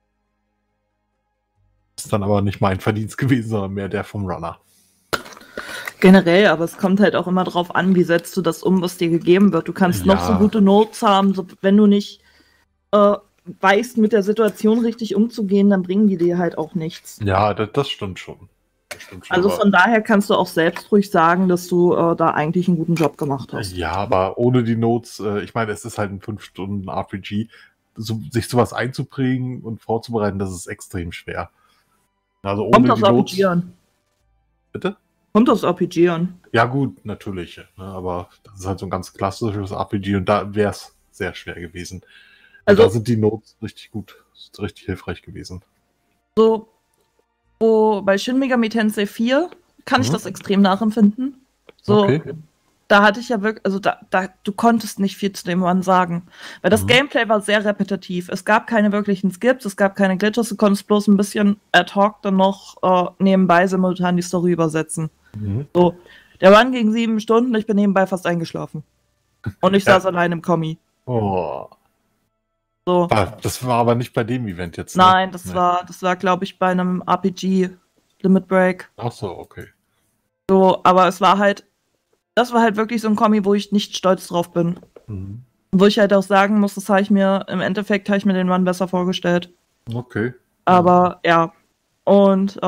Ist dann aber nicht mein Verdienst gewesen, sondern mehr der vom Runner. Generell, aber es kommt halt auch immer drauf an, wie setzt du das um, was dir gegeben wird. Du kannst noch so gute Notes haben, wenn du nicht weißt, mit der Situation richtig umzugehen, dann bringen die dir halt auch nichts. Ja, das stimmt schon. Also von daher kannst du auch selbst ruhig sagen, dass du da eigentlich einen guten Job gemacht hast. Ja, aber ohne die Notes, ich meine, es ist halt ein 5-Stunden-RPG, sich sowas einzuprägen und vorzubereiten, das ist extrem schwer. Also ohne Kommt die aufs Notes. RPG an. Bitte? Kommt aufs RPG an. Ja gut, natürlich. Ne, aber das ist halt so ein ganz klassisches RPG und da wäre es sehr schwer gewesen. Also da sind die Notes richtig gut, richtig hilfreich gewesen. So, bei Shin Megami Tensei 4 kann ich das extrem nachempfinden. So, okay. Da hatte ich ja wirklich, also du konntest nicht viel zu dem One sagen. Weil das Gameplay war sehr repetitiv. Es gab keine wirklichen Skips, es gab keine Glitches, du konntest bloß ein bisschen ad hoc dann noch nebenbei simultan die Story übersetzen. So, der Run ging 7 Stunden, ich bin nebenbei fast eingeschlafen. Und ich saß allein im Kommi. Oh. So. Das war aber nicht bei dem Event jetzt. Ne? Nein, das war, glaube ich, bei einem RPG Limit Break. Ach so, okay. So, aber das war halt wirklich so ein Kommi, wo ich nicht stolz drauf bin. Wo ich halt auch sagen muss, im Endeffekt habe ich mir den Run besser vorgestellt. Okay. Aber ja. Und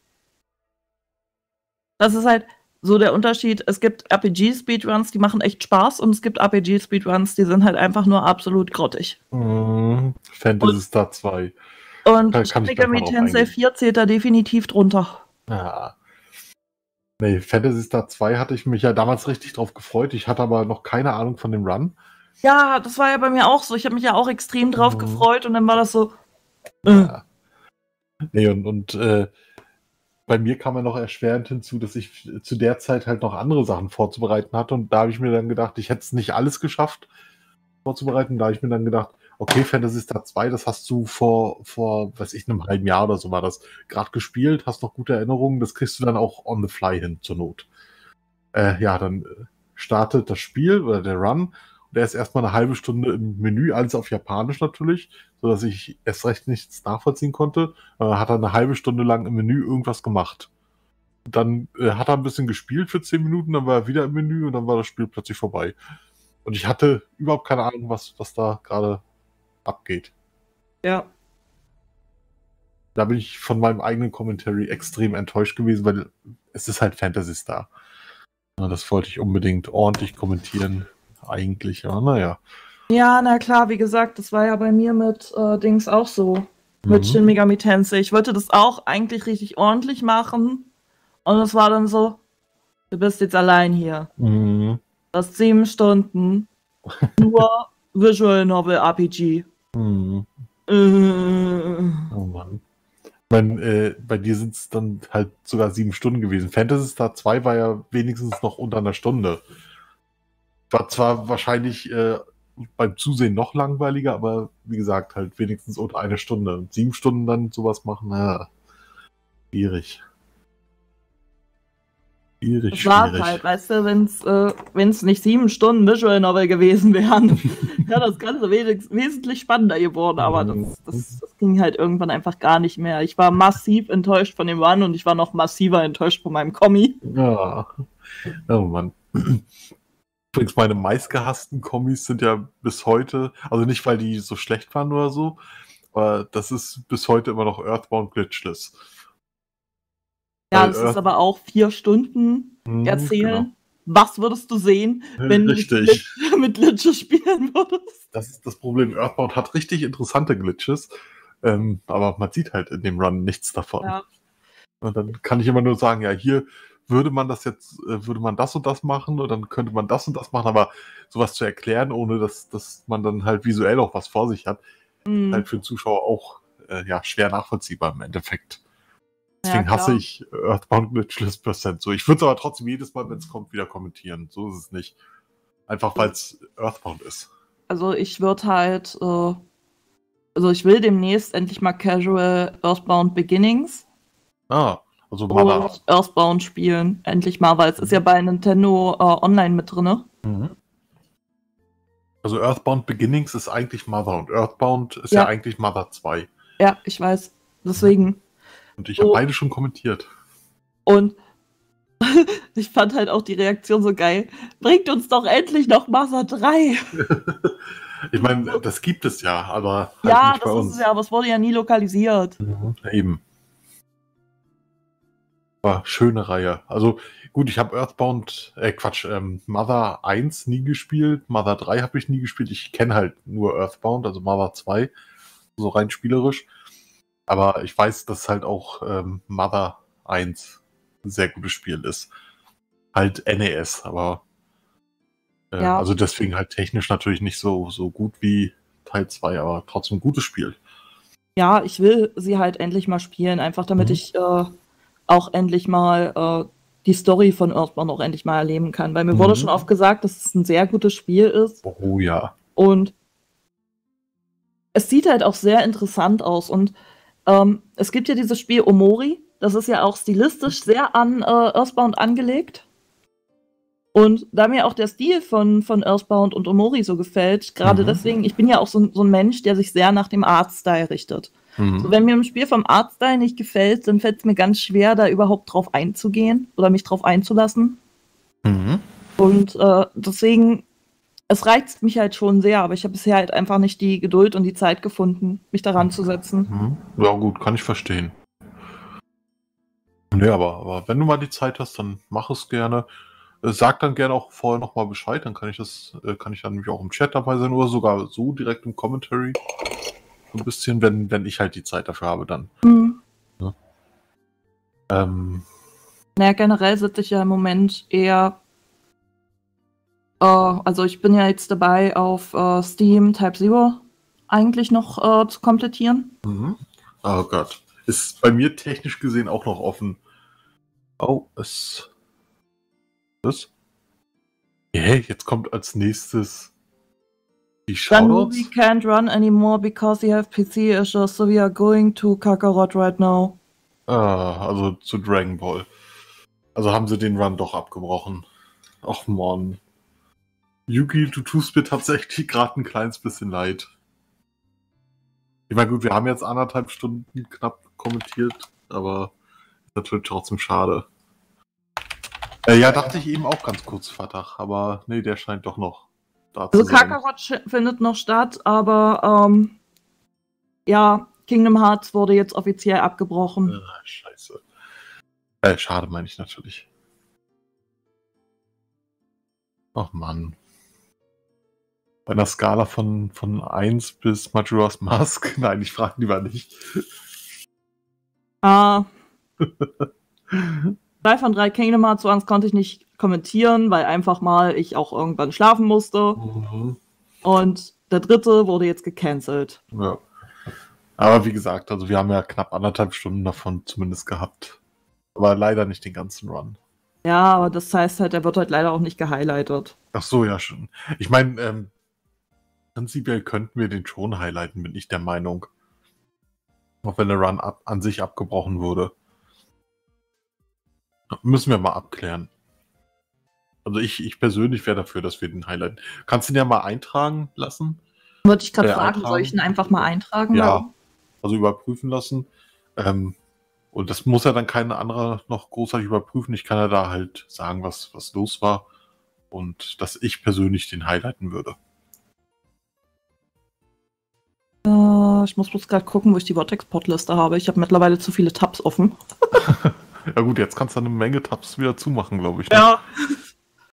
das ist halt so der Unterschied. Es gibt RPG-Speedruns, die machen echt Spaß, und es gibt RPG-Speedruns, die sind halt einfach nur absolut grottig. Phantasy Star 2. Und Shin Megami Tensei 4 zählt da definitiv drunter. Ja. Nee, Phantasy Star 2 hatte ich mich ja damals richtig drauf gefreut. Ich hatte aber noch keine Ahnung von dem Run. Ja, das war ja bei mir auch so. Ich habe mich ja auch extrem drauf gefreut und dann war das so. Ja. Nee, und bei mir kam ja noch erschwerend hinzu, dass ich zu der Zeit halt noch andere Sachen vorzubereiten hatte. Und da habe ich mir dann gedacht, ich hätte es nicht alles geschafft vorzubereiten. Da habe ich mir dann gedacht, okay, Phantasy Star 2, das hast du vor, weiß ich, einem halben Jahr oder so war das, gerade gespielt, hast noch gute Erinnerungen, das kriegst du dann auch on the fly hin, zur Not. Ja, dann startet das Spiel oder der Run und der ist erstmal eine halbe Stunde im Menü, alles auf Japanisch natürlich, sodass ich erst recht nichts nachvollziehen konnte. Hat er eine halbe Stunde lang im Menü irgendwas gemacht. Dann hat er ein bisschen gespielt für 10 Minuten, dann war er wieder im Menü und dann war das Spiel plötzlich vorbei. Und ich hatte überhaupt keine Ahnung, was da gerade abgeht. Ja. Da bin ich von meinem eigenen Commentary extrem enttäuscht gewesen, weil es ist halt Phantasy Star. Ja, das wollte ich unbedingt ordentlich kommentieren, eigentlich, ja, naja. Ja, na klar, wie gesagt, das war ja bei mir mit Dings auch so. Mit Shin Megami Tensei. Ich wollte das auch eigentlich richtig ordentlich machen. Und es war dann so, du bist jetzt allein hier. Du hast 7 Stunden. Nur Visual Novel RPG. Oh Mann. Ich meine, bei dir sind es dann halt sogar 7 Stunden gewesen. Phantasy Star 2 war ja wenigstens noch unter einer Stunde. War zwar wahrscheinlich beim Zusehen noch langweiliger, aber wie gesagt, halt wenigstens unter eine Stunde. 7 Stunden dann sowas machen, schwierig. Das war es halt, weißt du, wenn es nicht 7 Stunden Visual Novel gewesen wären, wäre das Ganze wesentlich spannender geworden, aber das ging halt irgendwann einfach gar nicht mehr. Ich war massiv enttäuscht von dem Run und ich war noch massiver enttäuscht von meinem Kommi. Ja. Oh Mann. Übrigens, meine meistgehassten Kommis sind ja bis heute, also nicht, weil die so schlecht waren oder so, aber das ist bis heute immer noch Earthbound Glitchless. Ja, das ist aber auch 4 Stunden erzählen. Genau. Was würdest du sehen, wenn du mit Glitches spielen würdest? Das ist das Problem. Earthbound hat richtig interessante Glitches, aber man sieht halt in dem Run nichts davon. Ja. Und dann kann ich immer nur sagen, ja, hier würde man das und das machen und dann könnte man das und das machen, aber sowas zu erklären, ohne dass man dann halt visuell auch was vor sich hat, halt für den Zuschauer auch schwer nachvollziehbar im Endeffekt. Deswegen hasse ich Earthbound Glitchless % so. Ich würde es aber trotzdem jedes Mal, wenn es kommt, wieder kommentieren. So ist es nicht. Einfach, weil es Earthbound ist. Also ich würde halt, ich will demnächst endlich mal Casual Earthbound Beginnings also Mother. Und Earthbound spielen. Endlich mal, weil es ist ja bei Nintendo Online mit drin. Also Earthbound Beginnings ist eigentlich Mother und Earthbound ist ja eigentlich Mother 2. Ja, ich weiß. Deswegen. Und ich habe beide schon kommentiert. Und ich fand halt auch die Reaktion so geil. Bringt uns doch endlich noch Mother 3. Ich meine, das gibt es ja, aber halt nicht bei uns. Ja, das ist es ja, aber es wurde ja nie lokalisiert. Eben. Aber schöne Reihe. Also gut, ich habe Mother 1 nie gespielt, Mother 3 habe ich nie gespielt. Ich kenne halt nur Earthbound, also Mother 2, so rein spielerisch. Aber ich weiß, dass halt auch Mother 1 ein sehr gutes Spiel ist. Halt NES, aber also deswegen halt technisch natürlich nicht so gut wie Teil 2, aber trotzdem ein gutes Spiel. Ja, ich will sie halt endlich mal spielen, einfach damit ich auch endlich mal die Story von Earthbound auch endlich mal erleben kann. Weil mir wurde schon oft gesagt, dass es ein sehr gutes Spiel ist. Oh ja. Und es sieht halt auch sehr interessant aus. Und es gibt ja dieses Spiel Omori. Das ist ja auch stilistisch sehr an Earthbound angelegt. Und da mir auch der Stil von Earthbound und Omori so gefällt, gerade deswegen, ich bin ja auch so ein Mensch, der sich sehr nach dem Artstyle richtet. So, wenn mir ein Spiel vom Artstyle nicht gefällt, dann fällt es mir ganz schwer, da überhaupt drauf einzugehen oder mich drauf einzulassen. Und deswegen, es reizt mich halt schon sehr, aber ich habe bisher halt einfach nicht die Geduld und die Zeit gefunden, mich daran zu setzen. Ja gut, kann ich verstehen. Nee, aber wenn du mal die Zeit hast, dann mach es gerne. Sag dann gerne auch vorher nochmal Bescheid, dann kann ich dann nämlich auch im Chat dabei sein oder sogar so direkt im Commentary. So ein bisschen, wenn ich halt die Zeit dafür habe, dann. Ja. Naja, generell sitze ich ja im Moment eher. Also ich bin ja jetzt dabei, auf Steam Type Zero eigentlich noch zu komplettieren. Oh Gott. Ist bei mir technisch gesehen auch noch offen. Oh, Was? Hey, jetzt kommt als nächstes die Shoutouts. We can't run anymore because we have PC issues, so we are going to Kakarot right now. Also zu Dragon Ball. Also haben sie den Run doch abgebrochen. Ach man. Yuki, du tust mir tatsächlich gerade ein kleines bisschen leid. Ich meine, gut, wir haben jetzt 1,5 Stunden knapp kommentiert, aber ist natürlich trotzdem schade. Ja, dachte ich eben auch ganz kurz, Fatach, aber nee, der scheint doch noch da zu sein. Also Kakarot findet noch statt, aber Kingdom Hearts wurde jetzt offiziell abgebrochen. Scheiße. Schade, meine ich natürlich. Ach Mann. Bei einer Skala von 1 bis Majora's Mask? Nein, ich frage lieber nicht. 3 von 3 Kingdom Hearts Runs konnte ich nicht kommentieren, weil einfach mal ich auch irgendwann schlafen musste. Und der 3. wurde jetzt gecancelt. Ja. Aber wie gesagt, also wir haben ja knapp 1,5 Stunden davon zumindest gehabt. Aber leider nicht den ganzen Run. Ja, aber das heißt halt, er wird halt leider auch nicht gehighlightet. Ach so, ja schon. Ich meine, prinzipiell könnten wir den schon highlighten, bin ich der Meinung. Auch wenn der Run an sich abgebrochen wurde. Müssen wir mal abklären. Also ich persönlich wäre dafür, dass wir den highlighten. Kannst du den ja mal eintragen lassen? Wollte ich gerade fragen, soll ich ihn einfach mal eintragen? Ja, also überprüfen lassen. Und das muss ja dann kein anderer noch großartig überprüfen. Ich kann ja da halt sagen, was los war. Und dass ich persönlich den highlighten würde. Ich muss bloß gerade gucken, wo ich die Vortex-Pod-Liste habe. Ich habe mittlerweile zu viele Tabs offen. Ja gut, jetzt kannst du eine Menge Tabs wieder zumachen, glaube ich. Ne? Ja.